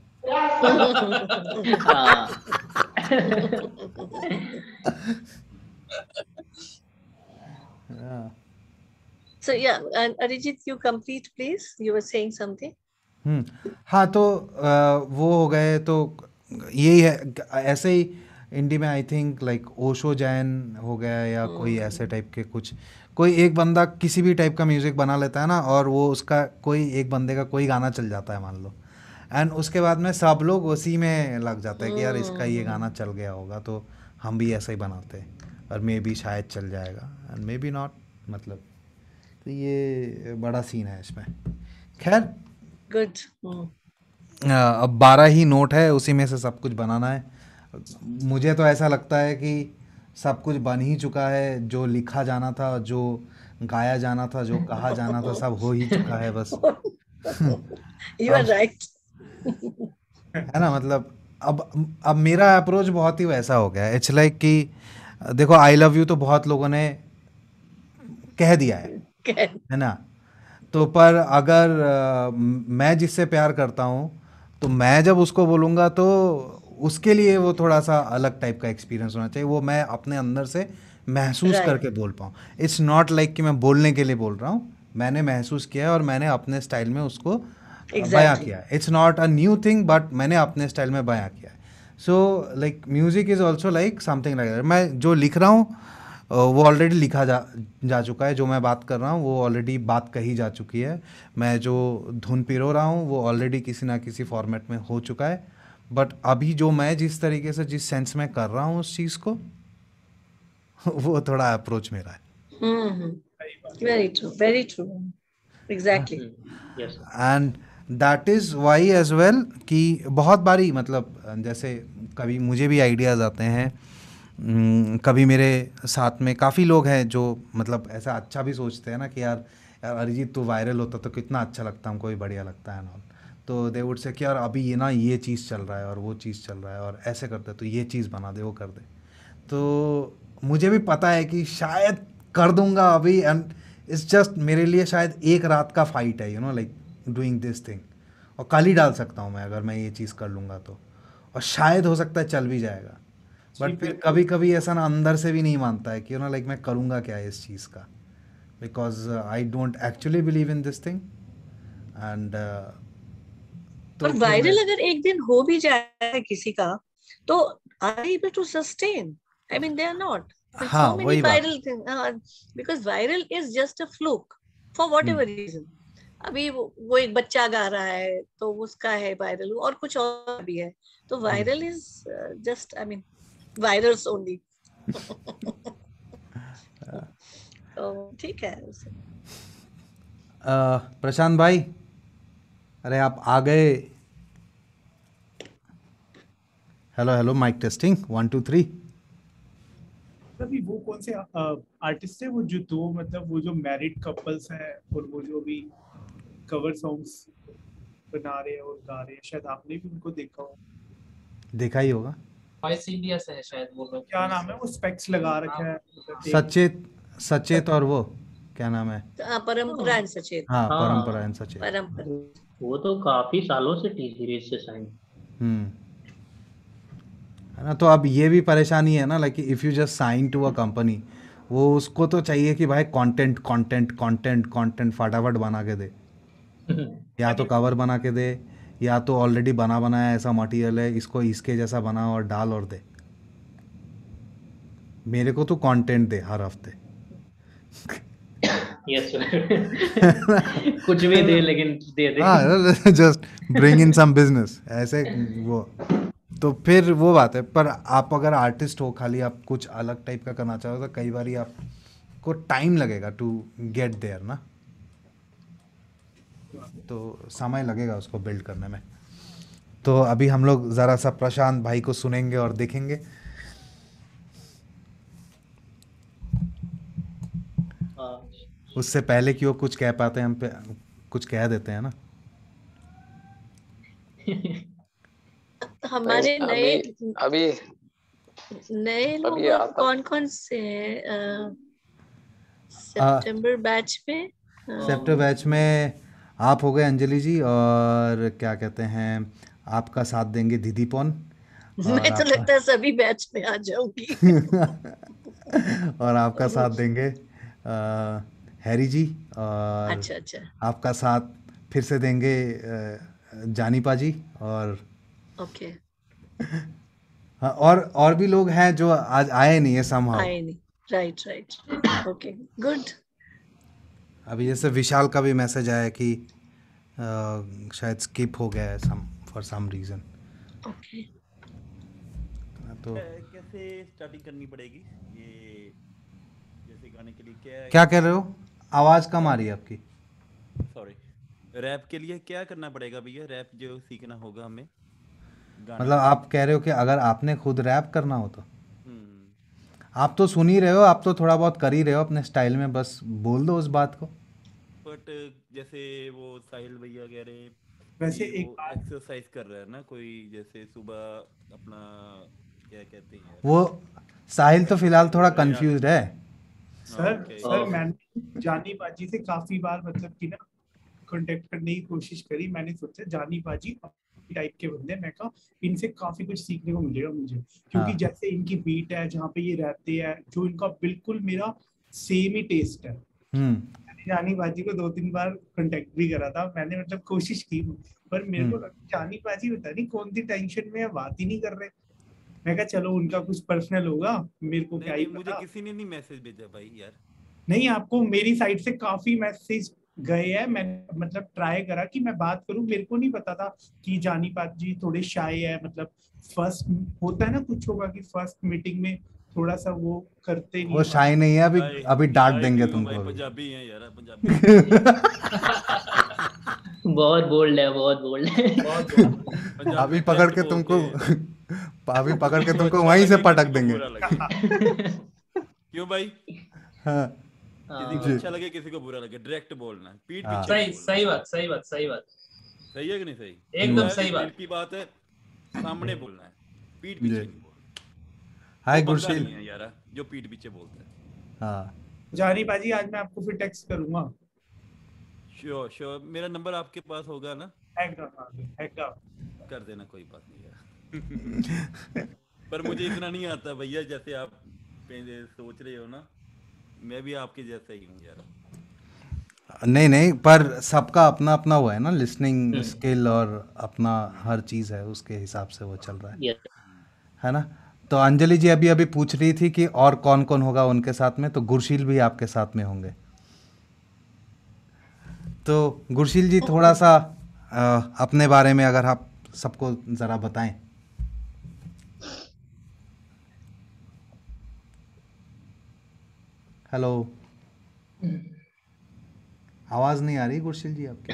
So yeah, and Arijit, you complete, please. You were saying something. हाँ, तो वो हो गए, तो यही है। ऐसे ही इंडी में I think like Osho Jain हो गया, या कोई ऐसे टाइप के कुछ, कोई एक बंदा किसी भी टाइप का म्यूजिक बना लेता है ना, और वो उसका कोई एक बंदे का कोई गाना चल जाता है मान लो, एंड उसके बाद में सब लोग उसी में लग जाते हैं कि यार इसका ये गाना चल गया होगा तो हम भी ऐसा ही बनाते हैं, और मे बी शायद चल जाएगा एंड मे बी नॉट, मतलब तो ये बड़ा सीन है इसमें। खैर गुड। अब 12 ही नोट है, उसी में से सब कुछ बनाना है। मुझे तो ऐसा लगता है कि सब कुछ बन ही चुका है, जो लिखा जाना था, जो गाया जाना था, जो कहा जाना था, सब हो ही चुका है बस। You are right. है ना, मतलब अब मेरा अप्रोच बहुत ही वैसा हो गया है। इट्स लाइक कि देखो, आई लव यू तो बहुत लोगों ने कह दिया है ना, तो पर अगर मैं जिससे प्यार करता हूँ तो मैं जब उसको बोलूँगा तो उसके लिए वो थोड़ा सा अलग टाइप का एक्सपीरियंस होना चाहिए, वो मैं अपने अंदर से महसूस करके बोल पाऊँ। इट्स नॉट लाइक कि मैं बोलने के लिए बोल रहा हूँ, मैंने महसूस किया है और मैंने अपने स्टाइल में उसको बयां किया है। It's not a new thing, but मैंने अपने स्टाइल में बयां किया है। So like music is also like something like that. मैं जो लिख रहा हूँ वो ऑलरेडी लिखा जा चुका है, जो मैं बात कर रहा हूँ वो ऑलरेडी बात कही जा चुकी है, मैं जो धुन पिरो रहा हूँ वो ऑलरेडी किसी ना किसी फॉर्मेट में हो चुका है। बट अभी जो मैं जिस तरीके से, जिस सेंस में कर रहा हूँ उस चीज़ को, वो थोड़ा अप्रोच मेरा है। Very true, very true, exactly. Yes. And that is why as well कि बहुत बारी, मतलब जैसे कभी मुझे भी आइडियाज़ आते हैं, कभी मेरे साथ में काफ़ी लोग हैं जो मतलब ऐसा अच्छा भी सोचते हैं ना कि यार अरिजीत तो वायरल होता तो कितना अच्छा लगता, हमको भी बढ़िया लगता है ना, तो दे वुड से कि यार अभी ये ना ये चीज़ चल रहा है और वो चीज़ चल रहा है और ऐसे करते तो ये चीज़ बना दे, वो कर दे। तो मुझे भी पता है कि शायद कर दूंगा अभी, एंड इट्स जस्ट मेरे लिए शायद एक रात का फाइट है, you know, like doing this thing, और कल ही डाल सकता हूँ मैं अगर मैं ये चीज़ कर लूँगा तो, और शायद हो सकता है चल भी जाएगा। बट फिर कभी कभी ऐसा ना अंदर से भी नहीं मानता है कि यू नो लाइक मैं करूँगा क्या इस चीज़ का, because I don't actually believe in this thing. And पर वायरल अगर एक दिन हो भी जाए किसी का तो are they able to sustain? I mean they are not. हाँ, so many वही viral things because viral is just a fluke for whatever reason. अभी वो एक बच्चा गा रहा है तो उसका है वायरल, और कुछ और भी है, तो viral is just I mean virals only. तो ठीक है। प्रशांत भाई, अरे आप आ गए। Hello hello, mic testing 1 2 3। अभी वो कौन से आर्टिस्ट है वो जो दो, मतलब वो जो मैरिड कपल्स हैं और वो जो भी कवर सॉन्ग्स बना रहे हैं और गा रहे हैं, शायद आपने भी उनको देखा हो? देखा ही होगा। वॉइस इंडिया से है शायद वो लोग। क्या नाम है वो, स्पेक्स लगा रखे हैं, सचेत और वो क्या नाम है? परंपरा एंड सचेत। हाँ, परंपरा एंड सचेत। परंपरा वो तो काफी सालों से टी सीरीज से साइन। है ना, तो अब ये भी परेशानी है ना, like if you just sign to a company, वो उसको तो चाहिए कि भाई कंटेंट कंटेंट कंटेंट कंटेंट फटाफट बना के दे, या तो कवर बना के दे, या तो ऑलरेडी बना बनाया ऐसा मटेरियल है, इसको इसके जैसा बना और डाल और दे। मेरे को तो कंटेंट दे हर हफ्ते। यस कुछ भी दे, लेकिन दे दे। हाँ, just bring in some business ऐसे वो, तो फिर वो बात है। पर आप अगर आर्टिस्ट हो, खाली आप कुछ अलग टाइप का करना चाहो तो कई बार आपको टाइम लगेगा टू गेट देयर ना, तो समय लगेगा उसको बिल्ड करने में। तो अभी हम लोग ज़रा सा प्रशांत भाई को सुनेंगे और देखेंगे। उससे पहले कि वो कुछ कह पाते हैं, हम पे कुछ कह देते हैं ना। हमारे नए लोग कौन कौन से हैं सितंबर बैच में? सेप्टो बैच में आप हो गए अंजलि जी, और क्या कहते हैं आपका साथ देंगे दीदीपन, और मैं तो लगता है सभी बैच में आ जाऊंगी। और आपका साथ देंगे हैरी जी, और अच्छा आपका साथ फिर से देंगे जानी पाजी, और ओके हाँ, और भी लोग हैं जो आज आए नहीं है समहाउ। आए नहीं, राइट ओके गुड। अभी जैसे विशाल का भी मैसेज आया कि शायद स्किप हो गया है फॉर सम रीजन। ओके तो कैसे स्टार्टिंग करनी पड़ेगी ये जैसे गाने के लिए? क्या कह रहे हो? आवाज कम आ रही है आपकी। सॉरी, रैप के लिए क्या करना पड़ेगा भैया? रैप जो सीखना होगा हमें, मतलब आप कह रहे हो कि अगर आपने खुद रैप करना हो तो आप तो सुन ही रहे हो, आप तो थोड़ा बहुत कर ही रहे हो अपने स्टाइल में, बस बोल दो उस बात को। बट जैसे वो साहिल भैया कह रहे हैं वैसे कि एक वो एक्सरसाइज कर रहा है ना कोई, जैसे सुबह अपना क्या कहते हैं वो साहिल तो फिलहाल थोड़ा कंफ्यूज्ड है। सर मैंने जानी बाजी से काफी बार मतलब कि ना कांटेक्ट करने की कोशिश करी। मैंने सोचा जानी बाजी टाइप के बंदे, मैं कहा इनसे काफी कुछ सीखने को मिलेगा मुझे, क्योंकि जैसे इनकी बीट है, जहाँ पे ये रहते हैं, जो इनका बिल्कुल मेरा सेम ही टेस्ट है। जानी बाजी को 2-3 बार कांटेक्ट भी करा था मैंने, मतलब कोशिश की, पर मेरे को लगा जानी बाजी पता नहीं कौन सी टेंशन में है, बात ही नहीं कर रहे। मैं कहा चलो उनका कुछ पर्सनल होगा, मेरे को क्या ही पता। मुझे किसी ने नहीं मैसेज भेजा भाई यार। नहीं, आपको मेरी साइड से काफी मैसेज गए हैं, मैंने मतलब ट्राई करा कि मैं बात करूं, मेरे को नहीं पता था कि जानी बाजी थोड़े शाय है। मतलब फर्स्ट होता है ना कुछ होगा कि फर्स्ट मीटिंग में थोड़ा सा वो करते नहीं, वो शाय नहीं है, अभी डांट देंगे तुमको। पंजाबी हैं यार, पंजाबी बहुत बोल्ड है, बहुत बोल्ड है। अभी पकड़ के तुमको वहीं से पटक देंगे। क्यों भाई? हाँ, किसी को अच्छा लगे किसी को बुरा लगे, डायरेक्ट बोलना है, पीठ सही पीछे। सही बात सही है कि नहीं? सही, एकदम सही बात की बात है, सामने बोलना है, पीठ पीछे नहीं बोलना। हाय गुरशील यार जो पीठ पीछे बोलते हैं। हाँ जानी बाजी आज मैं आपको फिर टेक्स्ट करूंगा। श्योर मेरा नंबर आपके पास होगा ना? हैगा कर देना, कोई बात नहीं यार। पर मुझे इतना नहीं आता भैया जैसे आप सोच रहे हो ना, मैं भी आपके जैसा ही हूँ यार। नहीं, पर सबका अपना अपना वो है ना, लिसनिंग स्किल और अपना हर चीज़ है, उसके हिसाब से वो चल रहा है ना। तो अंजलि जी अभी पूछ रही थी कि और कौन कौन होगा उनके साथ में, तो गुरशील भी आपके साथ में होंगे। तो गुरशील जी थोड़ा सा अपने बारे में अगर आप सबको ज़रा बताएं। हेलो, आवाज नहीं आ रही गुरशील जी आपकी।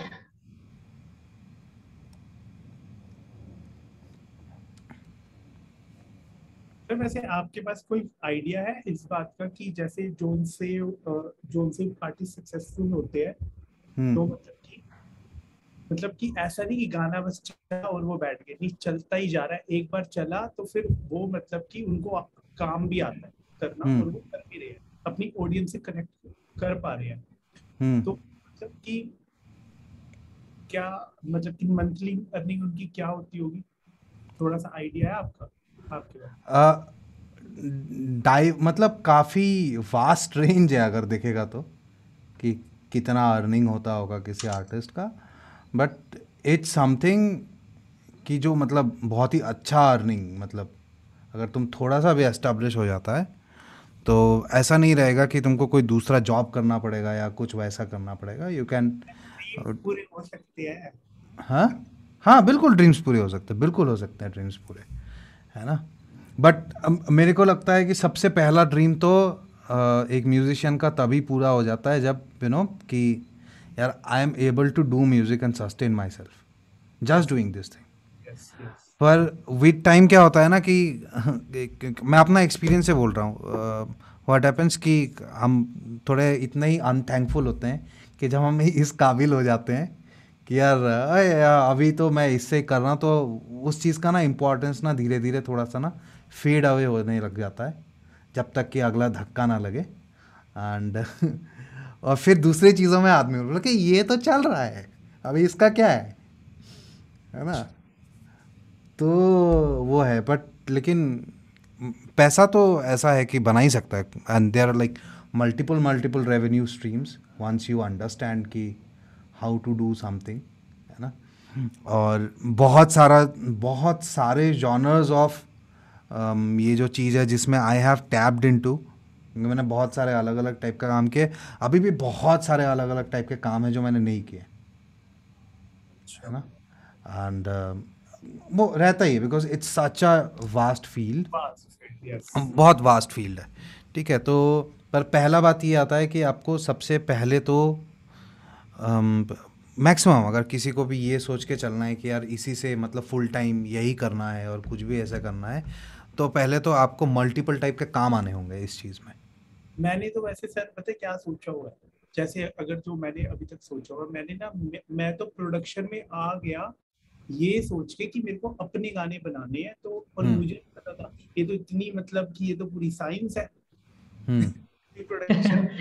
सर वैसे आपके पास कोई आइडिया है इस बात का कि जैसे जोन से पार्टी सक्सेसफुल होते हैं तो मतलब कि ऐसा नहीं कि गाना बस चला और वो बैठ गए, नहीं चलता ही जा रहा है, एक बार चला तो फिर वो मतलब कि उनको काम भी आता है करना, और वो कर भी रहे हैं, अपनी ऑडियंस से कनेक्ट कर पा रहे हैं। तो मतलब कि क्या मतलब कि मंथली अर्निंग उनकी क्या होती होगी, थोड़ा सा आइडिया है आपका? मतलब काफ़ी वास्ट रेंज है अगर देखेगा तो, कि कितना अर्निंग होता होगा किसी आर्टिस्ट का, बट इट्स समथिंग कि जो मतलब बहुत ही अच्छा अर्निंग, मतलब अगर तुम थोड़ा सा भी एस्टेब्लिश हो जाता है तो ऐसा नहीं रहेगा कि तुमको कोई दूसरा जॉब करना पड़ेगा या कुछ वैसा करना पड़ेगा। यू कैन पूरे हो सकते हैं। हाँ बिल्कुल ड्रीम्स पूरे हो सकते हैं, बिल्कुल हो सकते हैं ड्रीम्स पूरे, है ना। बट मेरे को लगता है कि सबसे पहला ड्रीम तो एक म्यूजिशियन का तभी पूरा हो जाता है जब कि यार I am able to do music and sustain myself just doing this thing. पर विद टाइम क्या होता है ना कि मैं अपना एक्सपीरियंस से बोल रहा हूँ, व्हाट हैपेंस कि हम थोड़े इतने ही अनथैंकफुल होते हैं कि जब हम इस काबिल हो जाते हैं कि यार अभी तो मैं इससे कर रहा हूँ, तो उस चीज़ का ना इम्पोर्टेंस ना धीरे धीरे थोड़ा सा ना फेड अवे होने लग जाता है, जब तक कि अगला धक्का ना लगे। एंड और फिर दूसरी चीज़ों में आदमी बोला कि ये तो चल रहा है, अभी इसका क्या है ना। तो वो है, बट लेकिन पैसा तो ऐसा है कि बना ही सकता है, and there are like multiple revenue streams once you understand कि हाउ टू डू समथिंग, है ना। और बहुत सारे जॉनर्स ऑफ ये जो चीज़ है जिसमें आई हैव टैप्ड इनटू, मैंने बहुत सारे अलग अलग टाइप का काम किए, अभी भी बहुत सारे अलग अलग टाइप के काम है जो मैंने नहीं किए, है ना। एंड वो रहता ही है because it's such a vast field, बहुत वास्ट फील्ड है, ठीक है। तो पर पहला बात ये आता है कि आपको सबसे पहले तो मैक्सिमम अगर किसी को भी ये सोच के चलना है कि यार इसी से मतलब फुल टाइम यही करना है और कुछ भी ऐसा करना है, तो पहले तो आपको मल्टीपल टाइप के काम आने होंगे इस चीज़ में। मैंने तो वैसे सर पता है क्या सोचा हुआ है, जैसे अगर जो मैंने अभी तक सोचा हुआ, मैंने ना मैं तो प्रोडक्शन में आ गया ये सोच के कि मेरे को अपने गाने बनाने हैं, तो और मुझे पता था ये तो इतनी मतलब कि ये तो पूरी साइंस है प्रोडक्शन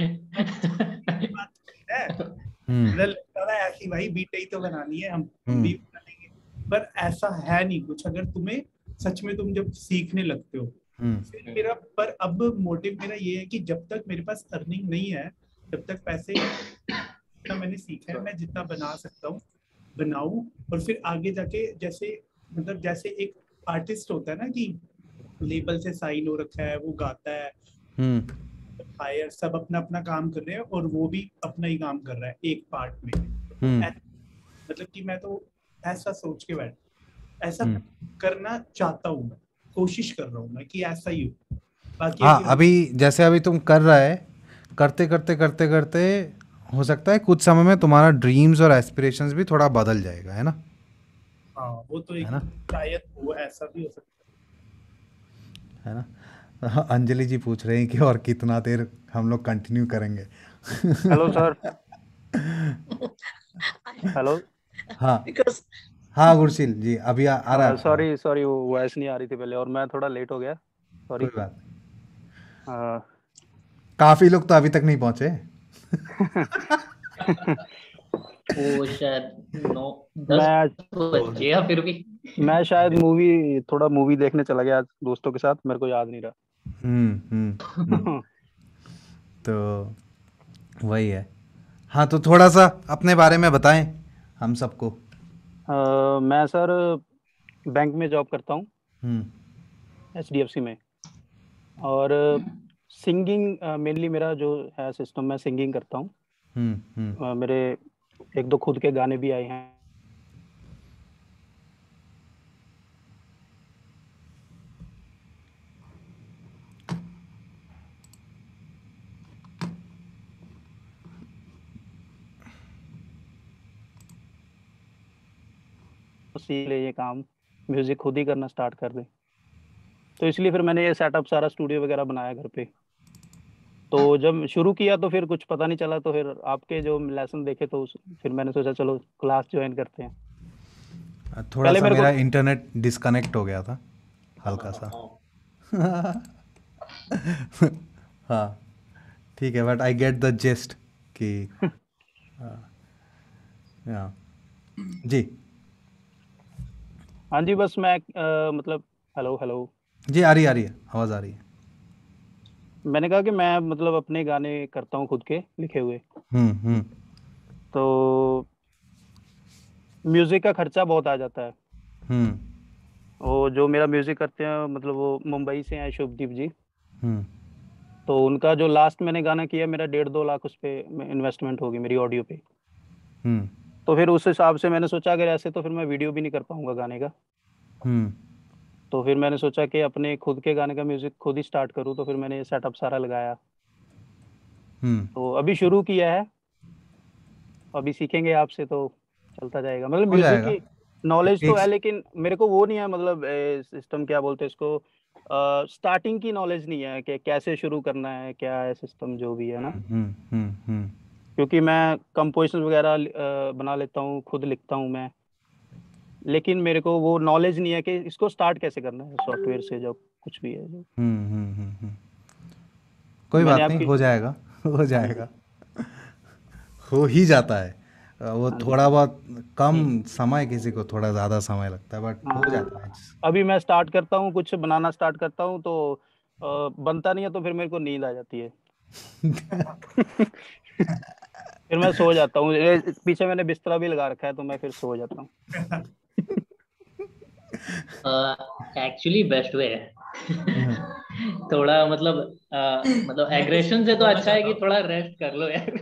लगता है ऐसी भाई बीट ही तो बनानी है, हम भी बना लेंगे, पर ऐसा है नहीं कुछ। अगर तुम्हें सच में तुम जब सीखने लगते हो फिर मेरा, पर अब मोटिव मेरा ये है कि जब तक मेरे पास अर्निंग नहीं है तब तक पैसे मैंने सीखा है, मैं जितना बना सकता हूँ बनाऊं, और फिर आगे जाके जैसे मतलब जैसे एक आर्टिस्ट होता है ना कि लेबल से साइन हो रखा है, वो गाता है, हायर सब अपना अपना काम कर रहे हैं और वो भी अपना ही काम कर रहा है एक पार्ट में, मतलब कि मैं तो ऐसा सोच के बैठ ऐसा करना चाहता हूँ, मैं कोशिश कर रहा हूँ मैं कि ऐसा ही हो। बाकी हाँ, अभी जैसे अभी तुम कर रहा है, करते करते करते करते हो सकता है कुछ समय में तुम्हारा ड्रीम्स और एस्पिरेशंस भी थोड़ा बदल जाएगा, है ना। हाँ वो तो एक शायद वो ऐसा भी हो सकता है ना। अंजलि जी पूछ रहे हैं कि और कितना देर हम लोग कंटिन्यू करेंगे। Hello sir. हेलो। हाँ हाँ गुरशील जी अभी आ रहा है। सॉरी वो वॉइस नहीं आ रही थी पहले और मैं थोड़ा लेट हो गया, सॉरी। कोई बात काफी लोग तो अभी तक नहीं पहुंचे। वो शायद 9-10 बजे या फिर भी मैं शायद थोड़ा मूवी देखने चला गया दोस्तों के साथ, मेरे को याद नहीं रहा। तो वही है। हाँ तो थोड़ा सा अपने बारे में बताएं हम सबको। मैं सर बैंक में जॉब करता हूँ, HDFC में, और सिंगिंग मेनली मेरा जो है सिस्टम, मैं सिंगिंग करता हूँ। मेरे 1-2 खुद के गाने भी आए हैं। सीख ले ये काम, म्यूजिक खुद ही करना स्टार्ट कर दे, तो इसलिए फिर मैंने ये सेटअप सारा स्टूडियो वगैरह बनाया घर पे। तो जब शुरू किया तो फिर कुछ पता नहीं चला, तो फिर आपके जो लेसन देखे तो फिर मैंने सोचा चलो क्लास ज्वाइन करते हैं। थोड़ा सा मेरा इंटरनेट डिस्कनेक्ट हो गया था हल्का सा। हाँ ठीक है, but I get the gist कि जी हाँ जी, बस मैं मतलब हेलो जी आ रही है आवाज़ आ रही है। मैंने कहा कि मैं मतलब अपने गाने करता हूँ खुद के लिखे हुए। तो म्यूजिक का खर्चा बहुत आ जाता है। वो जो मेरा म्यूजिक करते हैं मतलब वो मुंबई से हैं शुभदीप जी। तो उनका जो लास्ट मैंने गाना किया मेरा 1.5-2 लाख उस पर इन्वेस्टमेंट होगी मेरी ऑडियो पे। तो फिर उस हिसाब से मैंने सोचा अगर ऐसे तो फिर मैं वीडियो भी नहीं कर पाऊंगा गाने का। तो फिर मैंने सोचा कि अपने खुद के गाने का म्यूजिक खुद ही स्टार्ट करूं, तो फिर मैंने ये सेटअप सारा लगाया। तो अभी शुरू किया है, अभी सीखेंगे आपसे तो चलता जाएगा। मतलब म्यूजिक की नॉलेज तो है लेकिन मेरे को वो नहीं है, मतलब सिस्टम क्या बोलते हैं इसको, स्टार्टिंग की नॉलेज नहीं है कि कैसे शुरू करना है, क्या है सिस्टम जो भी है ना। क्योंकि मैं कंपोजिशन वगैरह बना लेता हूँ, खुद लिखता हूँ मैं, लेकिन मेरे को वो नॉलेज नहीं है कि इसको स्टार्ट कैसे करना है सॉफ्टवेयर से, जो कुछ भी है जो। कोई बात नहीं, हो जाएगा। हो ही जाता है। वो थोड़ा बहुत कम समय, किसी को थोड़ा ज़्यादा समय लगता है, बट हो जाता है। अभी मैं स्टार्ट करता हूँ, कुछ बनाना स्टार्ट करता हूँ तो बनता नहीं है, तो फिर मेरे को नींद आ जाती है। फिर मैं सो जाता हूँ। पीछे मैंने बिस्तरा भी लगा रखा है, तो मैं फिर सो जाता हूँ। एक्चुअली बेस्ट वे है। थोड़ा मतलब मतलब एग्रेशन से तो अच्छा है कि थोड़ा रेस्ट कर लो यार।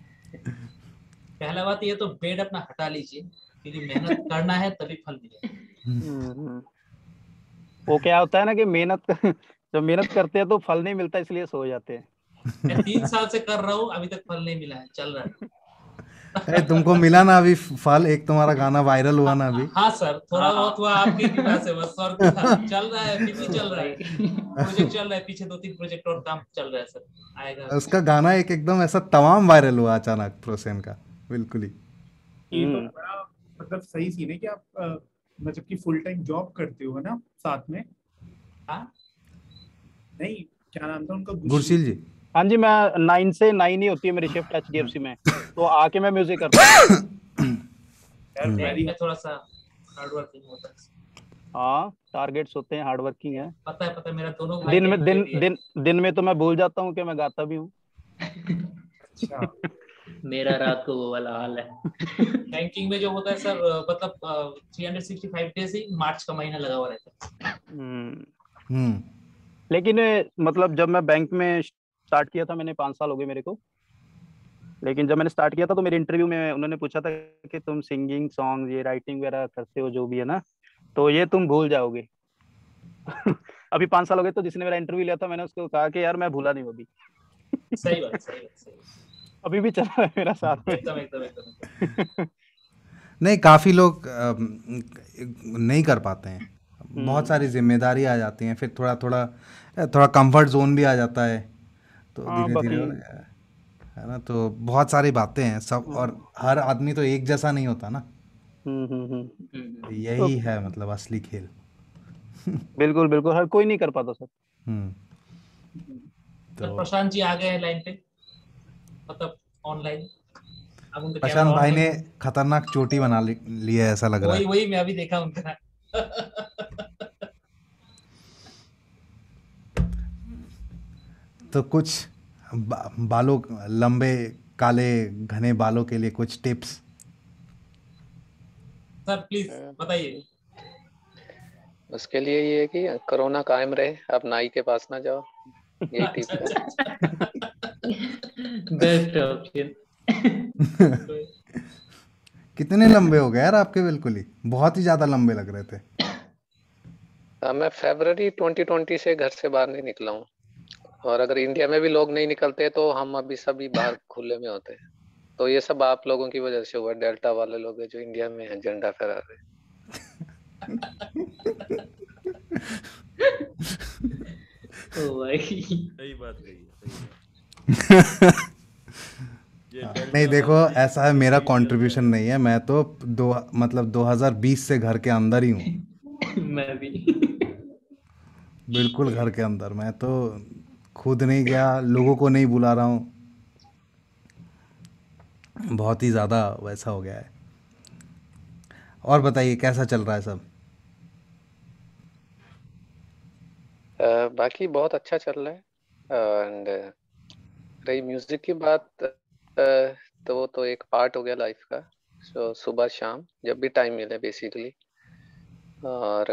पहला बात ये तो बेड अपना हटा लीजिए, क्योंकि मेहनत करना है तभी फल मिलेगा। वो क्या होता है ना कि मेहनत जब मेहनत करते हैं तो फल नहीं मिलता, इसलिए सो जाते हैं। मैं 3 साल से कर रहा हूँ, अभी तक फल नहीं मिला है, चल रहा है। तुमको मिला ना अभी फल, एक तुम्हारा गाना वायरल हुआ ना अभी। हाँ सर, थोड़ा बहुत हुआ आपकी कृपा से, बस और चल रहा है, बिजी चल रहा है, प्रोजेक्ट चल रहा है, पीछे 2-3 प्रोजेक्ट और काम चल रहा है सर, आएगा। उसका गाना एक एकदम ऐसा तमाम वायरल हुआ अचानक, प्रोसेन का, बिल्कुल ही। ये तो बड़ा मतलब सही सीन है कि आप मतलब कि फुल टाइम जॉब करते हो ना साथ में। हाँ नहीं, क्या नाम था उनका? गुरशील जी। हाँ जी, मैं 9 से 9 ही होती है मेरी शिफ्ट HDFC में, तो आके मैं म्यूजिक करता हूँ। में थोड़ा सा हार्ड वर्किंग होता है। हाँ, टारगेट्स होते हैं, हार्ड वर्किंग है। पता है मेरा दोनों भाई दिन में तो मैं भूल जाता हूँ कि मैं गाता भी हूँ। मेरा रात को वो वाला हाल है। बैंकिंग में जो होता है सर, मतलब 365 डेज ही मार्च का महीना लगा हुआ रहता है। लेकिन मतलब जब मैं बैंक में स्टार्ट किया था, मैंने 5 साल हो गए मेरे को, लेकिन जब मैंने स्टार्ट किया था तो मेरे इंटरव्यू में उन्होंने पूछा था कि तुम सिंगिंग, सॉन्ग, ये राइटिंग वगैरह करते हो जो भी है ना, तो ये तुम भूल जाओगे। अभी 5 साल हो गए, तो जिसने मेरा इंटरव्यू लिया था मैंने उसको कहा कि यार मैं भूला नहीं हूँ अभी। सही बात। अभी भी चल रहा है मेरा साथ में। एकदम। नहीं, काफ़ी लोग नहीं कर पाते हैं, बहुत सारी जिम्मेदारी आ जाती हैं, फिर थोड़ा कंफर्ट जोन भी आ जाता है, तो धीरे धीरे है ना, तो बहुत सारी बातें हैं सब, और हर आदमी तो एक जैसा नहीं होता ना। यही है मतलब असली खेल। बिल्कुल बिल्कुल, हर कोई नहीं कर पाता सर। तो प्रशांत जी आ गए हैं लाइन पे, मतलब ऑनलाइन। प्रशांत भाई ने खतरनाक चोटी बना ली है, ऐसा लग रहा है। वही मैं अभी देखा उनका। तो कुछ बालों, लंबे काले घने बालों के लिए कुछ टिप्स सर प्लीज बताइए। उसके लिए ये है कि कोरोना कायम रहे, आप नाई के पास ना जाओ, यही टिप है। Best option. कितने लंबे हो गए यार आपके? बिल्कुल ही बहुत ही ज्यादा लंबे लग रहे थे। मैं फरवरी 2020 से घर से बाहर नहीं निकला हूँ, और अगर इंडिया में भी लोग नहीं निकलते तो हम अभी सभी बाहर खुले में होते हैं। तो ये सब आप लोगों की वजह से हुआ, डेल्टा वाले लोग हैं जो इंडिया में हैं, झंडा फहरा रहे। ओ भाई, सही बात कही है। नहीं देखो, ऐसा है, मेरा कंट्रीब्यूशन नहीं है, मैं तो 2020 से घर के अंदर ही हूँ। मैं भी बिल्कुल घर के अंदर, मैं तो खुद नहीं गया, लोगों को नहीं बुला रहा हूँ, बहुत ही ज़्यादा वैसा हो गया है। और बताइए कैसा चल रहा है सब? बाकी बहुत अच्छा चल रहा है। एंड रही म्यूजिक की बात, तो वो तो एक पार्ट हो गया लाइफ का। सो सुबह शाम जब भी टाइम मिले बेसिकली, और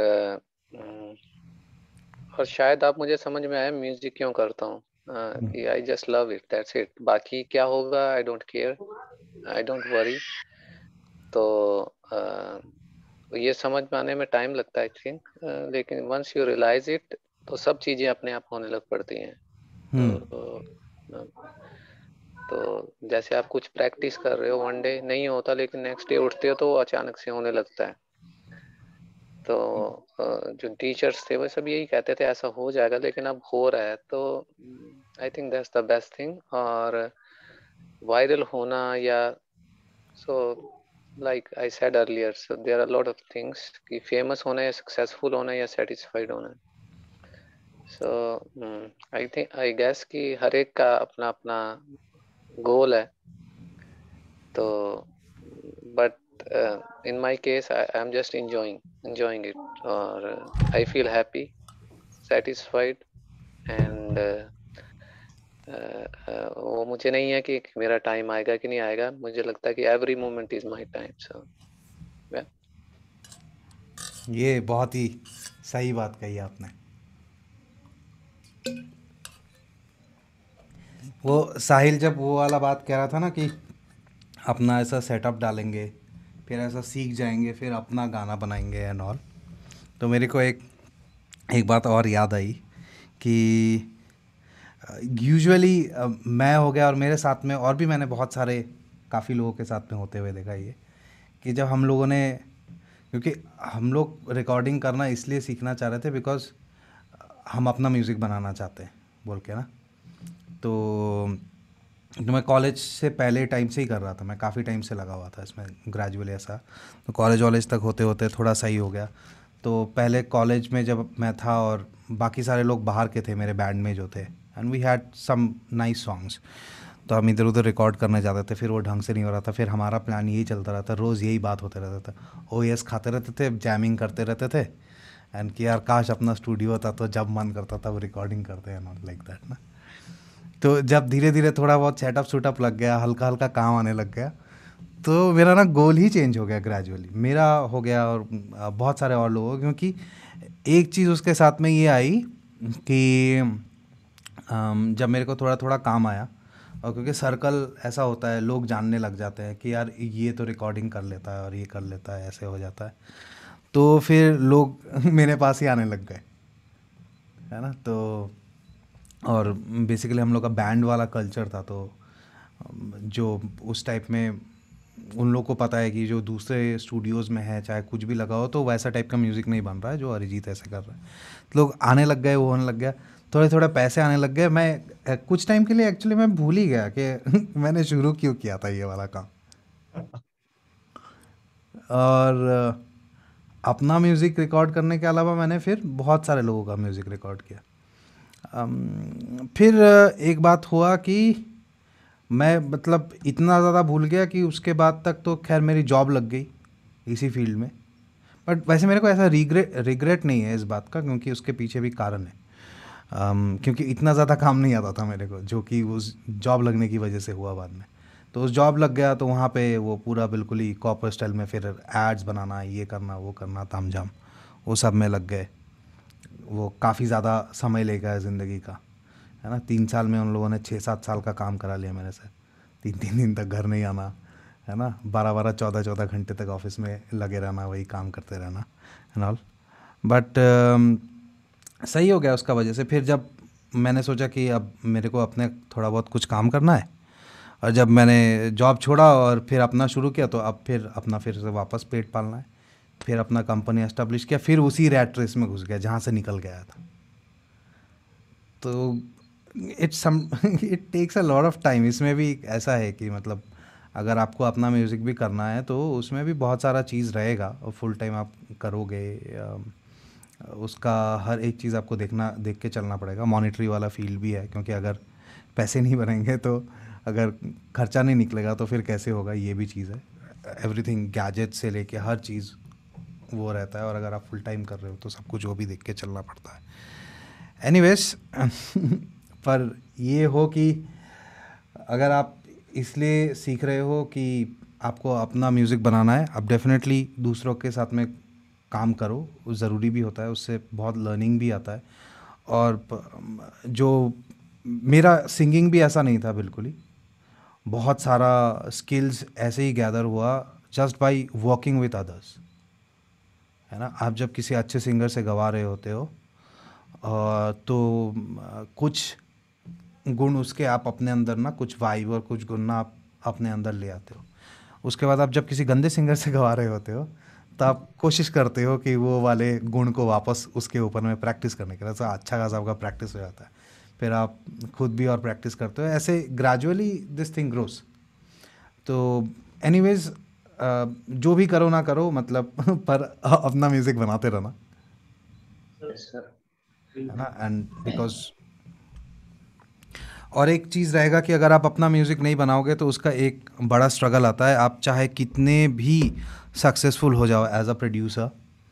शायद आप मुझे समझ में आया म्यूजिक क्यों करता हूँ, कि I just love it, that's it. बाकी क्या होगा I don't care, I don't worry. तो ये समझ में आने में टाइम लगता है आई थिंक, लेकिन वंस यू रियलाइज इट तो सब चीजें अपने आप होने लग पड़ती हैं। तो जैसे आप कुछ प्रैक्टिस कर रहे हो, वन डे नहीं होता, लेकिन नेक्स्ट डे उठते हो तो अचानक से होने लगता है। तो जो टीचर्स थे वो सब यही कहते थे ऐसा हो जाएगा, लेकिन अब हो रहा है, तो I think that's the best thing. और वायरल होना या so like I said earlier, so there are lot of things कि फेमस होना या सक्सेसफुल होना या सेटिस्फाइड होना। सो आई थिंक, आई गेस कि हर एक का अपना अपना गोल है, तो but in my case I'm just enjoying it, और I feel happy, satisfied, and वो मुझे नहीं है कि मेरा टाइम आएगा कि नहीं आएगा, मुझे लगता है कि every moment is my time, so yeah. ये बहुत ही सही बात कही आपने। वो साहिल जब वो वाला बात कह रहा था ना कि अपना ऐसा सेटअप डालेंगे, फिर ऐसा सीख जाएंगे, फिर अपना गाना बनाएंगे एंड ऑल, तो मेरे को एक बात और याद आई कि यूजुअली मैं हो गया और मेरे साथ में और भी मैंने बहुत सारे काफ़ी लोगों के साथ में होते हुए देखा ये कि जब हम लोगों ने, क्योंकि हम लोग रिकॉर्डिंग करना इसलिए सीखना चाह रहे थे बिकॉज हम अपना म्यूज़िक बनाना चाहते हैं बोल के ना, तो मैं कॉलेज से पहले टाइम से ही कर रहा था, मैं काफ़ी टाइम से लगा हुआ था इसमें ग्रेजुअली ऐसा, तो कॉलेज वॉलेज तक होते होते थोड़ा सही हो गया। तो पहले कॉलेज में जब मैं था और बाकी सारे लोग बाहर के थे मेरे बैंड में जो थे, and we had some nice songs, तो हम इधर उधर रिकॉर्ड करने जाते थे, फिर वो ढंग से नहीं हो रहा था, फिर हमारा प्लान यही चलता रहता, रोज़ यही बात होते रहता था, OS खाते रहते थे, जैमिंग करते रहते थे, एंड कि यार काश अपना स्टूडियो होता तो जब मन करता था वो रिकॉर्डिंग करते हैं, नॉट लाइक दैट ना। तो जब धीरे धीरे थोड़ा बहुत सेटअप शूटअप लग गया, हल्का हल्का काम आने लग गया, तो मेरा ना गोल ही चेंज हो गया ग्रेजुअली, मेरा हो गया और बहुत सारे और लोगों, क्योंकि एक चीज़ उसके साथ में ये आई कि जब मेरे को थोड़ा थोड़ा काम आया, और क्योंकि सर्कल ऐसा होता है, लोग जानने लग जाते हैं कि यार ये तो रिकॉर्डिंग कर लेता है और ये कर लेता है, ऐसे हो जाता है, तो फिर लोग मेरे पास ही आने लग गए, है ना। तो और बेसिकली हम लोग का बैंड वाला कल्चर था, तो जो उस टाइप में उन लोग को पता है कि जो दूसरे स्टूडियोज़ में है चाहे कुछ भी लगा हो तो वैसा टाइप का म्यूज़िक नहीं बन रहा है जो अरिजीत ऐसे कर रहा है, तो लोग आने लग गए, वो होने लग गया, थोड़े थोड़े पैसे आने लग गए। मैं कुछ टाइम के लिए एक्चुअली मैं भूल ही गया कि मैंने शुरू क्यों किया था ये वाला काम, और अपना म्यूज़िक रिकॉर्ड करने के अलावा मैंने फिर बहुत सारे लोगों का म्यूज़िक रिकॉर्ड किया। फिर एक बात हुआ कि मैं मतलब इतना ज़्यादा भूल गया कि उसके बाद तक तो खैर मेरी जॉब लग गई इसी फील्ड में, बट वैसे मेरे को ऐसा रिग्रेट नहीं है इस बात का, क्योंकि उसके पीछे भी कारण है, क्योंकि इतना ज़्यादा काम नहीं आता था मेरे को, जो कि उस जॉब लगने की वजह से हुआ बाद में। तो उस जॉब लग गया तो वहाँ पे वो पूरा बिल्कुल ही कॉर्पोरेट स्टाइल में फिर एड्स बनाना, ये करना वो करना, तामझाम वो सब में लग गए, वो काफ़ी ज़्यादा समय ले गया ज़िंदगी का, है ना। 3 साल में उन लोगों ने 6-7 साल का काम करा लिया मेरे से, 3-3 दिन तक घर नहीं आना, है ना, 12-12 14-14 घंटे तक ऑफिस में लगे रहना, वही काम करते रहना एंड ऑल, बट सही हो गया उसका वजह से। फिर जब मैंने सोचा कि अब मेरे को अपने थोड़ा बहुत कुछ काम करना है, और जब मैंने जॉब छोड़ा और फिर अपना शुरू किया, तो अब फिर अपना फिर से वापस पेट पालना है, फिर अपना कंपनी एस्टेब्लिश किया, फिर उसी रैट रेस में घुस गया जहाँ से निकल गया था। तो it takes a lot of time. इसमें भी ऐसा है कि मतलब अगर आपको अपना म्यूज़िक भी करना है तो उसमें भी बहुत सारा चीज़ रहेगा, और फुल टाइम आप करोगे, उसका हर एक चीज़ आपको देख के चलना पड़ेगा। मॉनिटरी वाला फील्ड भी है, क्योंकि अगर पैसे नहीं बनेंगे तो अगर खर्चा नहीं निकलेगा तो फिर कैसे होगा, ये भी चीज़ है। एवरीथिंग गैजेट से लेके हर चीज़ वो रहता है, और अगर आप फुल टाइम कर रहे हो तो सब कुछ वो भी देख के चलना पड़ता है। एनीवेज पर ये हो कि अगर आप इसलिए सीख रहे हो कि आपको अपना म्यूज़िक बनाना है, आप डेफिनेटली दूसरों के साथ में काम करो, ज़रूरी भी होता है, उससे बहुत लर्निंग भी आता है। और जो मेरा सिंगिंग भी ऐसा नहीं था बिल्कुल ही, बहुत सारा स्किल्स ऐसे ही गैदर हुआ just by working with others, है ना। आप जब किसी अच्छे सिंगर से गवा रहे होते हो तो कुछ गुण उसके आप अपने अंदर ना, कुछ वाइब और कुछ गुण ना आप अपने अंदर ले आते हो। उसके बाद आप जब किसी गंदे सिंगर से गवा रहे होते हो तो आप कोशिश करते हो कि वो वाले गुण को वापस उसके ऊपर में प्रैक्टिस करने के लिए, तो अच्छा खासा आपका प्रैक्टिस हो जाता है, फिर आप खुद भी और प्रैक्टिस करते हो, ऐसे ग्रेजुअली दिस थिंग ग्रोस। तो एनीवेज जो भी करो ना करो, मतलब पर अपना म्यूज़िक बनाते रहना, है ना। एंड बिकॉज और एक चीज़ रहेगा कि अगर आप अपना म्यूज़िक नहीं बनाओगे तो उसका एक बड़ा स्ट्रगल आता है। आप चाहे कितने भी सक्सेसफुल हो जाओ एज अ प्रोड्यूसर,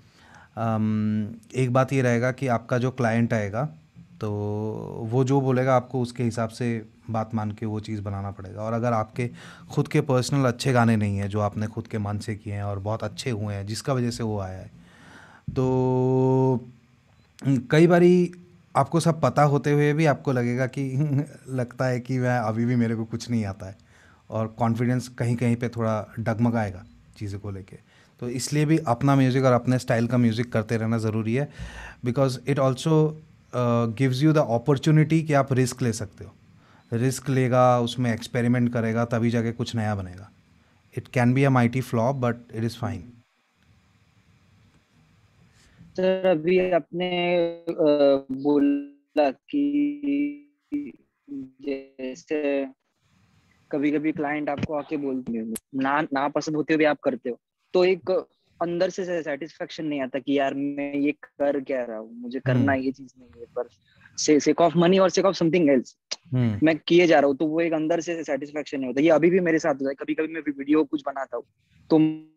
एक बात ये रहेगा कि आपका जो क्लाइंट आएगा तो वो जो बोलेगा आपको उसके हिसाब से बात मान के वो चीज़ बनाना पड़ेगा। और अगर आपके खुद के पर्सनल अच्छे गाने नहीं हैं जो आपने खुद के मन से किए हैं और बहुत अच्छे हुए हैं जिसका वजह से वो आया है, तो कई बारी आपको सब पता होते हुए भी आपको लगेगा कि लगता है कि मैं अभी भी मेरे को कुछ नहीं आता है, और कॉन्फिडेंस कहीं कहीं पे थोड़ा डगमगाएगा चीज़ों को लेके। तो इसलिए भी अपना म्यूज़िक और अपने स्टाइल का म्यूज़िक करते रहना ज़रूरी है, because it also gives you the opportunity कि आप रिस्क ले सकते हो। रिस्क लेगा, उसमें एक्सपेरिमेंट करेगा, तभी जाके कुछ नया बनेगा। It can be a mighty flop but it is fine. Sir अभी आपने बोला कि जैसे कभी कभी क्लाइंट आपको आके बोलते हैं ना पसंद होते हुए आप करते हो, तो एक अंदर से सेटिस्फेक्शन नहीं आता कि यार मैं ये कर क्या रहा हूँ, मुझे करना ये चीज नहीं है, पर सेक ऑफ मनी और सेक ऑफ समथिंग एल्स मैं किए जा रहा हूँ, तो वो एक अंदर से सेटिस्फेक्शन नहीं होता। ये अभी भी मेरे साथ होता है। कभी कभी मैं वीडियो कुछ बनाता हूँ तो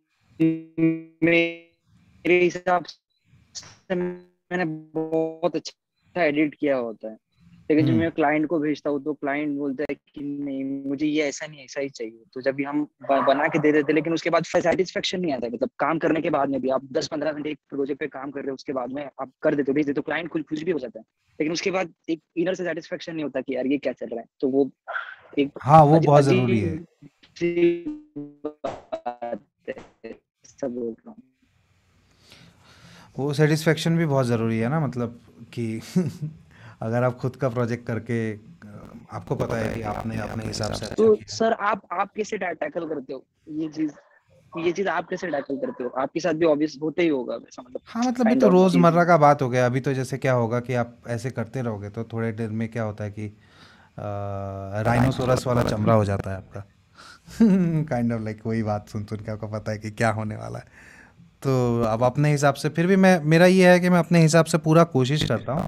मेरे हिसाब से मैंने बहुत अच्छा एडिट किया होता है, लेकिन जब मैं क्लाइंट को भेजता हूँ तो क्लाइंट बोलता है कि नहीं मुझे ये ऐसा नहीं ऐसा ही चाहिए। तो जब भी हम बना के दे देते, लेकिन उसके बाद सेटिस्फेक्शन नहीं आता। मतलब काम करने के बाद में भी आप 10-15 घंटे एक प्रोजेक्ट पे काम कर रहे हो, उसके बाद में आप कर देते हो, भेज देते हो, क्लाइंट खुश भी हो जाता है, लेकिन उसके बाद एक इनर से सेटिस्फेक्शन नहीं होता कि यार ये क्या चल रहा है। तो वो एक वो बहुत ज़रूरी है। सब बोल रहा हूँ, वो सेटिस्फेक्शन भी बहुत ज़रूरी है ना, मतलब कि अगर आप खुद का प्रोजेक्ट करके आपको पता है कि आपने अपने हिसाब से तो सर आप कैसे टैकल करते हो ये चीज आप कैसे टैकल करते हो? आपके साथ भी ऑब्वियस होते ही होगा वैसा, मतलब हाँ, मतलब ये तो रोज़मर्रा का बात हो गया। अभी तो जैसे क्या होगा कि आप ऐसे करते रहोगे तो थोड़े देर में क्या होता है कि राइनोसोरस वाला चमड़ा हो जाता है आपका काइंड ऑफ लाइक वही बात सुन के आपको पता है कि क्या होने वाला है। तो अब अपने हिसाब से फिर भी मेरा ये है कि मैं अपने हिसाब से पूरा कोशिश करता हूँ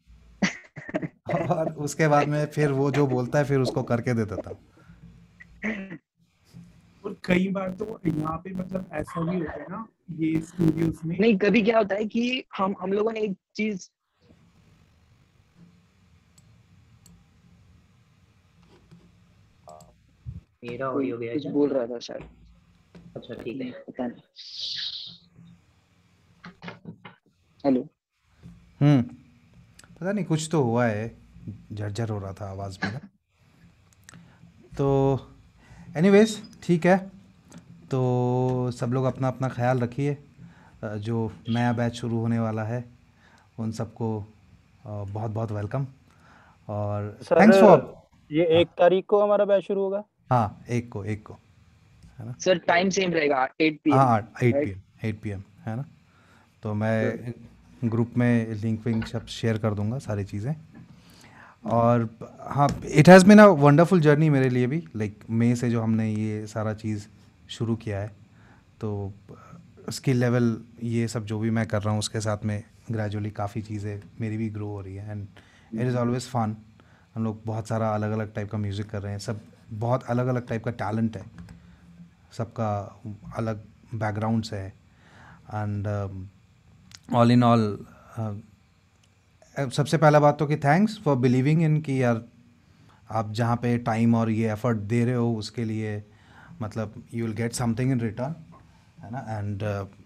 और उसके बाद में फिर वो जो बोलता है फिर उसको करके दे देता हूँ। और कई बार तो यहाँ पे मतलब ऐसा भी होता है ना ये स्टूडियोज में, नहीं कभी क्या होता है कि हम लोगों ने एक चीज मेरा ऑडियो गया कुछ बोल रहा था शायद। अच्छा ठीक है, पता नहीं। हेलो। पता नहीं कुछ तो हुआ है, झरझर हो रहा था आवाज़ में ना। तो एनीवेज ठीक है, तो सब लोग अपना अपना ख्याल रखिए। जो नया बैच शुरू होने वाला है उन सबको बहुत बहुत वेलकम और थैंक्स फॉर। ये 1 तारीख को हमारा बैच शुरू होगा। हाँ 1 को है ना सर, टाइम सेम रहेगा 8 PM। हाँ 8 PM है ना। तो मैं ग्रुप में लिंक विंक सब शेयर कर दूंगा सारी चीज़ें। और हाँ, it has been a wonderful journey मेरे लिए भी, लाइक मई से जो हमने ये सारा चीज़ शुरू किया है, तो स्किल लेवल ये सब जो भी मैं कर रहा हूँ उसके साथ में ग्रेजुअली काफ़ी चीज़ें मेरी भी ग्रो हो रही है and it is always fun. हम लोग बहुत सारा अलग अलग टाइप का म्यूज़िक कर रहे हैं, सब बहुत अलग अलग टाइप का टैलेंट है, सबका अलग बैकग्राउंड से है एंड ऑल इन ऑल सबसे पहला बात तो कि थैंक्स फॉर बिलीविंग इन कि यार आप जहाँ पे टाइम और ये एफर्ट दे रहे हो उसके लिए मतलब you will get something in return, है ना। एंड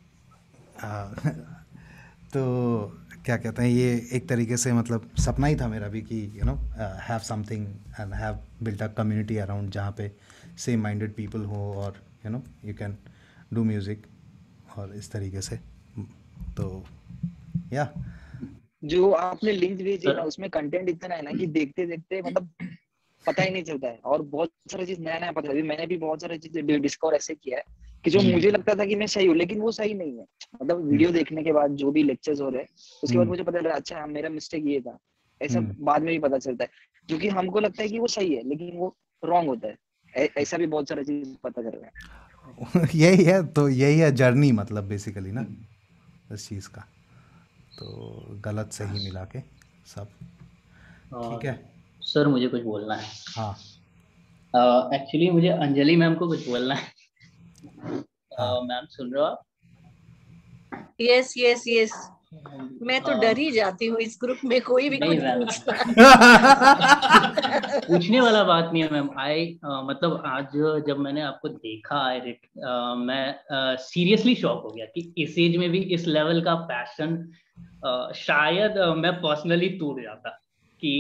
तो क्या कहते हैं, ये एक तरीके से मतलब सपना ही था मेरा भी कि you know have something and have built a community around जहाँ पे सेम माइंडेड पीपल हो और you know you can do music और इस तरीके से। तो या जो आपने लिंक भेजी ना उसमें कंटेंट इतना है ना कि देखते देखते मतलब पता ही नहीं चलता है और बहुत सारी चीज नया नया पता है। मैंने भी बहुत सारी चीजें डिस्कवर ऐसे किया है कि जो मुझे लगता था कि मैं सही हूँ लेकिन वो सही नहीं है। मतलब वीडियो देखने के बाद जो भी लेक्चर्स हो रहे हैं उसके बाद मुझे पता चला अच्छा मेरा मिस्टेक ये था, ऐसा बाद में भी पता चलता है। क्योंकि हमको लगता है कि वो सही है लेकिन वो रॉन्ग होता है। ऐसा भी बहुत सारी चीज पता कर रहे हैं। यही है, तो यही है जर्नी मतलब बेसिकली ना इस चीज़ का। तो गलत सही मिला के सब ठीक है। सर मुझे कुछ बोलना है। हाँ एक्चुअली मुझे अंजलि मैम को कुछ बोलना है। मैम सुन रहे हो आप? यस यस यस, मैं तो डर ही जाती हूँ इस ग्रुप में कोई भी नहीं कुछ मैम, पूछता पूछने वाला बात नहीं है मैम। मतलब आज जब मैंने आपको देखा मैं सीरियसली शॉक हो गया कि इस एज में भी इस लेवल का पैशन। शायद मैं पर्सनली टूट जाता कि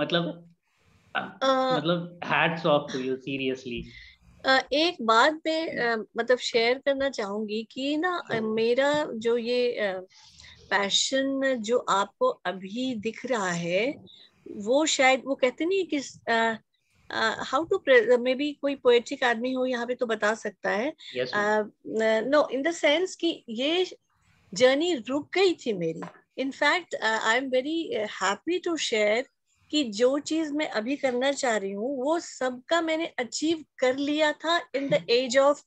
मतलब hats off to you seriously. एक बात मैं मतलब शेयर करना चाहूंगी कि ना मेरा जो ये पैशन जो आपको अभी दिख रहा है वो शायद वो कहते नहीं कि हाउ टू मे बी कोई पोएटिक आदमी हो यहाँ पे तो बता सकता है। नो इन द सेंस कि ये जर्नी रुक गई थी मेरी। In fact I am very happy to share कि जो चीज मैं अभी करना चाह रही हूँ वो सबका मैंने अचीव कर लिया था in the age of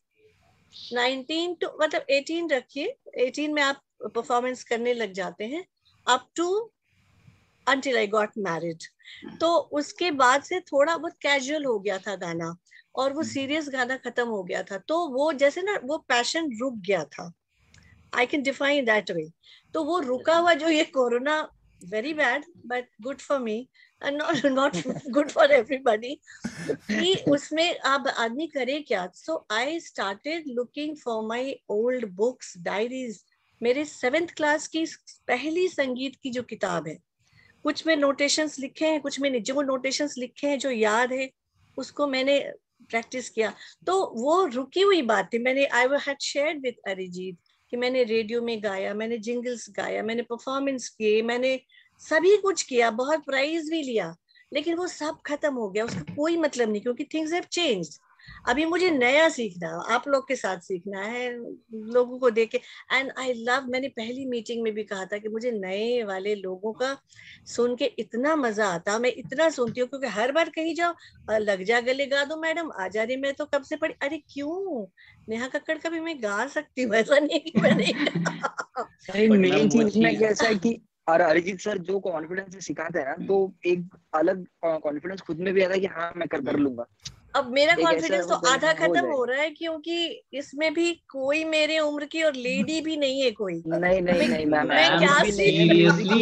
19 to मतलब 18 रखिए, 18 में आप परफॉर्मेंस करने लग जाते हैं up to until I got married। तो उसके बाद से थोड़ा बहुत कैजुअल हो गया था गाना और वो सीरियस गाना खत्म हो गया था, तो वो जैसे ना वो पैशन रुक गया था। I can define that way। तो वो रुका हुआ जो ये corona, very bad but good for me and not good for everybody कि उसमें अब आदमी करे क्या। So I started looking for my old books, diaries। मेरे 7th क्लास की पहली संगीत की जो किताब है, कुछ में नोटेशंस लिखे हैं, कुछ में जो नोटेशंस लिखे हैं जो याद है उसको मैंने प्रैक्टिस किया। तो वो रुकी हुई बात थी। मैंने I had shared with Arijit कि मैंने रेडियो में गाया, मैंने जिंगल्स गाया, मैंने परफॉर्मेंस किए, मैंने सभी कुछ किया, बहुत प्राइज भी लिया, लेकिन वो सब खत्म हो गया। उसका कोई मतलब नहीं क्योंकि थिंग्स हैव चेंज्ड। अभी मुझे नया सीखना, आप लोग के साथ सीखना है, लोगों को देख के। एंड आई लव, मैंने पहली मीटिंग में भी कहा था कि मुझे नए वाले लोगों का सुन के इतना मजा आता, मैं इतना सुनती हूँ क्योंकि हर बार कहीं जाओ लग जा गले गा दो मैडम, आ जा रही मैं तो कब से पढ़ी। अरे क्यों, नेहा कक्कड़ का भी मैं गा सकती हूँ, ऐसा नहीं कि मैं नहीं। मेन चीज में कैसा है कि और अरिजीत सर जो कॉन्फिडेंस से सिखाते हैं ना, तो एक अलग कॉन्फिडेंस खुद में भी आता है कि हाँ मैं कर लूंगा। अब मेरा कॉन्फिडेंस तो आधा खत्म हो रहा है क्योंकि इसमें भी कोई मेरे उम्र की और लेडी भी नहीं है कोई। नहीं मैं क्या सीरियसली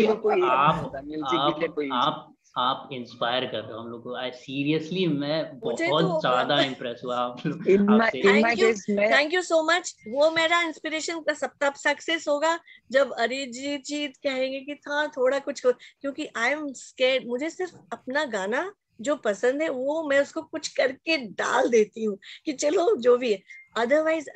आप इंस्पायर कर रहे हो हम लोग को। सीरियसली मैं बहुत ज्यादा इम्प्रेस हुआ आप लोग। Thank you so much. वो मेरा इंस्पिरेशन का तब सक्सेस होगा जब अरिजीत जी कहेंगे कि था थोड़ा कुछ, क्योंकि आई एम स्कैर्ड। मुझे सिर्फ अपना गाना जो पसंद है वो मैं उसको कुछ करके डाल देती हूँ कि चलो जो भी है। अदरवाइज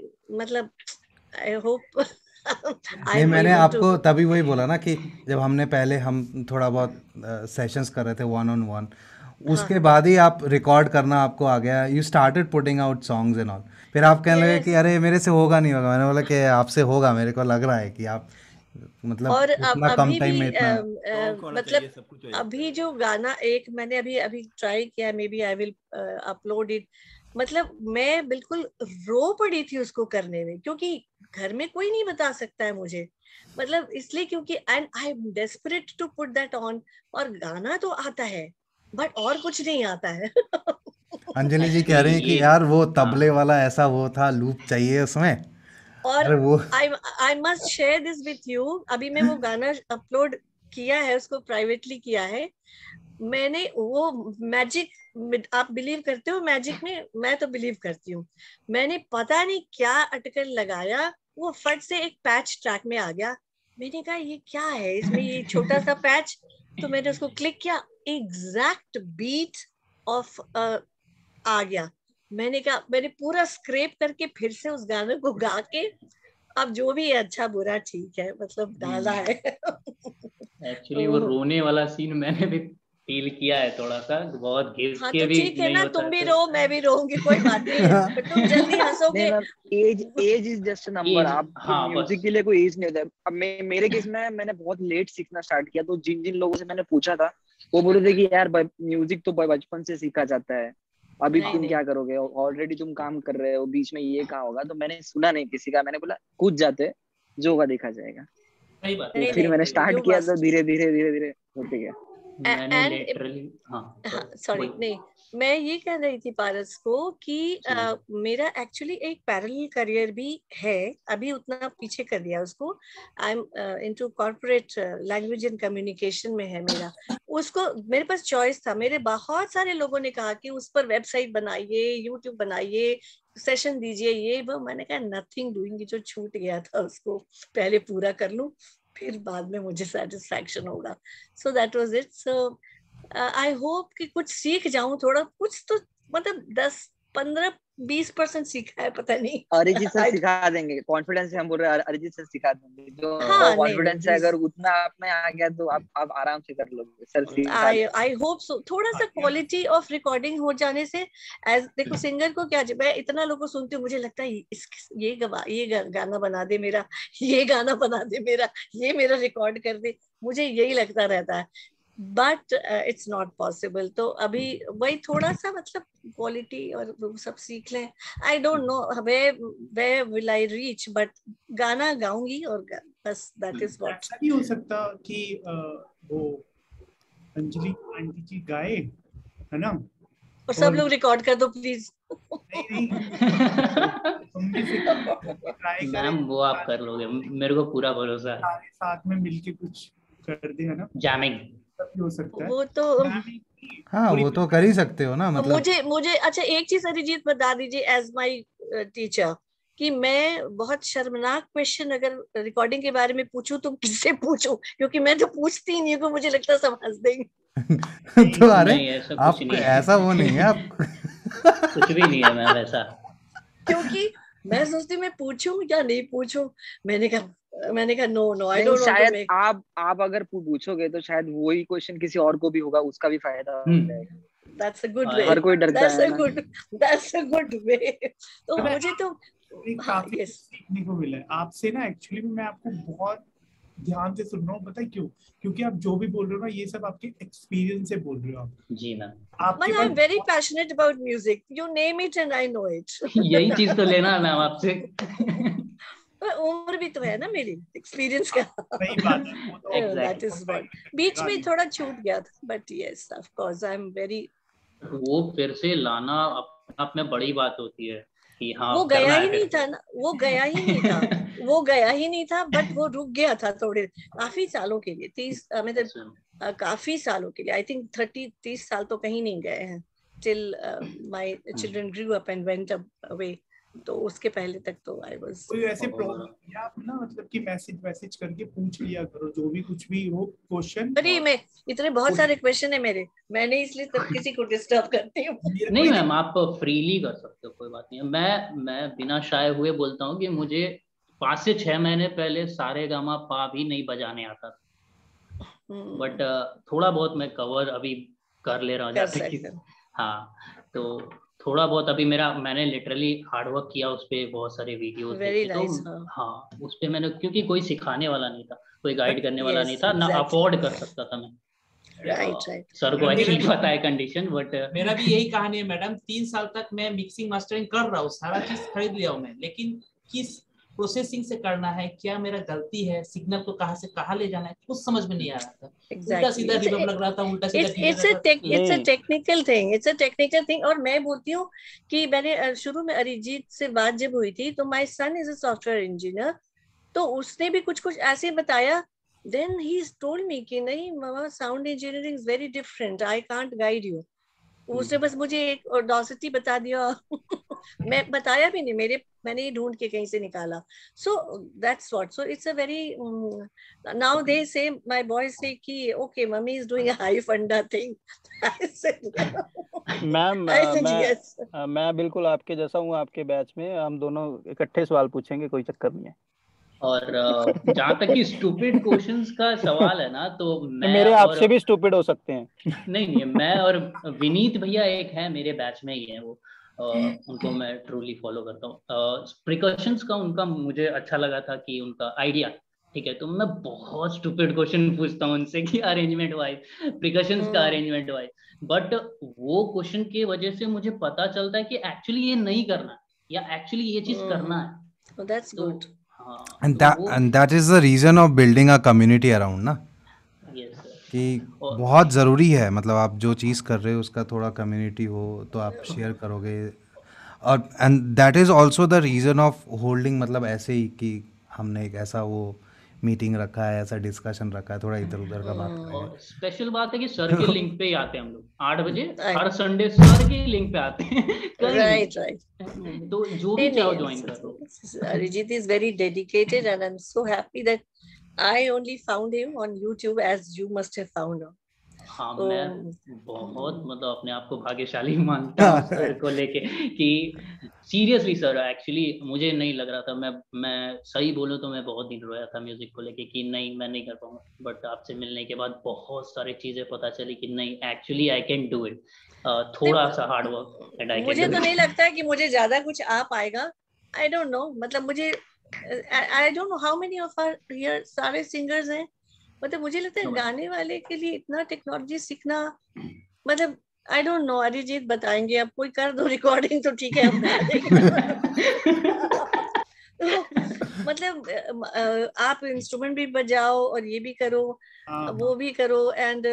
आई होप नहीं, मैंने आपको तभी वही बोला ना कि जब हमने पहले हम थोड़ा बहुत सेशंस कर रहे थे 1-on-1, उसके बाद ही आप रिकॉर्ड करना आपको आ गया, you started putting out songs and all. फिर आप कहने लगे कि अरे मेरे से होगा नहीं होगा। मैंने बोला कि आपसे होगा, मेरे को लग रहा है कि आप मतलब और इतना कम टाइम में इतना मतलब अभी जो गाना एक मैंने अभी ट्राई किया, maybe I will upload it. मतलब मैं बिल्कुल रो पड़ी थी उसको करने में क्योंकि घर में कोई नहीं बता सकता है मुझे, मतलब इसलिए क्योंकि and I am desperate to put that on. और गाना तो आता है बट और कुछ नहीं आता है। अंजलि जी कह रही है कि यार वो तबले वाला ऐसा वो था, लूप चाहिए उसमें। और I must share this with you. अभी मैं वो गाना अपलोड किया है, उसको प्राइवेटली किया है मैंने। वो मैजिक, आप बिलीव करते हो मैजिक में? मैं तो बिलीव करती हूँ। मैंने पता नहीं क्या अटकल लगाया, वो फट से एक पैच ट्रैक में आ गया। मैंने कहा ये क्या है इसमें, ये छोटा सा पैच। तो मैंने उसको क्लिक किया, एग्जैक्ट बीट ऑफ आ गया। मैंने कहा मैंने पूरा स्क्रैप करके फिर से उस गाने को गा के, अब जो भी है अच्छा बुरा ठीक है, मतलब डाला है। एक्चुअली वो रोने वाला सीन मैंने भी फील किया है थोड़ा सा, बहुत घिस हाँ, के तो भी ठीक है नहीं ना, होता तुम भी है रो मैं भी रोऊंगी, कोई बात नहीं। तुम जल्दी हंसोगे। Age is just a number. आप म्यूजिक के लिए कोई एज नहीं होता। अब मेरे केस में मैंने बहुत लेट सीखना स्टार्ट किया, तो जिन लोगों से मैंने पूछा था वो बोल रहे थे कि यार म्यूजिक तो बचपन से सीखा जाता है, अभी तुम क्या करोगे, ऑलरेडी तुम काम कर रहे हो, बीच में ये कहाँ होगा। तो मैंने सुना नहीं किसी का, मैंने बोला कूद जाते, जो होगा देखा जाएगा। सही बात है। फिर मैंने स्टार्ट किया तो धीरे धीरे होते गया। मैंने लिटरली सॉरी नहीं, मैं ये कह रही थी पारस को कि मेरा एक्चुअली एक पैरेलल करियर भी है, अभी उतना पीछे कर दिया उसको। I am into corporate language and communication में है मेरा। उसको मेरे पास चॉइस था, मेरे बहुत सारे लोगों ने कहा कि उस पर वेबसाइट बनाइए, यूट्यूब बनाइए, सेशन दीजिए, ये वो। मैंने कहा नथिंग डूइंग, जो छूट गया था उसको पहले पूरा कर लूं, फिर बाद में मुझे सेटिस्फैक्शन होगा। So that was it. So I hope कि कुछ सीख जाऊं, थोड़ा कुछ तो, मतलब 10-15-20% सीखा है, पता नहीं। अरिजीत सर सिखा देंगे, कॉन्फिडेंस से हम बोल रहे हैं, अरिजीत सर सिखा देंगे। जो कॉन्फिडेंस है, अगर उतना आप में आ गया तो आप आराम से कर लोगे सर। I hope so. थोड़ा सा क्वालिटी ऑफ रिकॉर्डिंग हो जाने से, एज देखो सिंगर को क्या, मैं इतना लोगों को सुनती हूँ, मुझे लगता है ये गाना बना दे मेरा, ये गाना बना दे मेरा, ये मेरा रिकॉर्ड कर दे, मुझे यही लगता रहता है, बट इट्स नॉट पॉसिबल। तो अभी वही थोड़ा सा, मतलब क्वालिटी और वो सब सीख लें। I don't know where will I reach, but गाना गाऊंगी और बस, दैट इज व्हाट। ऐसा नहीं हो सकता कि वो अंजलि आंटी जी गाए, है ना, और सब लोग रिकॉर्ड कर दो प्लीज। मैम वो आप कर लोगे, मेरे को पूरा भरोसा है। साथ में मिलके कुछ कर दे, है ना, जैमिंग हो सकता है वो तो। हाँ वो तो कर ही सकते हो ना, मतलब मुझे अच्छा एक चीज अरिजीत बता दीजिए एज माय टीचर, कि मैं बहुत शर्मनाक क्वेश्चन अगर रिकॉर्डिंग के बारे में पूछूं तो किससे पूछूं, क्योंकि मैं तो पूछती नहीं हूँ, मुझे लगता है सब हंस देंगे। तो अरे आप ऐसा वो नहीं है, आप कुछ भी नहीं है मैम ऐसा। क्योंकि मैं सोचती मैं पूछूं या नहीं पूछूं। मैंने कहा no I don't want to make. आप अगर पूछोगे तो शायद वही क्वेश्चन किसी और को भी होगा, उसका भी फायदा हो जाएगा। That's a good way. हर कोई डरता है। That's a good way. तो मुझे तो काफी सीखने को मिला है आपसे ना। एक्चुअली मैं आपको बहुत ध्यान से सुन रहा हूँ, पता है क्यों? क्योंकि आप जो भी बोल रहे हो ना, ये सब आपके एक्सपीरियंस से बोल रहे हो आप। जी ma'am. But I'm very passionate about music. You name it and I know it. यही चीज तो लेना है मैम आपसे। उम्र भी तो है ना मेरी, एक्सपीरियंस का। सही बात है। That is what. बीच में थोड़ा छूट गया था, but yes, of course, I'm very. वो फिर से लाना आप में बड़ी बात होती है कि हाँ वो गया ही नहीं था ना, वो गया ही नहीं था, बट वो रुक गया था थोड़े काफी सालों के लिए, 30 मतलब काफी सालों के लिए। आई थिंक 30 साल तो कहीं नहीं गए हैं, till my children grew up and went away. तो उसके पहले तक तो आई वाज। कोई ऐसे प्रॉब्लम आप ना, मतलब कि मैसेज करके पूछ लिया करो, जो भी कुछ भी हो क्वेश्चन। अरे मैं इतने बहुत सारे क्वेश्चन है मेरे, मैंने इसलिए तब किसी को डिस्टर्ब करती हूँ। नहीं मैम आप फ्रीली कर सकते हो, कोई बात नहीं है। मैं बिना शाये हुए बोलता हूँ कि मुझे 5 से 6 महीने पहले सारे गामा पा भी नहीं बजाने आता था, बट थोड़ा बहुत मैं कवर अभी कर ले रहा हूँ। हाँ तो थोड़ा बहुत अभी मैंने लिटरली हार्ड वर्क किया उस पे, बहुत सारे वीडियोस देखे। तो हाँ उस पे मैंने, क्योंकि कोई सिखाने वाला नहीं था, कोई गाइड करने वाला नहीं था, ना अफोर्ड कर सकता था मैं। राइट सर को एक्चुअली पता है कंडीशन, बट मेरा भी यही कहानी है मैडम। 3 साल तक मैं मिक्सिंग मास्टरिंग कर रहा हूँ, सारा चीज खरीद लिया हूँ मैं, लेकिन किस प्रोसेसिंग से करना है, क्या मेरा गलती है, सिग्नल को कहाँ से कहाँ ले जाना है, कुछ समझ में नहीं आ रहा था। उल्टा सीधा रिवर्ब लग रहा था, उल्टा सीधा इट्स अ टेक्निकल थिंग। और मैं बोलती हूँ कि मैंने शुरू में अरिजीत से बात जब हुई थी, तो my son is a software engineer, तो उसने भी कुछ ऐसे बताया। देन ही टोल्ड मी कि नहीं मामा, sound engineering is very different, I can't guide you. उसने बस मुझे एक ऑडेसिटी बता दिया। मैं बताया भी नहीं, मैंने ढूंढ के कहीं से निकाला। So that's what. So it's a very now they say my boys say कि okay mummy is doing a high funda thing. Ma'am मैं बिल्कुल आपके जैसा हूँ, आपके बैच में हम दोनों इकट्ठे सवाल पूछेंगे, कोई चक्कर नहीं है। और जहाँ तक कि स्टूपिड क्वेश्चंस का सवाल है ना, तो मेरे आपसे भी स्टूपिड हो सकते हैं। नहीं मैं और विनीत भैया एक है मेरे बैच में ही है, वो उनको मैं ट्रूली फॉलो करता हूँ। प्रिकॉशंस का उनका मुझे अच्छा लगा था कि उनका आइडिया ठीक है, तो मैं बहुत स्टूपिड क्वेश्चन पूछता हूँ उनसे कि अरेंजमेंट वाइज, प्रिकॉशंस का अरेंजमेंट वाइज, बट वो क्वेश्चन की वजह से मुझे पता चलता है कि एक्चुअली ये नहीं करना या एक्चुअली ये चीज करना है। That's good. and that is the reason of building a community around, na? Yes. कि बहुत ज़रूरी है, मतलब आप जो चीज़ कर रहे हो उसका थोड़ा कम्युनिटी हो तो आप शेयर करोगे, और and that is also the reason of holding, मतलब ऐसे ही कि हमने एक ऐसा वो मीटिंग रखा है, ऐसा डिस्कशन रखा है, थोड़ा इधर उधर का बात करेंगे। और स्पेशल बात है कि सर के लिंक पे ही आते हैं हम लोग 8 बजे हर संडे सर के लिंक पे आते हैं। राइट राइट, तो जो भी चाहो ज्वाइन कर लो। Arijit is very dedicated and I'm so happy that I only found him on YouTube as you must have found him. हाँ, मैं बहुत मतलब अपने आप को भाग्यशाली मानता हूँ सर को लेके कि सीरियसली सर, एक्चुअली मुझे नहीं लग रहा था, मैं सही बोलूँ तो मैं बहुत दिन रोया था म्यूजिक को लेके कि नहीं मैं नहीं कर पाऊंगा, बट आपसे मिलने के बाद बहुत सारी चीजें पता चली कि नहीं actually I can do it, थोड़ा सा hard work and I can. मुझे तो नहीं लगता है कि मुझे ज्यादा कुछ आ पाएगा, आई डोंट नो, मतलब मुझे I don't know how many of our here सारे सिंगर्स हैं, मतलब मुझे लगता है गाने वाले के लिए इतना टेक्नोलॉजी सीखना, मतलब आई डोंट नो। अरिजीत बताएंगे, आप कोई कर दो रिकॉर्डिंग तो ठीक है, हम तो मतलब आप इंस्ट्रूमेंट भी बजाओ और ये भी करो, वो भी करो, and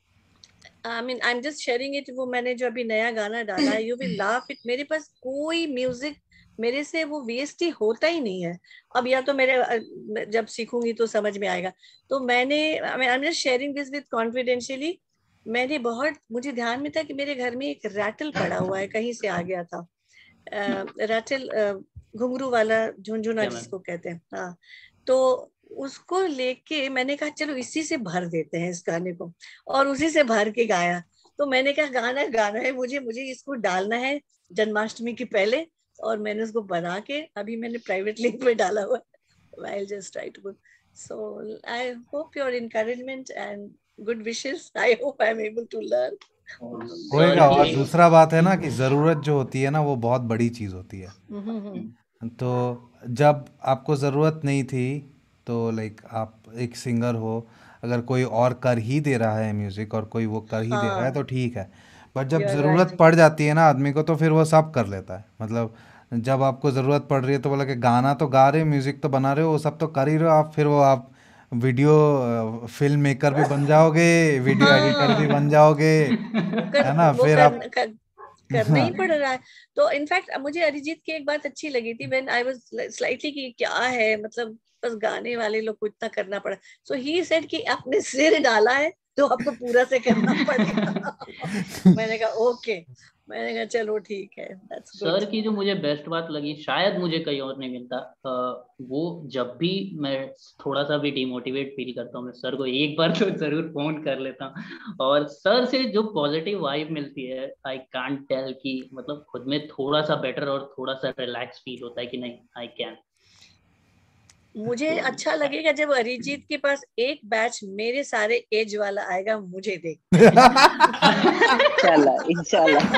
I mean I am just sharing it. वो मैंने जो अभी नया गाना डाला है, यू विल लाफ इट, मेरे पास कोई म्यूजिक मेरे से वो वेस्ट ही होता ही नहीं है। अब या तो मेरे जब सीखूंगी तो समझ में आएगा। तो मैंने I am just sharing this with confidentially, मैंने बहुत, मुझे ध्यान में था कि मेरे घर में एक रैटल पड़ा हुआ है, कहीं से आ गया था, रैटल घुंघरू वाला झुनझुना जिसको कहते हैं, हाँ, तो उसको लेके मैंने कहा चलो इसी से भर देते हैं इस गाने को, और उसी से भर के गाया। तो मैंने कहा गाना गाना है मुझे इसको डालना है जन्माष्टमी के पहले, और मैंने उसको बना के अभी मैंने प्राइवेट लिंक पे डाला हुआ है। I'll just try to, so I hope your encouragement and good wishes. I hope I'm able to learn. होएगा। और दूसरा बात है ना कि ज़रूरत जो होती है ना वो बहुत बड़ी चीज़ होती है। तो जब आपको ज़रूरत नहीं थी तो लाइक आप एक सिंगर हो, अगर कोई और कर ही दे रहा है म्यूज़िक और कोई वो कर ही दे रहा है तो ठीक है, बट जब ज़रूरत पड़ जाती है ना आदमी को तो फिर वो सब कर लेता है। मतलब जब आपको ज़रूरत पड़ रही है तो बोला कि गाना तो गा रहे हो, म्यूज़िक तो बना रहे हो, वो सब तो कर ही रहे हो आप, फिर वो आप वीडियो फिल्म मेकर भी बन जाओगे, वीडियो एडिटर भी बन जाओगे, है ना, फिर आप करना ही पड़ रहा है। तो इनफैक्ट मुझे अरिजीत की एक बात अच्छी लगी थी, व्हेन आई वाज स्लाइटली कि क्या है, मतलब बस गाने वाले लोग को इतना करना पड़ा। सो ही सेड कि आपने सिर डाला है तो आपको पूरा से करना पड़ेगा। मैंने कहा ओके, मैंने कहा चलो ठीक है। सर की जो मुझे बेस्ट बात लगी, शायद मुझे कहीं और नहीं मिलता, वो जब भी मैं थोड़ा सा भी डिमोटिवेट फील करता हूँ, मैं सर को एक बार तो जरूर फोन कर लेता हूँ, और सर से जो पॉजिटिव वाइब मिलती है, आई कांट टेल कि मतलब खुद में थोड़ा सा बेटर और थोड़ा सा रिलैक्स फील होता है कि नहीं आई कैन। मुझे अच्छा लगेगा जब अरिजीत के पास एक बैच मेरे सारे एज वाला आएगा, मुझे देख। इंशाल्लाह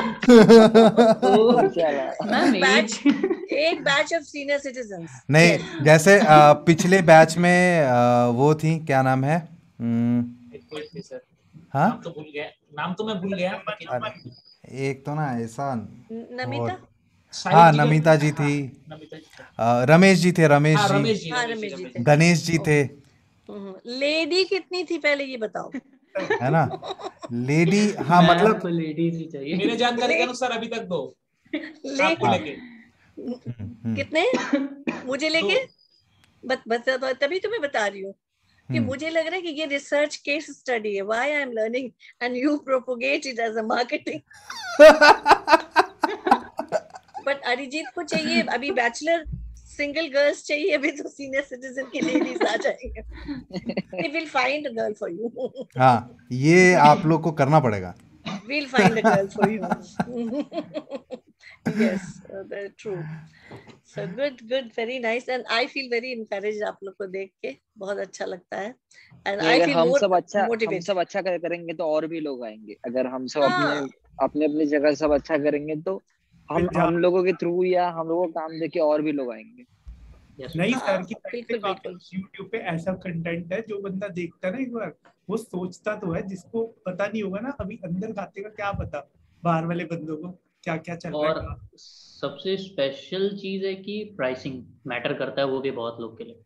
एक बैच ऑफ सीनियर सिटीजन्स। नहीं, जैसे पिछले बैच में वो थी, क्या नाम है, हाँ नाम तो मैं भूल गया, एक तो ना ऐसा, नमिता, हाँ नमिता जी थी, रमेश जी थे, रमेश जी, गणेश जी थे। लेडी कितनी थी पहले ये बताओ, है ना लेडी, हाँ मतलब लेडीज ही चाहिए मेरे जानकारी के अनुसार अभी तक 2 लेके कितने मुझे लेके बता, तभी तो मैं बता रही हूँ कि मुझे लग रहा है कि ये रिसर्च केस स्टडी है, why I am learning and you propagate it as a marketing. But Arijit को चाहिए अभी बैचलर सिंगल गर्ल्स चाहिए, अभी तो सीनियर सिटीजन की लेडीज आ जाएंगे। We will find a girl for you. हाँ, ये आप लोग को करना पड़ेगा। We'll find a girl for you. Yes, that's true. So good, very nice, and I feel very encouraged आप लोग को देख के, बहुत अच्छा लगता है। And I feel more motivated. हम सब अच्छा करेंगे तो और भी लोग आएंगे। अगर हम सब अपने जगह सब अच्छा करेंगे तो हम लोगों के थ्रू या हम लोगों का काम देखे और भी लोग आएंगे। नहीं सर की YouTube पे ऐसा कंटेंट है जो बंदा देखता है ना, एक बार वो सोचता तो है, जिसको पता नहीं होगा ना अभी अंदर खाते का क्या पता बाहर वाले बंदों को क्या क्या चल रहा है। और सबसे स्पेशल चीज है कि प्राइसिंग मैटर करता है, वो भी बहुत लोग के लिए।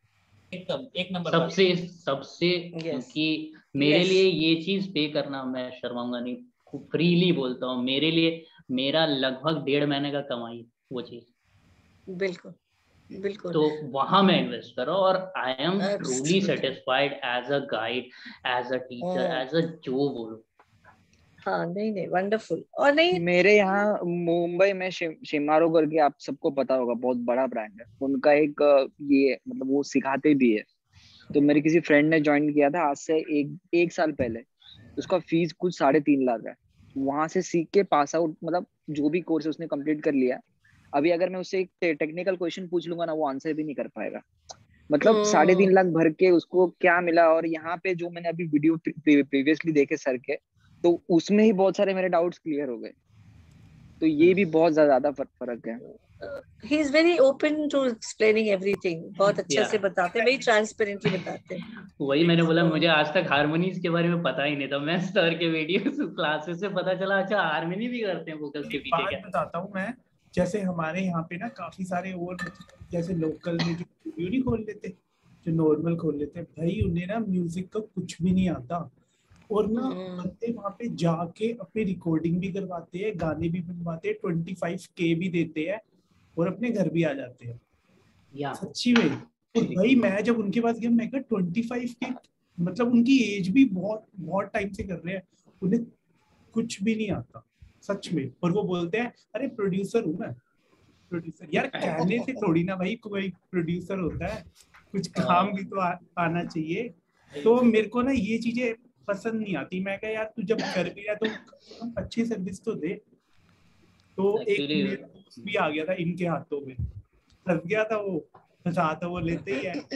एक नंबर सबसे सबसे क्योंकि मेरे लिए ये चीज पे करना, मैं शर्माऊंगा नहीं, फ्रीली बोलता हूँ, मेरे लिए मेरा लगभग 1.5 महीने का कमाई वो चीज। बिल्कुल बिल्कुल। तो वहां मैं इन्वेस्ट कर रहा हूँ और I am truly satisfied as a guide, as a teacher, as a जो बोलो। हाँ नहीं वंडरफुल। और नहीं मेरे यहाँ मुंबई में शिमारो करके, आप सबको पता होगा, बहुत बड़ा ब्रांड है उनका। एक ये मतलब वो सिखाते भी है। तो मेरे किसी फ्रेंड ने ज्वाइन किया था आज से एक साल पहले। उसका फीस कुछ 3.5 लाख है। वहां से सीख के पास आउट, मतलब जो भी कोर्स उसने कंप्लीट कर लिया। अभी अगर मैं उससे एक टेक्निकल क्वेश्चन पूछ लूंगा ना, वो आंसर भी नहीं कर पाएगा। मतलब 3.5 लाख भर के उसको क्या मिला। और यहाँ पे जो मैंने अभी वीडियो प्रीवियसली देखे सर के, तो उसमें ही बहुत सारे मेरे डाउट्स क्लियर हो गए। तो ये भी बहुत ज्यादा फर्क है। he is very open to explaining everything, बहुत अच्छा से बताते हैं, very transparently बताते हैं। वही मैंने बोला, मुझे आज तक हारमोनीज के बारे में पता ही नहीं था। मैं सर के वीडियो क्लासेस से पता चला अच्छा हारमोनी भी करते हैं वोकल्स के पीछे। बात बताता हूँ मैं, जैसे हमारे यहाँ पे ना काफी सारे और जैसे लोकल में जो स्टूडियो नहीं खोल लेते, जो नॉर्मल खोल लेते हैं, भाई उन्हें ना म्यूजिक का कुछ भी नहीं आता। और ना बंदे वहाँ पे जाके अपनी रिकॉर्डिंग भी करवाते हैं, गाने भी बनवाते हैं, 25K भी देते हैं और अपने घर भी आ जाते हैं। सच्ची में। और भाई मैं जब उनके पास गया, मैं कहा 25K, मतलब उनकी एज भी बहुत टाइम से कर रहे हैं, उन्हें कुछ भी नहीं आता सच में। और वो बोलते हैं अरे प्रोड्यूसर हूँ मैं। प्रोड्यूसर यार कहने से थोड़ी ना भाई कोई प्रोड्यूसर होता है, कुछ काम भी तो आना चाहिए। तो मेरे को ना ये चीजें पसंद नहीं आती। मैं कहा यार तू जब कर भी है तो अच्छी सर्विस तो दे। तो एक भी आ गया था इनके हाथों में, फंस गया था वो, फंसा था वो लेते ही है।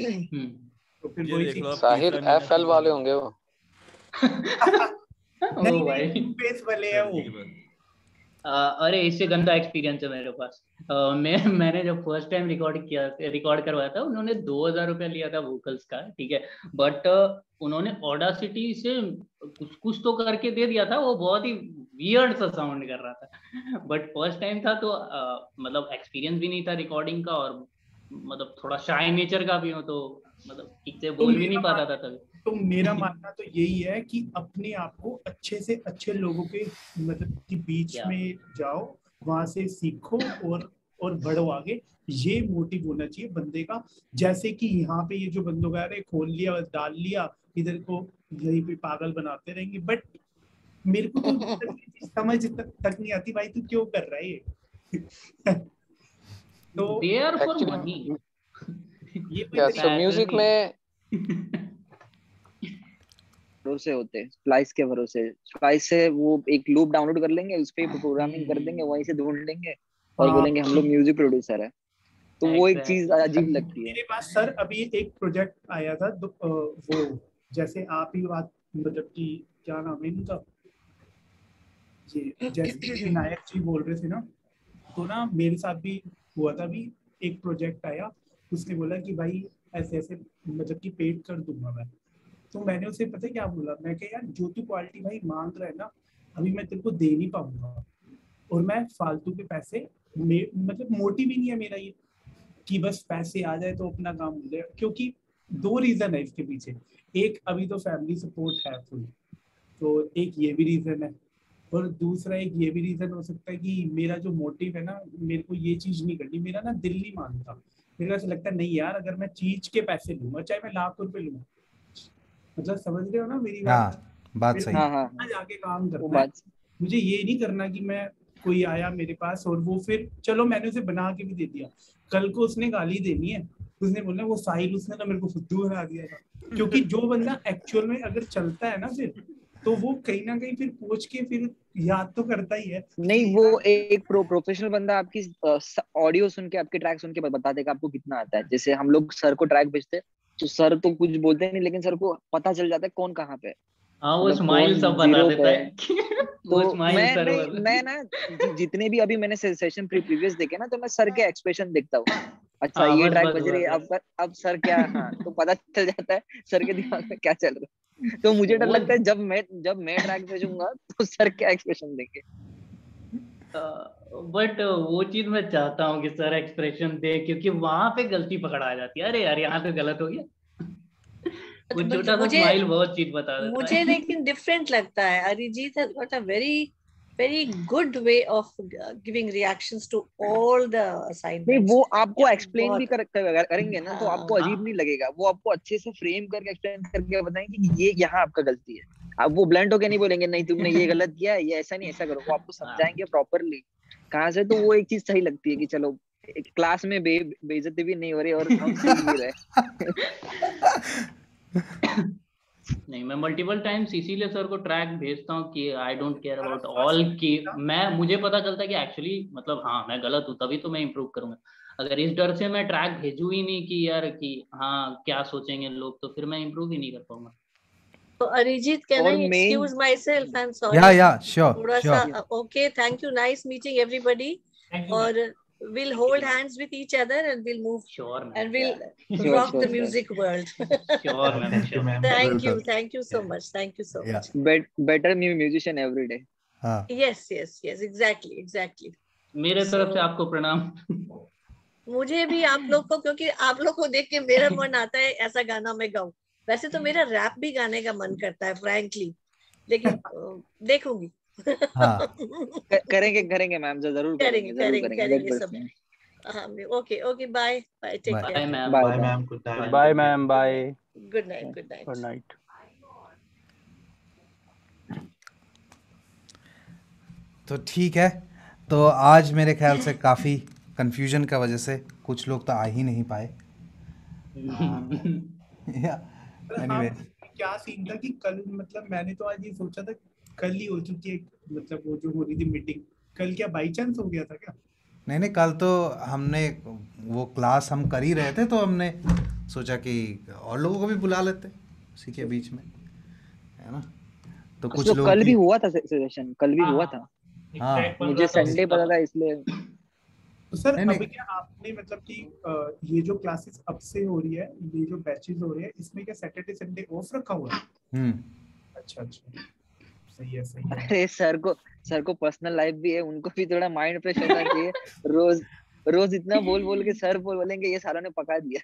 तो फिर वही चीज साहिल FL वाले होंगे वो। नहीं बेस वाले है वो। अरे इससे गंदा एक्सपीरियंस है मेरे पास। मैंने जब फर्स्ट टाइम रिकॉर्ड करवाया था, उन्होंने 2000 रुपया लिया था वोकल्स का, ठीक है। बट उन्होंने ऑडासिटी से कुछ तो करके दे दिया था, वो बहुत ही वियर्ड सा साउंड कर रहा था। बट फर्स्ट टाइम था तो मतलब एक्सपीरियंस भी नहीं था रिकॉर्डिंग का, और मतलब थोड़ा शाय नेचर का भी हो, तो मतलब ठीक से बोल भी नहीं पाता था तभी। तो मेरा मानना तो यही है कि अपने आप को अच्छे से अच्छे लोगों के मतलब के बीच में जाओ, वहां से सीखो और बढ़ो आगे। ये मोटिव होना चाहिए बंदे का। जैसे कि यहाँ पे ये जो बंदों का है, खोल लिया डाल लिया, इधर को यहीं पे पागल बनाते रहेंगे। बट मेरे को तो समझ तक नहीं आती भाई तू क्यों कर रहा है ये। तो म्यूजिक में भरोसे होते हैं, स्प्लाइस के भरोसे। स्प्लाइस से वो एक लूप डाउनलोड कर लेंगे, उस पे प्रोग्रामिंग कर देंगे, वहीं से ढूंढ लेंगे और बोलेंगे हम लोग म्यूजिक प्रोड्यूसर है। तो वो एक चीज अजीब लगती है। मेरे पास सर अभी एक प्रोजेक्ट आया था, वो जैसे आप ही बात, मतलब कि क्या नाम है इनका, ये जैसे विनायक जी बोल रहे थे ना, तो ना मेरे साथ भी हुआ था। भी एक प्रोजेक्ट आया, उसने बोला कि भाई ऐसे ऐसे मतलब कि पेड कर दूंगा मैं। तो मैंने उसे पता क्या बोला, मैं कहा यार जो तू क्वालिटी भाई मांग रहा है ना, अभी मैं तेरे को दे नहीं पाऊंगा। और मैं फालतू के पैसे मतलब मोटिव ही नहीं है मेरा ये कि बस पैसे आ जाए तो अपना काम हो जाए। क्योंकि 2 रीजन है इसके पीछे। एक अभी तो फैमिली सपोर्ट है फुल, तो एक ये भी रीजन है। और दूसरा एक ये भी रीजन हो सकता है कि मेरा जो मोटिव है ना, मेरे को ये चीज नहीं करनी, मेरा ना दिल नहीं मानता। मेरे को ऐसा लगता है नहीं यार, अगर मैं चीज के पैसे लूंगा, चाहे मैं लाख रुपए लूँ, मतलब समझ रहे हो ना मेरी बात सही है। हाँ, जाके काम करना है। मुझे ये नहीं करना कि मैं कोई आया मेरे पास और वो फिर चलो मैंने उसे बना के भी दे दिया, कल को उसने गाली देनी है, उसने बोलना वो साहिल उसने ना मेरे को फुद्दू बना दिया था। क्योंकि जो बंदा एक्चुअल में अगर चलता है ना फिर, तो वो कहीं ना कहीं फिर पूछ के फिर याद तो करता ही है। नहीं, वो एक प्रोफेशनल बंदा आपकी ऑडियो सुन के, आपके ट्रैक सुन के बता देगा आपको कितना आता है। जैसे हम लोग सर को ट्रैक भेजते, तो सर तो कुछ बोलते नहीं, लेकिन सर को पता चल जाता है कौन कहाँ पे। हाँ, वो स्माइल सब बता देता है। तो मैं ना जितने भी अभी मैंने सेशन प्रीवियस देखे ना, तो मैं सर के एक्सप्रेशन देखता हूँ। अच्छा ये ट्रैक बज रही है, अब सर क्या, हाँ तो पता चल जाता है सर के दिमाग में क्या चल रहा है। तो मुझे डर लगता है जब मैं ट्रैक भेजूंगा तो सर क्या एक्सप्रेशन देंगे। बट वो चीज मैं चाहता हूँ कि सर एक्सप्रेशन दे, क्योंकि वहां पे गलती पकड़ आ जाती है, अरे यार यहाँ तो गलत हो गया। वो छोटा सा स्माइल बहुत चीज बता देता है। मुझे लेकिन डिफरेंट लगता है, Arijit has got a very good way of giving reactions to all the assignments. नहीं, वो आपको एक्सप्लेन भी करेंगे ना, तो आपको अजीब नहीं लगेगा। वो आपको अच्छे से फ्रेम करके एक्सप्लेन करके बताएंगे कि ये यहाँ आपका गलती है। आप वो ब्लंट होके नहीं बोलेंगे नहीं तुमने ये गलत किया, ये ऐसा नहीं ऐसा करो। वो आपको समझाएंगे प्रॉपरली कहाँ से। तो वो एक चीज सही लगती है कि चलो क्लास में बेइज्जती भी नहीं हो रही और हम सीख भी रहे। नहीं, मैं मल्टीपल टाइम्स इसीलिए सर को ट्रैक भेजता हूँ कि I don't care about all, कि मुझे पता चलता है कि एक्चुअली मतलब हाँ मैं गलत हूँ, तभी तो मैं इम्प्रूव करूंगा। अगर इस डर से मैं ट्रैक भेजू ही नहीं कि यार कि हाँ क्या सोचेंगे लोग, तो फिर मैं इम्प्रूव ही नहीं कर पाऊंगा। तो Arijit, can I excuse myself? I am sorry. Sure थोड़ा सा okay, thank you, nice meeting everybody, और we'll hold hands with each other and we'll move and we'll rock the music world. Sure, ma'am. Thank you so much. Much. Better musician every day. Yes, exactly. मेरे तरफ से आपको प्रणाम। मुझे भी आप लोग को, क्योंकि आप लोग को देख के मेरा मन आता है ऐसा गाना मैं गाऊं। वैसे तो मेरा रैप भी गाने का मन करता है फ्रैंकली, लेकिन देखूंगी। हाँ। करेंगे मैम, जरूर करेंगे सब। Okay, bye take care. Bye ma'am, good night. Bye ma'am, bye, good night. तो ठीक है, तो आज मेरे ख्याल से काफ़ी कंफ्यूजन का वजह से कुछ लोग तो आ ही नहीं पाए। anyway. क्या सीन था कि कल, मतलब मैंने तो आज ये सोचा था कल ही हो चुकी है, मतलब वो जो हो रही थी मीटिंग कल, क्या बाई चांस हो गया था क्या? नहीं, कल तो हमने वो क्लास हम कर ही रहे थे, तो हमने सोचा कि और लोगों को भी बुला लेते उसी के बीच में, है ना। तो कुछ लोग कल भी हुआ था सेशन, कल भी हुआ था। हाँ, मुझे संडे पता था इसलिए। तो सर अभी क्या आपने मतलब कि ये जो क्लासेस अब से हो रही है, ये जो बैचेस हो रहे हैं, इसमें क्या सैटरडे संडे ऑफ रखा हुआ है? अच्छा, सही है। अरे सर को पर्सनल लाइफ भी है, उनको भी थोड़ा माइंड फ्रेश होना चाहिए। रोज इतना बोल के सर बोलेंगे ये सालों ने पका दिया।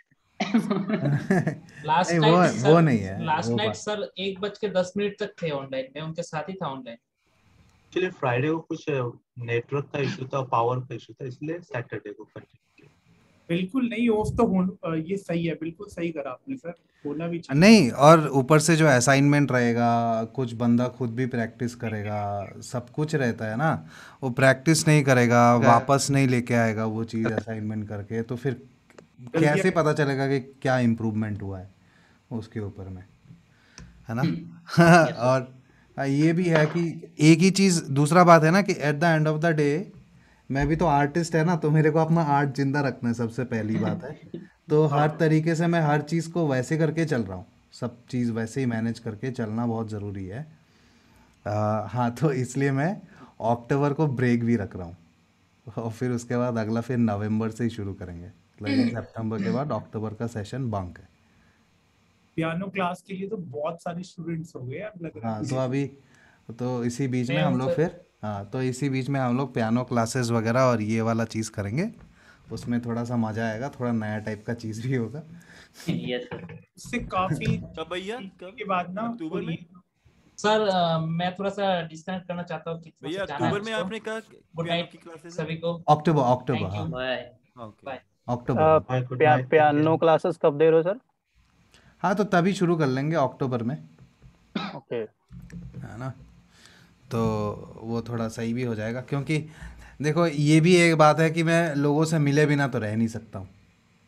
लास्ट नाइट सर 1:10 तक थे ऑनलाइन, मैं उनके साथ ही था ऑनलाइन। एक्चुअली फ्राइडे को कुछ नेटवर्क का इशू था, पावर का इशू था, इसलिए सैटरडे को कंटिन्यू किया। बिल्कुल नहीं, ऑफ तो ये सही है, बिल्कुल सही करा आपने सर, होना भी चाहिए। नहीं, और ऊपर से जो असाइनमेंट रहेगा, कुछ बंदा खुद भी प्रैक्टिस करेगा, सब कुछ रहता है ना। वो प्रैक्टिस नहीं करेगा, वापस नहीं लेके आएगा वो चीज़ असाइनमेंट करके, तो फिर कैसे पता चलेगा कि क्या इम्प्रूवमेंट हुआ है उसके ऊपर में, है ना। और ये भी है कि एक ही चीज़, दूसरा बात है ना कि at the end of the day मैं भी तो आर्टिस्ट है ना, तो मेरे को अपना आर्ट जिंदा रखना है, सबसे पहली बात है। तो हर तरीके से मैं हर चीज़ को वैसे करके चल रहा हूँ, सब चीज़ वैसे ही मैनेज करके चलना बहुत ज़रूरी है। हाँ, तो इसलिए मैं अक्टूबर को ब्रेक भी रख रहा हूँ, और फिर उसके बाद अगला फिर नवंबर से ही शुरू करेंगे। लेकिन सितंबर के बाद अक्टूबर का सेशन बंक है। पियानो क्लास के लिए तो बहुत सारे स्टूडेंट्स हो गए अब लग रहा है। हाँ, तो अभी तो इसी बीच में हम लोग फिर इसी बीच में हम लोग पियानो क्लासेस वगैरह और ये वाला चीज़ करेंगे। उसमें थोड़ा सा मजा आएगा, थोड़ा नया टाइप का चीज़ भी होगा। इससे काफी के बाद ना अक्टूबर में सर मैं थोड़ा सा डिस्कनेक्ट करना चाहता हूँ। भैया अक्टूबर में आपने कहा गुड नाइट की क्लासेस सभी को। अक्टूबर पियानो क्लासेस कब दे रहे हो सर? हाँ, तो तभी शुरू कर लेंगे अक्टूबर में। ओके, है ना, तो वो थोड़ा सही भी हो जाएगा, क्योंकि देखो ये भी एक बात है कि मैं लोगों से मिले बिना तो रह नहीं सकता हूँ।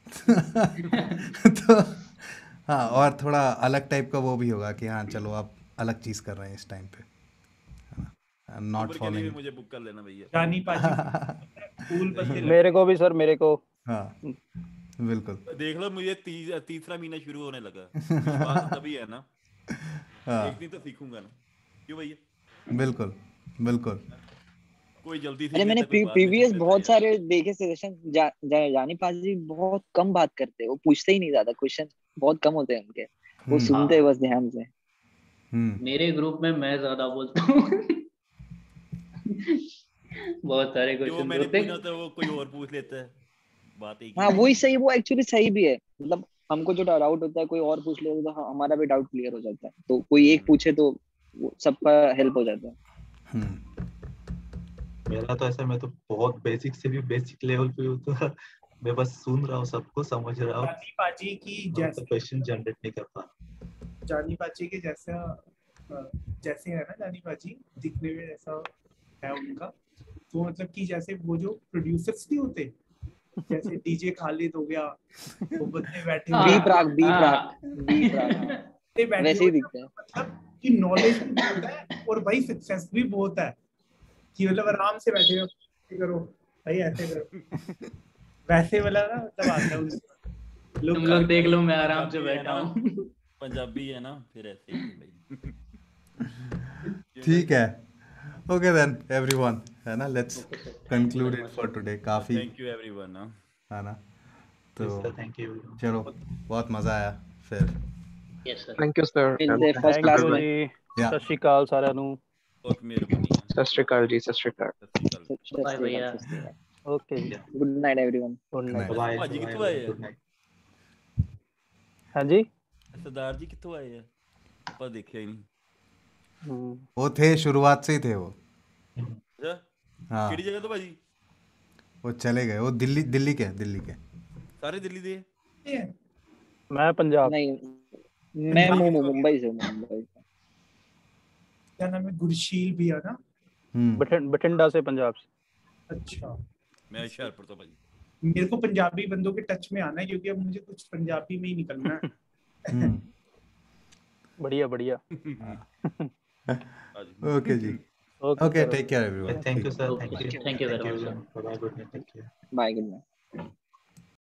तो हाँ, और थोड़ा अलग टाइप का वो भी होगा कि हाँ चलो आप अलग चीज़ कर रहे हैं इस टाइम पे, है ना, नॉट फॉलोइंग। मुझे बुक कर लेना भैया। जानी पाजी मेरे को भी सर, मेरे को। हाँ बिल्कुल, देख लो मुझे तीसरा महीना शुरू होने लगा। तभी है ना, एक दिन तो सीखूंगा ना, क्यों भैया? बिल्कुल बिल्कुल। कोई जल्दी अरे मैंने प्रीवियस बहुत सारे देखे सेशन, जानी पाजी बहुत कम बात करते, वो पूछते ही नहीं, ज्यादा क्वेश्चन बहुत कम होते हैं उनके, वो सुनते बस ध्यान से। मेरे ग्रुप में मैं ज्यादा बोलता हूँ। बहुत सारे जो क्वेश्चन मैंने होते पूछा था वो कोई और पूछ लेता है, बात एक ही हाँ है। वही सही, वो एक्चुअली सही भी है। मतलब हमको जो डाउट होता है कोई और पूछ ले तो हमारा भी डाउट क्लियर हो जाता है, तो कोई एक पूछे तो सबका हेल्प हो जाता है। मेरा तो ऐसा, मैं तो बहुत बेसिक से भी बेसिक लेवल पे हूँ, तो मैं बस सुन रहा हूँ, सबको समझ रहा हूँ, जानी पाजी की तो जैसे क्वेश्चन जनरेट नहीं कर पा। जानी पाजी के जैसा जैसे है ना, जानी पाजी दिखने में ऐसा है उनका, तो मतलब कि जैसे वो जो प्रोड्यूसर्स नहीं होते, जैसे डीजे खालिद हो गया, वो बंदे बैठे हुए बी प्राक वैसे ही दिखते हैं। मतलब कि नॉलेज भी बहुत है और भाई सक्सेस भी बहुत है, कि मतलब आराम से बैठे हो, करो भाई ऐसे करो वैसे वाला ना, मतलब आता है उनसे। तुम लोग देख लो मैं आराम से बैठा हूँ। पंजाबी है ना, फिर ऐसे ही है भाई। ठीक है, ओके देन एवरीवन, है ना, let's conclude it for today. काफी थैंक यू एवरीवन, है ना, तो थैंक यू, चलो बहुत मजा आया फिर। Yes sir, thank you sir, first class में। सत श्री अकाल साਰਿਆਂ ਨੂੰ। बहुत मेहरबानी है। सत श्री अकाल जी, सत श्री अकाल। बाय भैया। ओके जी, good night everyone. Good night. Bye ਭਾਜੀ ਕਿੱਥੋਂ ਆਏ ਆ? Good night. ਹਾਂਜੀ सरदार जी कितों आए हैं? ਆਪਾਂ ਦੇਖਿਆ ਹੀ ਨਹੀਂ। वो थे, शुरुआत से ही थे वो। अच्छा, हाँ, ਕਿਹੜੀ ਜਗ੍ਹਾ ਤੋਂ ਭਾਜੀ? वो चले गए, वो दिल्ली के। ਸਾਰੇ ਦਿੱਲੀ ਦੇ? मैं पंजाब। नहीं मैं मुंबई से। क्या नाम है, गुरशील भी है ना? बठिंडा से, पंजाब से। अच्छा, मैं हुशियारपुर तो भाई। मेरे को पंजाबी बंदों के टच में आना है, क्योंकि अब मुझे कुछ पंजाबी में ही निकलना है। बढ़िया बढ़िया। ओके जी, okay, take care everyone. Thank you sir, thank you very much. Bye, good night, take care. Bye, good night.